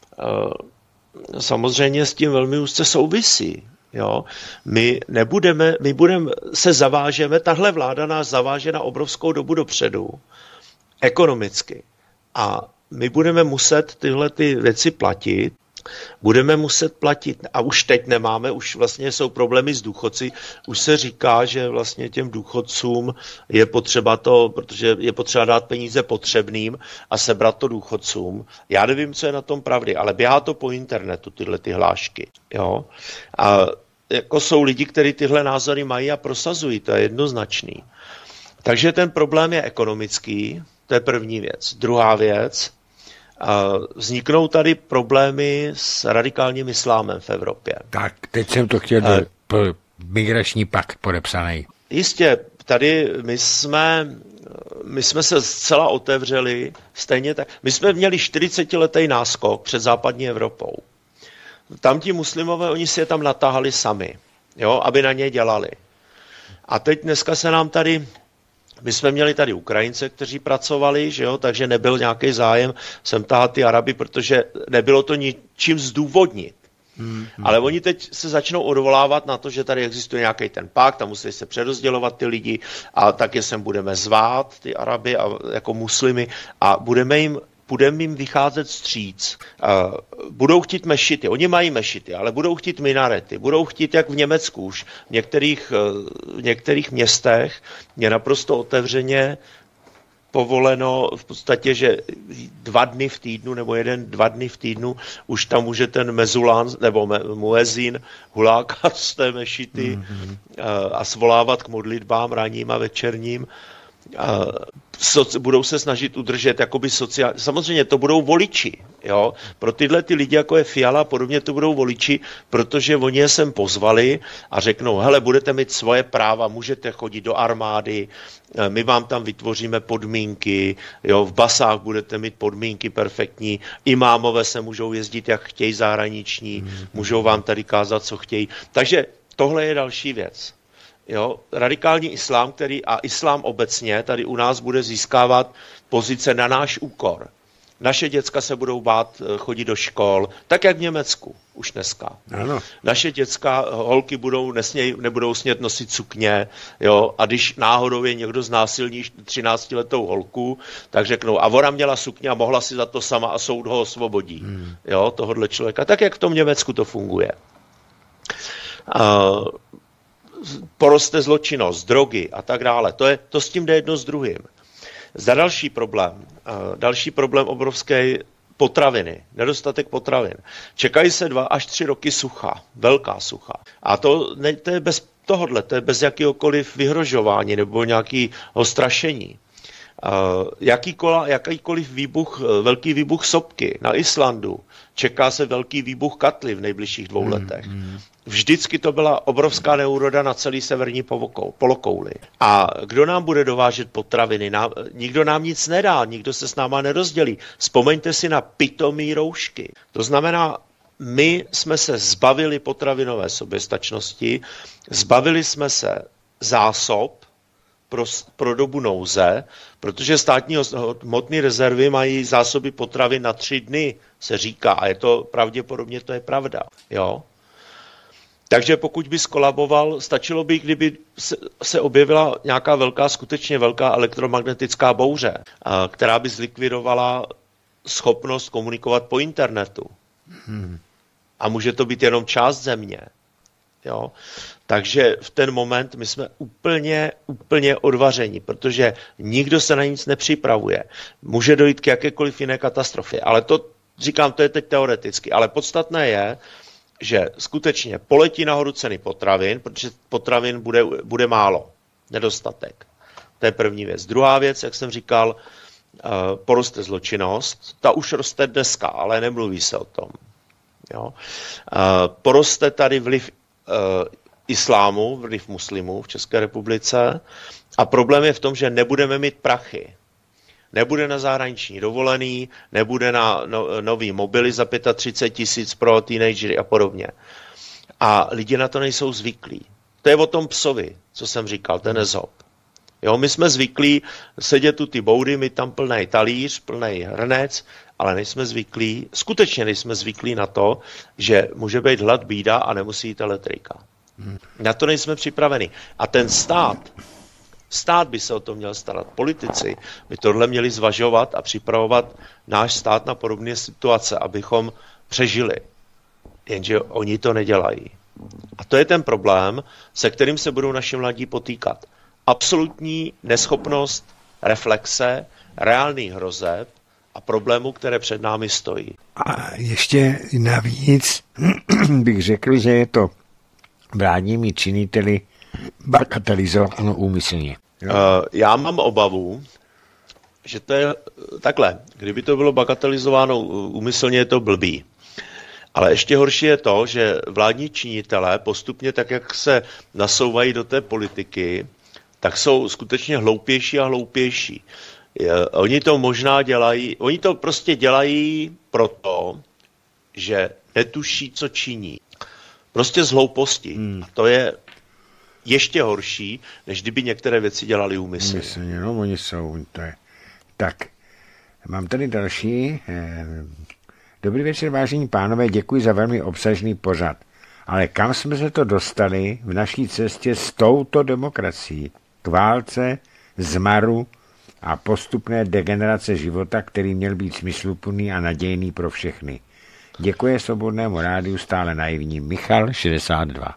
uh, samozřejmě s tím velmi úzce souvisí. Jo? My nebudeme, my budeme, se zavážeme, tahle vláda nás zaváže na obrovskou dobu dopředu, ekonomicky. A my budeme muset tyhle ty věci platit, budeme muset platit, a už teď nemáme, už vlastně jsou problémy s důchodci, už se říká, že vlastně těm důchodcům je potřeba to, protože je potřeba dát peníze potřebným a sebrat to důchodcům. Já nevím, co je na tom pravdy, ale běhá to po internetu, tyhle ty hlášky. Jo? A jako jsou lidi, kteří tyhle názory mají a prosazují, to je jednoznačný. Takže ten problém je ekonomický, to je první věc. Druhá věc, vzniknou tady problémy s radikálním islámem v Evropě. Tak, teď jsem to chtěl do migrační pakt podepsaný. Jistě, tady my jsme, my jsme se zcela otevřeli, stejně tak. My jsme měli čtyřicetiletý náskok před západní Evropou. Tam ti muslimové, oni si je tam natáhali sami, jo, aby na ně dělali. A teď dneska se nám tady... My jsme měli tady Ukrajince, kteří pracovali, že jo, takže nebyl nějaký zájem sem tahat ty Araby, protože nebylo to ničím zdůvodnit. Hmm, hmm. Ale oni teď se začnou odvolávat na to, že tady existuje nějaký ten pakt a musí se přerozdělovat ty lidi a tak je sem budeme zvát, ty Araby a jako muslimy a budeme jim budeme jim vycházet vstříc. Uh, budou chtít mešity, oni mají mešity, ale budou chtít minarety, budou chtít, jak v Německu už, v některých, uh, v některých městech je naprosto otevřeně povoleno v podstatě, že dva dny v týdnu nebo jeden, dva dny v týdnu už tam může ten mezulán nebo me, muezín hulákat z té mešity mm-hmm. uh, a svolávat k modlitbám ranním a večerním. Uh, soci, budou se snažit udržet jakoby sociální, samozřejmě to budou voliči, jo, pro tyhle ty lidi, jako je Fiala a podobně, to budou voliči, protože oni je sem pozvali a řeknou, hele, budete mít svoje práva, můžete chodit do armády, my vám tam vytvoříme podmínky, jo, v basách budete mít podmínky perfektní, imámové se můžou jezdit, jak chtějí zahraniční, mm-hmm. můžou vám tady kázat, co chtějí, takže tohle je další věc. Jo, radikální islám, který a islám obecně tady u nás bude získávat pozice na náš úkor. Naše děcka se budou bát chodit do škol, tak jak v Německu už dneska. Ano. Naše děcka, holky budou nesměj, nebudou smět nosit sukně, jo, a když náhodou je někdo znásilní třináctiletou holku, tak řeknou, a ona měla sukně a mohla si za to sama a soud ho osvobodí. Hmm. Jo, tohodle člověka. Tak jak v tom Německu to funguje. Uh, poroste zločinnost, drogy a tak dále. To, je, to s tím jde jedno s druhým. Za další problém, další problém obrovské potraviny, nedostatek potravin. Čekají se dva až tři roky sucha, velká sucha. A to, ne, to je bez tohodle, to je bez jakýkoliv vyhrožování nebo nějakého strašení. Jakýkoliv, jakýkoliv výbuch, velký výbuch sopky na Islandu, čeká se velký výbuch Katly v nejbližších dvou letech. Vždycky to byla obrovská neúroda na celý severní polokouli. A kdo nám bude dovážet potraviny? Nám, nikdo nám nic nedá, nikdo se s náma nerozdělí. Vzpomeňte si na pitomý roušky. To znamená, my jsme se zbavili potravinové soběstačnosti, zbavili jsme se zásob pro, pro dobu nouze, protože státní hmotné rezervy mají zásoby potravin na tři dny, se říká, a je to pravděpodobně to je pravda. Jo? Takže pokud by skolaboval, stačilo by, kdyby se, se objevila nějaká velká, skutečně velká elektromagnetická bouře, a, která by zlikvidovala schopnost komunikovat po internetu. Hmm. A může to být jenom část země. Jo? Takže v ten moment my jsme úplně, úplně odvařeni, protože nikdo se na nic nepřipravuje. Může dojít k jakékoliv jiné katastrofě, ale to, říkám, to je teď teoreticky, ale podstatné je, že skutečně poletí nahoru ceny potravin, protože potravin bude, bude málo, nedostatek. To je první věc. Druhá věc, jak jsem říkal, poroste zločinnost. Ta už roste dneska, ale nemluví se o tom. Jo? Poroste tady vliv islámu, vliv muslimů v České republice a problém je v tom, že nebudeme mít prachy. Nebude na zahraniční dovolený, nebude na no, nový mobily za třicet pět tisíc pro teenagery a podobně. A lidi na to nejsou zvyklí. To je o tom psovi, co jsem říkal, ten ezob. Jo, my jsme zvyklí sedět tu ty boudy, mít tam plný talíř, plný hrnec, ale nejsme zvyklí, skutečně nejsme zvyklí na to, že může být hlad, bída a nemusí jít elektrika. Hmm. Na to nejsme připraveni. A ten stát, stát by se o to měl starat. Politici by tohle měli zvažovat a připravovat náš stát na podobné situace, abychom přežili. Jenže oni to nedělají. A to je ten problém, se kterým se budou naši mladí potýkat. Absolutní neschopnost reflexe, reálných hrozeb a problémů, které před námi stojí. A ještě navíc bych řekl, že je to vládními činiteli bagatelizováno úmyslně. Já mám obavu, že to je takhle. Kdyby to bylo bagatelizováno úmyslně, je to blbý. Ale ještě horší je to, že vládní činitelé postupně, tak jak se nasouvají do té politiky, tak jsou skutečně hloupější a hloupější. Oni to možná dělají, oni to prostě dělají proto, že netuší, co činí. Prostě z hlouposti. Hmm. To je ještě horší, než kdyby některé věci dělali úmyslně. Úmyslně, no oni jsou, to je. Tak, mám tady další. Dobrý večer, vážení pánové, děkuji za velmi obsažný pořad. Ale kam jsme se to dostali v naší cestě s touto demokracií? K válce, zmaru a postupné degenerace života, který měl být smysluplný a nadějný pro všechny. Děkuji Svobodnému rádiu, stále naivní Michal šedesát dva.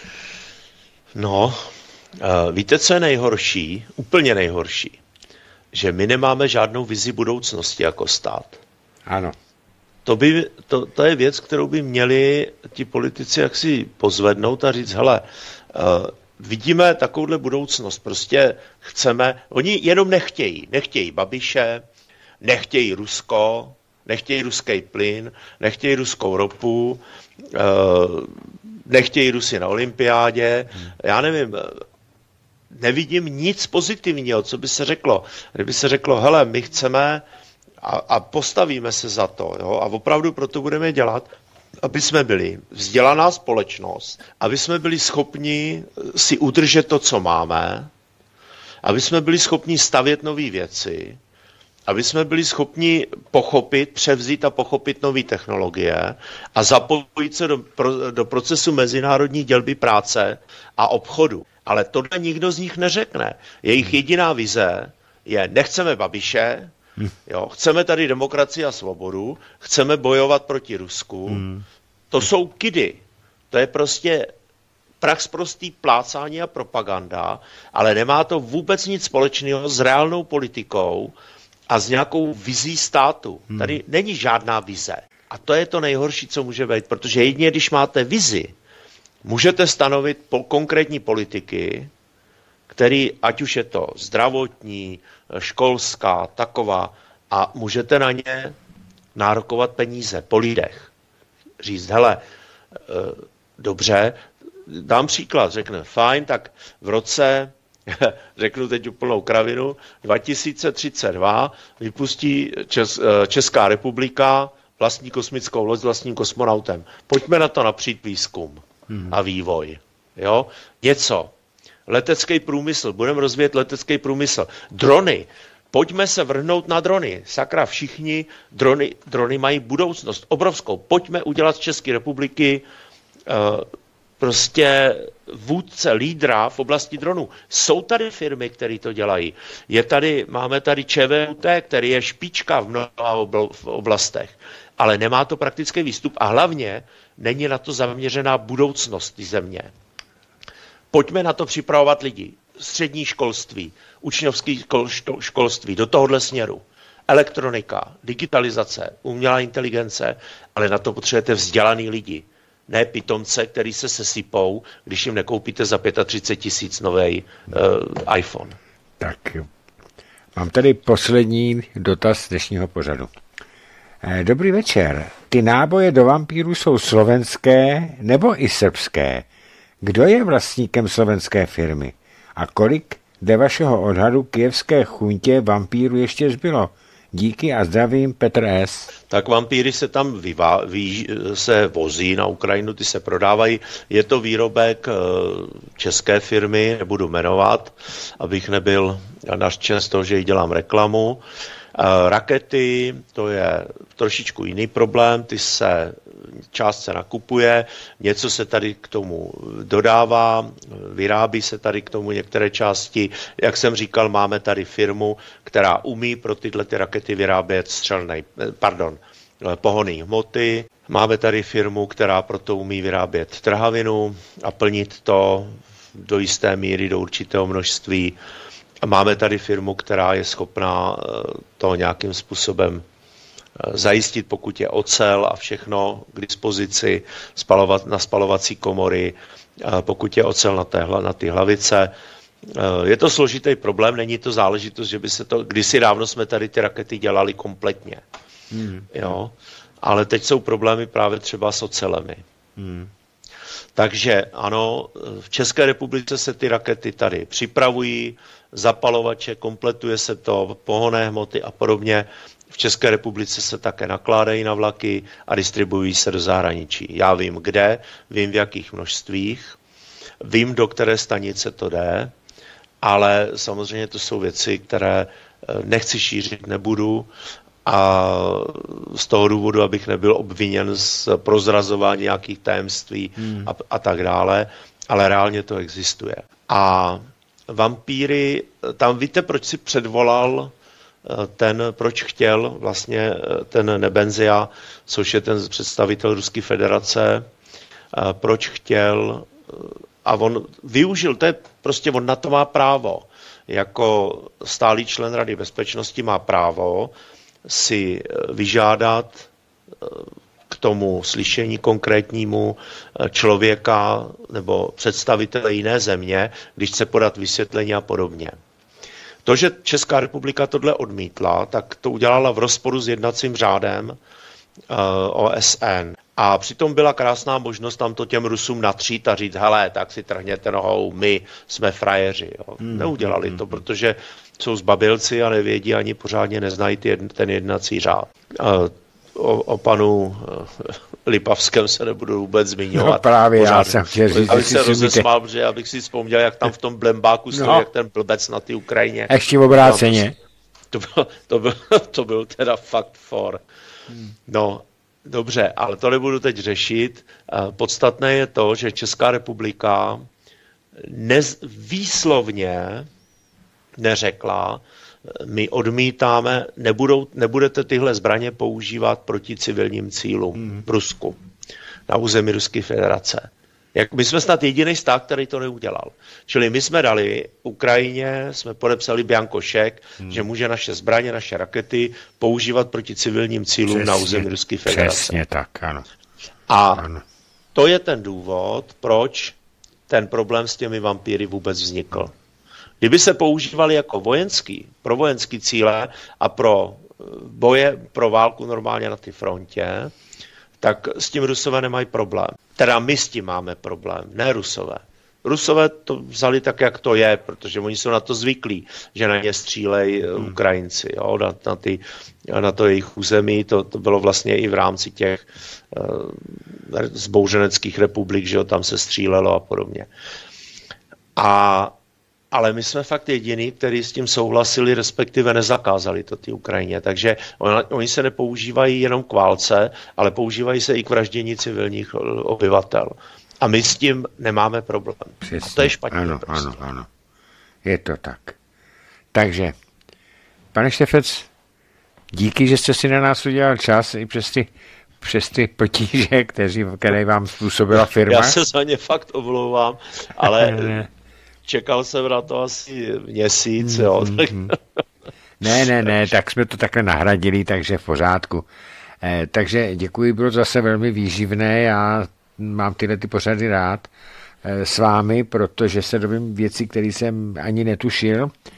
No, víte, co je nejhorší? Úplně nejhorší. Že my nemáme žádnou vizi budoucnosti jako stát. Ano. To, by, to, to je věc, kterou by měli ti politici jaksi pozvednout a říct, hele, uh, vidíme takovouhle budoucnost, prostě chceme, oni jenom nechtějí, nechtějí Babiše, nechtějí Rusko, nechtějí ruský plyn, nechtějí ruskou ropu, uh, nechtějí Rusy na olympiádě, hmm. já nevím, nevidím nic pozitivního, co by se řeklo. Kdyby se řeklo, hele, my chceme a, a postavíme se za to, jo, a opravdu proto budeme dělat, aby jsme byli vzdělaná společnost, aby jsme byli schopni si udržet to, co máme, aby jsme byli schopni stavět nové věci, aby jsme byli schopni pochopit, převzít a pochopit nové technologie a zapojit se do, pro, do procesu mezinárodní dělby práce a obchodu. Ale tohle nikdo z nich neřekne. Jejich jediná vize je, nechceme Babiše, jo, chceme tady demokracii a svobodu, chceme bojovat proti Rusku. Hmm. To jsou kidy. To je prostě praxprostý plácání a propaganda, ale nemá to vůbec nic společného s reálnou politikou a s nějakou vizí státu. Hmm. Tady není žádná vize. A to je to nejhorší, co může být, protože jedině, když máte vizi, můžete stanovit po konkrétní politiky, který, ať už je to zdravotní, školská, taková, a můžete na ně nárokovat peníze po lidech. Říct, hele, dobře, dám příklad, řekne, fajn, tak v roce, řeknu teď úplnou kravinu, dva tisíce třicet dva vypustí Čes, Česká republika vlastní kosmickou loď s vlastním kosmonautem. Pojďme na to napřít výzkum hmm. a vývoj. Jo? Něco. Letecký průmysl, budeme rozvíjet letecký průmysl. Drony. Pojďme se vrhnout na drony. Sakra, všichni drony, drony mají budoucnost obrovskou. Pojďme udělat z České republiky uh, prostě vůdce, lídra v oblasti dronů. Jsou tady firmy, které to dělají. Je tady, máme tady ČVUT, který je špička v mnoha oblastech, ale nemá to praktický výstup a hlavně není na to zaměřená budoucnost země. Pojďme na to připravovat lidi. Střední školství, učňovské školství, do tohohle směru. Elektronika, digitalizace, umělá inteligence, ale na to potřebujete vzdělaný lidi. Ne pitomce, který se sesypou, když jim nekoupíte za třicet pět tisíc nový uh, iPhone. Tak mám tady poslední dotaz dnešního pořadu. Dobrý večer. Ty náboje do vampíru jsou slovenské nebo i srbské? Kdo je vlastníkem slovenské firmy? A kolik dle vašeho odhadu kyjevské chuntě vampíru ještě zbylo? Díky a zdravím, Petr S. Tak vampíry se tam vyvá, vý, se vozí na Ukrajinu, ty se prodávají. Je to výrobek české firmy, nebudu jmenovat, abych nebyl nařčen z toho, že jí dělám reklamu. Rakety, to je trošičku jiný problém, ty se část se nakupuje, něco se tady k tomu dodává, vyrábí se tady k tomu některé části. Jak jsem říkal, máme tady firmu, která umí pro tyhle ty rakety vyrábět střelné, pardon, pohonné hmoty. Máme tady firmu, která proto umí vyrábět trhavinu a plnit to do jisté míry, do určitého množství. Máme tady firmu, která je schopná to nějakým způsobem zajistit, pokud je ocel a všechno k dispozici, spalovat, na spalovací komory, pokud je ocel na, té, na ty hlavice. Je to složitý problém, není to záležitost, že by se to, kdysi dávno jsme tady ty rakety dělali kompletně. Hmm. Jo? Ale teď jsou problémy právě třeba s ocelemi. Hmm. Takže ano, v České republice se ty rakety tady připravují, zapalovače, kompletuje se to, pohonné hmoty a podobně. V České republice se také nakládají na vlaky a distribuují se do zahraničí. Já vím kde, vím v jakých množstvích, vím do které stanice to jde, ale samozřejmě to jsou věci, které nechci šířit, nebudu a z toho důvodu, abych nebyl obviněn z prozrazování nějakých tajemství hmm. a, a tak dále, ale reálně to existuje. A vampíry, tam víte, proč si předvolal ten, proč chtěl vlastně ten Nebenzia, což je ten představitel Ruské federace, proč chtěl, a on využil, to je prostě, on na to má právo. Jako stálý člen Rady bezpečnosti má právo si vyžádat k tomu slyšení konkrétnímu člověka nebo představitele jiné země, když chce podat vysvětlení a podobně. To, že Česká republika tohle odmítla, tak to udělala v rozporu s jednacím řádem uh, O S N. A přitom byla krásná možnost tam to těm Rusům natřít a říct, hele, tak si trhněte nohou, my jsme frajeři. Jo. Hmm. Neudělali to, protože jsou zbabilci a nevědí, ani pořádně neznají ten jednací řád. Uh, O, o panu Lipavském se nebudu vůbec zmiňovat. No právě pořád, já jsem chtěl říct, abych se rozesmál, protože abych si vzpomněl, jak tam v tom blembáku stojí, no. Jak ten blbec na té Ukrajině. Ještě obráceně. To byl, to byl, to byl teda fakt for. Hmm. No, dobře, ale to nebudu teď řešit. Podstatné je to, že Česká republika nez, výslovně neřekla, my odmítáme, nebudou, nebudete tyhle zbraně používat proti civilním cílům hmm. v Rusku, na území Ruské federace. Jak, my jsme snad jediný stát, který to neudělal. Čili my jsme dali Ukrajině, jsme podepsali bianko šek, hmm. že může naše zbraně, naše rakety používat proti civilním cílům přesně, na území Ruské federace. Přesně tak, ano. A ano. To je ten důvod, proč ten problém s těmi vampíry vůbec vznikl. Kdyby se používali jako vojenský, pro vojenský cíle a pro boje, pro válku normálně na té frontě, tak s tím Rusové nemají problém. Teda my s tím máme problém, ne Rusové. Rusové to vzali tak, jak to je, protože oni jsou na to zvyklí, že na ně střílejí hmm. Ukrajinci, jo, na, na, ty, na to jejich území. To, to bylo vlastně i v rámci těch uh, zbouřeneckých republik, že jo, tam se střílelo a podobně. A ale my jsme fakt jediní, kteří s tím souhlasili, respektive nezakázali to ty Ukrajině. Takže on, oni se nepoužívají jenom k válce, ale používají se i k vraždění civilních obyvatel. A my s tím nemáme problém. Přesně. A to je špatně. Ano, prostě. ano, ano. Je to tak. Takže, pane Štefec, díky, že jste si na nás udělal čas i přes ty, přes ty potíže, kteří, které vám způsobila firma. Já se za ně fakt omlouvám, ale čekal jsem na to asi měsíc. Jo. Mm-hmm. Ne, ne, ne, tak jsme to takhle nahradili, takže v pořádku. Eh, takže děkuji, bylo zase velmi výživné, já mám tyhle ty pořady rád eh, s vámi, protože se dovím věci, které jsem ani netušil.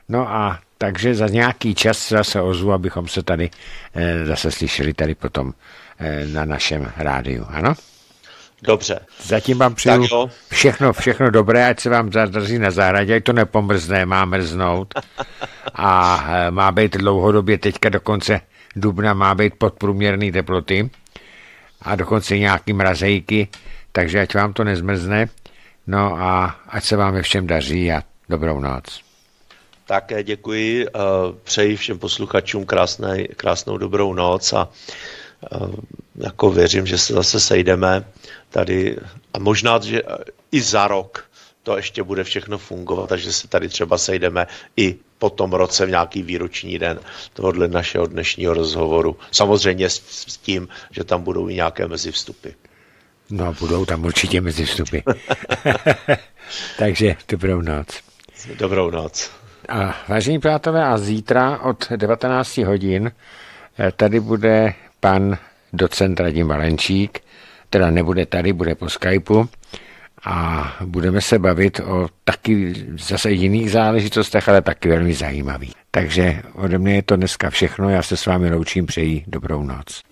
No a takže za nějaký čas zase ozvu, abychom se tady e, zase slyšeli tady potom e, na našem rádiu, ano? Dobře. Zatím vám přeju všechno, všechno dobré, ať se vám zadaří na zahradě, ať to nepomrzne, má mrznout a e, má být dlouhodobě teďka do konce dubna má být podprůměrný teploty a dokonce nějaký mrazejky, takže ať vám to nezmrzne, no a ať se vám ve všem daří a dobrou noc. Také děkuji, přeji všem posluchačům krásné, krásnou dobrou noc a jako věřím, že se zase sejdeme tady a možná, že i za rok to ještě bude všechno fungovat, takže se tady třeba sejdeme i po tom roce v nějaký výroční den tohohle našeho dnešního rozhovoru. Samozřejmě s, s tím, že tam budou i nějaké mezivstupy. No, budou tam určitě mezivstupy. Takže dobrou noc. Dobrou noc. A vážení přátelé, a zítra od devatenáct hodin tady bude pan docent Radim Valenčík, teda nebude tady, bude po Skypeu a budeme se bavit o taky zase jiných záležitostech, ale taky velmi zajímavých. Takže ode mě je to dneska všechno, já se s vámi loučím, přeji dobrou noc.